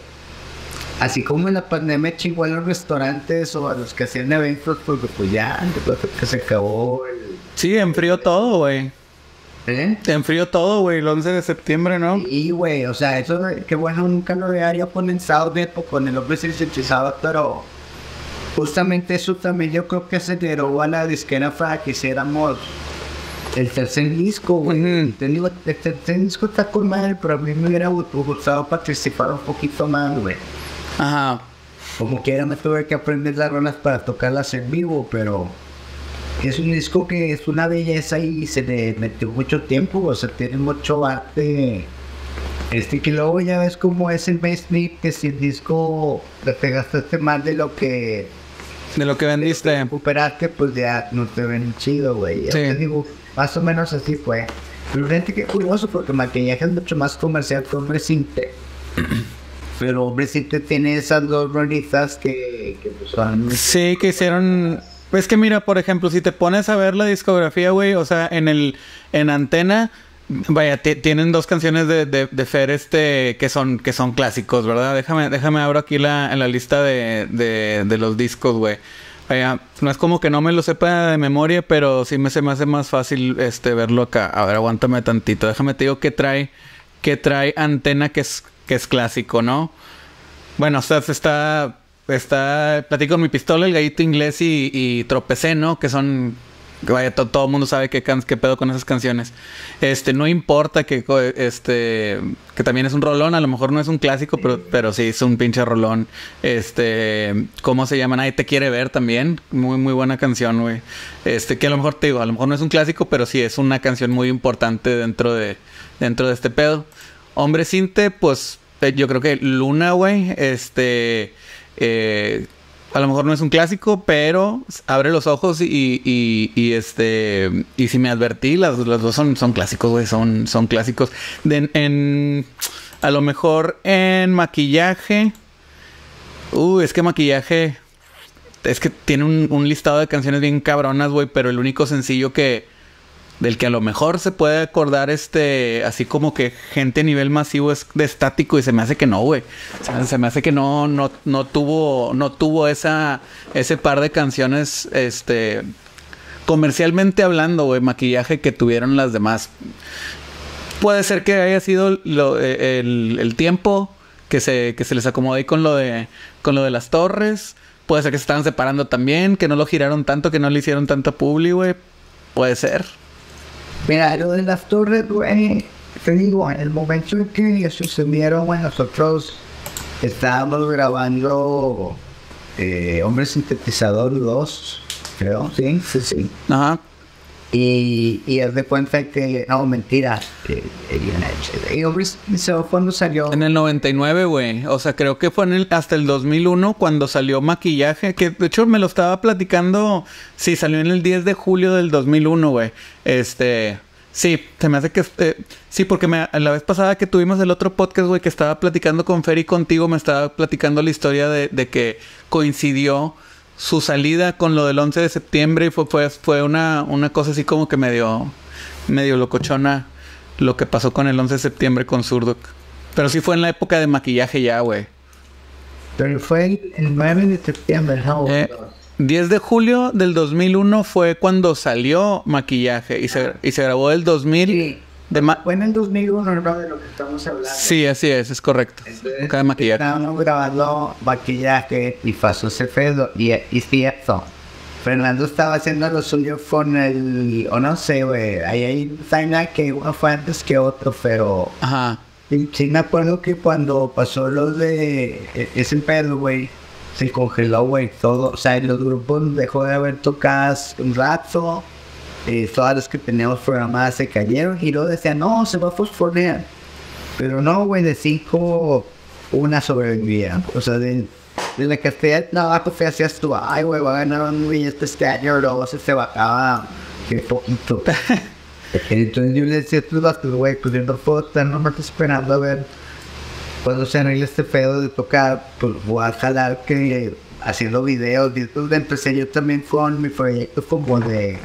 Así como en la pandemia chingó a los restaurantes o a los que hacían eventos, porque pues ya, que se acabó el... Sí, enfrió todo, güey. ¿Eh? Enfrió todo, güey, el once de septiembre, ¿no? Y, güey, o sea, eso, que bueno, nunca lo había comenzado de con el hombre sintetizado, pero justamente eso también yo creo que aceleró a la disquera para que hiciéramos el tercer disco, güey. Uh-huh. Te digo, el tercer disco está con madre, pero a mí me hubiera gustado participar un poquito más, güey. Ajá. Como quiera me tuve que aprender las rolas para tocarlas en vivo, pero es un disco que es una belleza y se le metió mucho tiempo, o sea, tiene mucho arte. Este que luego ya ves como es el mainstream, que si el disco te gastaste más de lo que... De lo que vendiste. De recuperaste, pues ya no te ven chido, güey. Sí. Te digo, más o menos así fue. Pero gente que curioso, porque maquillaje es mucho más comercial que Hombre Synth. Pero Hombre Synth tiene esas dos rolitas que, que pues, son... Sí, que hicieron... Pues que mira, por ejemplo, si te pones a ver la discografía, güey, o sea, en el... En Antena, vaya, tienen dos canciones de, de, de Fer, este, que son, que son clásicos, ¿verdad? Déjame, déjame abro aquí la, en la lista de, de, de los discos, güey. Vaya, no es como que no me lo sepa de memoria, pero sí me se me hace más fácil, este, verlo acá. A ver, aguántame tantito. Déjame te digo qué trae, qué trae Antena, que es... que es clásico, ¿no? Bueno, o sea, está... Está... Platico con mi pistola, el gallito inglés y, y tropecé, ¿no? Que son... vaya, to, todo el mundo sabe qué, can, qué pedo con esas canciones. Este, no importa que, este, que también es un rolón, a lo mejor no es un clásico, pero, pero sí es un pinche rolón. Este, ¿cómo se llama? Nadie te quiere ver también. Muy, muy buena canción, güey. Este, que a lo mejor te digo, a lo mejor no es un clásico, pero sí es una canción muy importante dentro de, dentro de este pedo. Hombre Cinte, pues, yo creo que Luna, güey, este, eh, a lo mejor no es un clásico, pero abre los ojos y, y, y este, y si me advertí, las, las dos son, son clásicos, güey, son, son clásicos. De, en, a lo mejor en maquillaje, uh, es que maquillaje, es que tiene un, un listado de canciones bien cabronas, güey, pero el único sencillo que, del que a lo mejor se puede acordar, este, así como que gente a nivel masivo es de Estático, y se me hace que no, güey. O sea, se me hace que no, no, no tuvo, no tuvo esa, ese par de canciones, este, comercialmente hablando, güey, maquillaje que tuvieron las demás. Puede ser que haya sido lo, el, el tiempo que se, que se les acomodó ahí con lo de, con lo de las torres. Puede ser que se estaban separando también, que no lo giraron tanto, que no le hicieron tanto publi, güey. Puede ser. Mira, lo de las torres, güey, te digo, en el momento en que sucedieron, güey, nosotros estábamos grabando eh, Hombre Sintetizador dos, creo, sí, sí, sí. Ajá. Y, y haz de cuenta que, no, mentira, eh, eh, Hombre Sintetizador cuando salió. En el noventa y nueve, güey, o sea, creo que fue en el, hasta el dos mil uno cuando salió Maquillaje, que de hecho me lo estaba platicando, sí, salió en el diez de julio del dos mil uno, güey. Este, sí, se me hace que, eh, sí, porque me, la vez pasada que tuvimos el otro podcast, güey, que estaba platicando con Fer y contigo, me estaba platicando la historia de, de que coincidió su salida con lo del once de septiembre y fue, fue, fue una, una cosa así como que medio, medio locochona lo que pasó con el once de septiembre con Zurdok. Pero sí fue en la época de Maquillaje ya, güey. Pero fue el, el nueve de septiembre, ¿no? Eh, diez de julio del dos mil uno fue cuando salió Maquillaje y se, y se grabó el dos mil. Sí. De ma fue en el dos mil uno, ¿no? De lo que estamos hablando. Sí, así es, es correcto. Entonces, cada Maquillaje. Estábamos grabando Maquillaje y pasó ese pedo y, y cierto. Fernando estaba haciendo lo suyo con el, o no sé, güey, ahí hay un timeline que uno fue antes que otro, pero... Ajá. Sí, sí me acuerdo que cuando pasó lo de ese pedo, güey, se congeló, güey, todo, o sea, los grupos dejó de haber tocadas un rato, eh, todas las que teníamos programadas se cayeron y luego decían, no, se va a fosforear, pero no, güey, de cinco, una sobrevivía, o sea, de, de la que hacía trabajo te hacías tú, ay, güey, va a ganar un güey este año, luego se, se bajaba, qué poquito. Entonces yo le decía a tus vatos, güey, pues yo no puedo estar nomás esperando a ver cuando se arregle este pedo de tocar, pues voy a jalar que haciendo videos, y entonces empecé yo también con mi proyecto como de,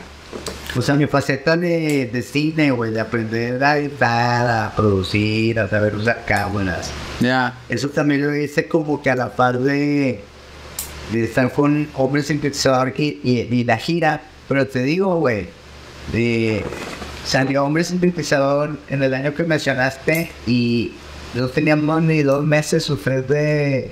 o sea, mi faceta de, de cine, güey, de aprender a editar, a producir, a saber usar cámaras. Ya. Yeah. Eso también lo hice como que a la par de, de estar con Hombre Sintetizador y, y, y la gira, pero te digo, güey, de... Salió Hombre Sintetizador en el año que mencionaste y no teníamos ni dos meses sufrir de,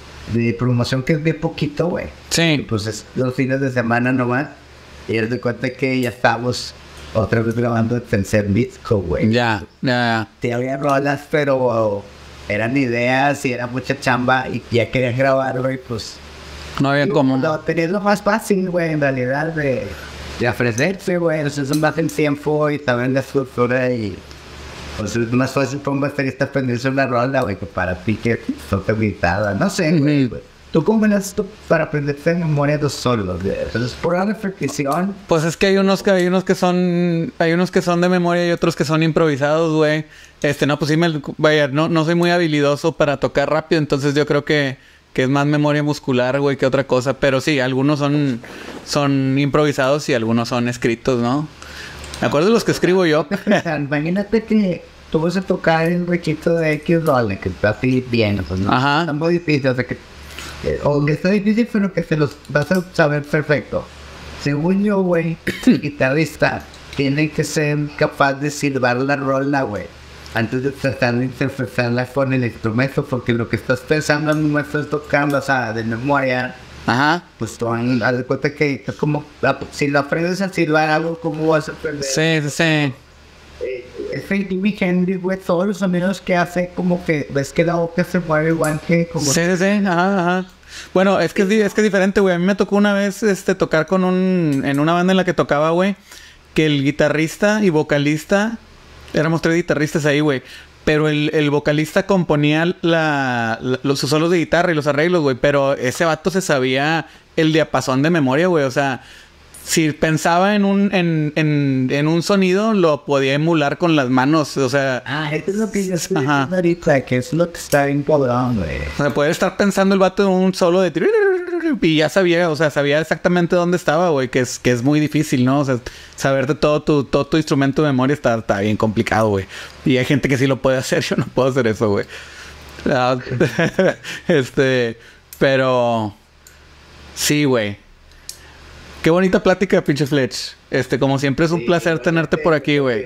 de promoción, que es bien poquito, güey. Sí. Pues es dos fines de semana nomás. Y es de cuenta que ya estamos otra vez grabando el tercer disco, güey. Ya, ya. Te había rolas, pero eran ideas y era mucha chamba y ya querían grabar, güey, pues... No había como... No, tenías lo más fácil, güey, en realidad, de... de ofrecerse, güey, entonces es más en tiempo y también la estructura y... Pues es más fácil para un baterista aprenderse una rola, güey, que para ti que toca guitarra, no sé, güey, güey. ¿Tú cómo le haces para aprenderte en memoria dos solos? Entonces, por la repetición... Pues es que hay unos que hay unos que son... Hay unos que son de memoria y otros que son improvisados, güey. Este, no, pues sí me... Vaya, no, no soy muy habilidoso para tocar rápido, entonces yo creo que... que es más memoria muscular, güey, que otra cosa. Pero sí, algunos son, son improvisados y algunos son escritos, ¿no? Me acuerdo de los que escribo yo. Imagínate que tú vas a tocar el requito de X rola, que está así bien, pues, ¿no? Ajá. Está muy difícil, o sea que... Eh, o que está difícil, pero que se los vas a saber perfecto. Según yo, güey, el guitarrista tiene que ser capaz de silbar la rola, güey, antes de tratar de interpretarla con el instrumento, porque lo que estás pensando no estás tocando, o sea, de memoria, Ajá. Pues tú haz de cuenta que es como, si lo aprendes a silbar algo, ¿cómo vas a aprender? Sí, sí, sí. Es el Jimi Hendrix, güey, todos los sonidos que hace, como que ves que la boca se mueve igual que como... Sí, sí, sí, ajá, ajá. Bueno, es que es, es que es diferente, güey. A mí me tocó una vez este, tocar con un... En una banda en la que tocaba, güey, que el guitarrista y vocalista... Éramos tres guitarristas ahí, güey. Pero el, el vocalista componía la, la, los solos de guitarra y los arreglos, güey. Pero ese vato se sabía el diapasón de memoria, güey. O sea, si pensaba en un, en, en, en un sonido, lo podía emular con las manos. O sea... Ah, esto es lo que yo estoy diciendo ahorita, que es lo que está bien podrón, güey. O sea, poder estar pensando el vato en un solo de... Y ya sabía, o sea, sabía exactamente dónde estaba, güey. Que es, que es muy difícil, ¿no? O sea, saberte todo tu, todo tu instrumento de memoria está, está bien complicado, güey. Y hay gente que sí lo puede hacer. Yo no puedo hacer eso, güey. este... Pero... Sí, güey. Qué bonita plática, pinche Fletch. Este, como siempre es un sí, placer tenerte por aquí, güey.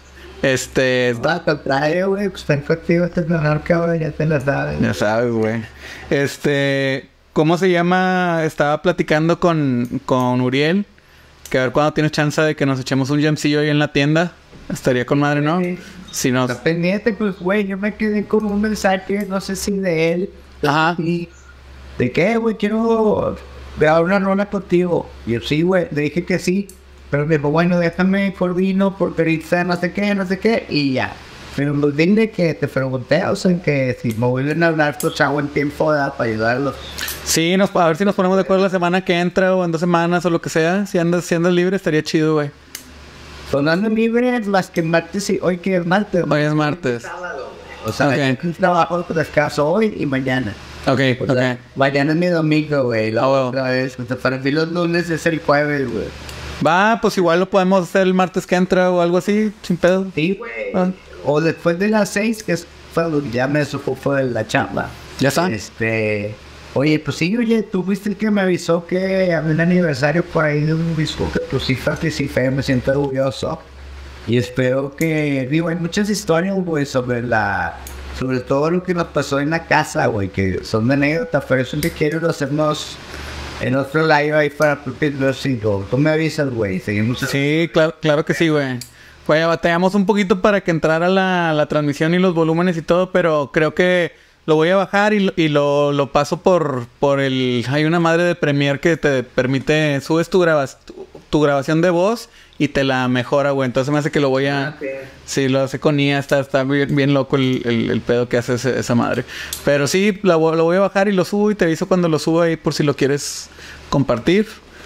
Este... No, al contrario, güey. Pues estar contigo este es mejor, cabrón. Ya te lo sabes. Ya sabes, güey. Este... ¿Cómo se llama? Estaba platicando con, con Uriel. Que a ver cuando tienes chance de que nos echemos un jamcillo ahí en la tienda. Estaría con madre, ¿no? Sí. Si nos... Está pendiente, pues, güey. Yo me quedé con un mensaje, no sé si de él. Ajá. Y ¿de qué, güey? Quiero grabar una rola contigo. Y yo, sí, güey. Le dije que sí. Pero me dijo, bueno, déjame coordino porque ahorita no sé qué, no sé qué. Y ya. Pero pues dile que te pregunté, o sea, que si me vuelven a hablar, pues hago en tiempo, ¿verdad? Para ayudarlos. Sí, nos, a ver si nos ponemos de acuerdo la semana que entra o en dos semanas o lo que sea. Si andas, si andas libre, estaría chido, güey. Sonando libre, las que martes y hoy que es martes. Hoy es martes. Sábado, o sea, okay. Un trabajo de descanso hoy y mañana. Ok, o ok. Sea, mañana es mi domingo, güey. La oh, otra vez. O sea, para mí los lunes es el jueves, güey. Va, pues igual lo podemos hacer el martes que entra o algo así, sin pedo. Sí, güey. Ah. O después de las seis, que fue lo que ya me supo de la chamba. ¿Ya está? Este... Oye, pues sí, oye, tú fuiste el que me avisó que había un aniversario por ahí de un disco que tú sí participé, me siento orgulloso. Y espero que... Digo, hay muchas historias, güey, sobre la... Sobre todo lo que nos pasó en la casa, güey, que son de anécdota, pero eso que quiero lo hacemos en otro live ahí para los cinco. Tú me avisas, güey, seguimos... Sí, claro, claro que sí, güey. Güey, batallamos un poquito para que entrara la, la transmisión y los volúmenes y todo, pero creo que lo voy a bajar y, y lo, lo paso por, por el... Hay una madre de Premiere que te permite... Subes tu, grabas, tu, tu grabación de voz y te la mejora, güey. Entonces me hace que lo voy a... Okay. Sí, lo hace con I A. Está, está bien, bien loco el, el, el pedo que hace ese, esa madre. Pero sí, lo, lo voy a bajar y lo subo y te aviso cuando lo subo ahí por si lo quieres compartir.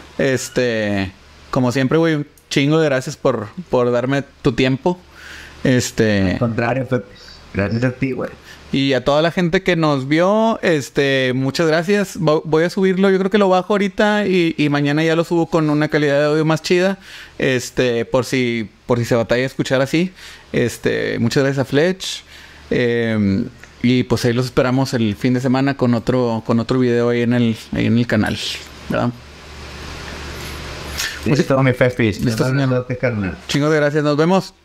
Este... Como siempre, güey... Chingo de gracias por, por darme tu tiempo. Este... Al contrario, Pepe. Gracias a ti, güey. Y a toda la gente que nos vio, este, muchas gracias. Voy a subirlo, yo creo que lo bajo ahorita y, y mañana ya lo subo con una calidad de audio más chida. Este, por si, por si se batalla a escuchar así. Este, muchas gracias a Fletch. Eh, y pues ahí los esperamos el fin de semana con otro, con otro video ahí en el, ahí en el canal, ¿verdad? Listo, mi Pepe. Listo, señor. Chingo de gracias. Nos vemos.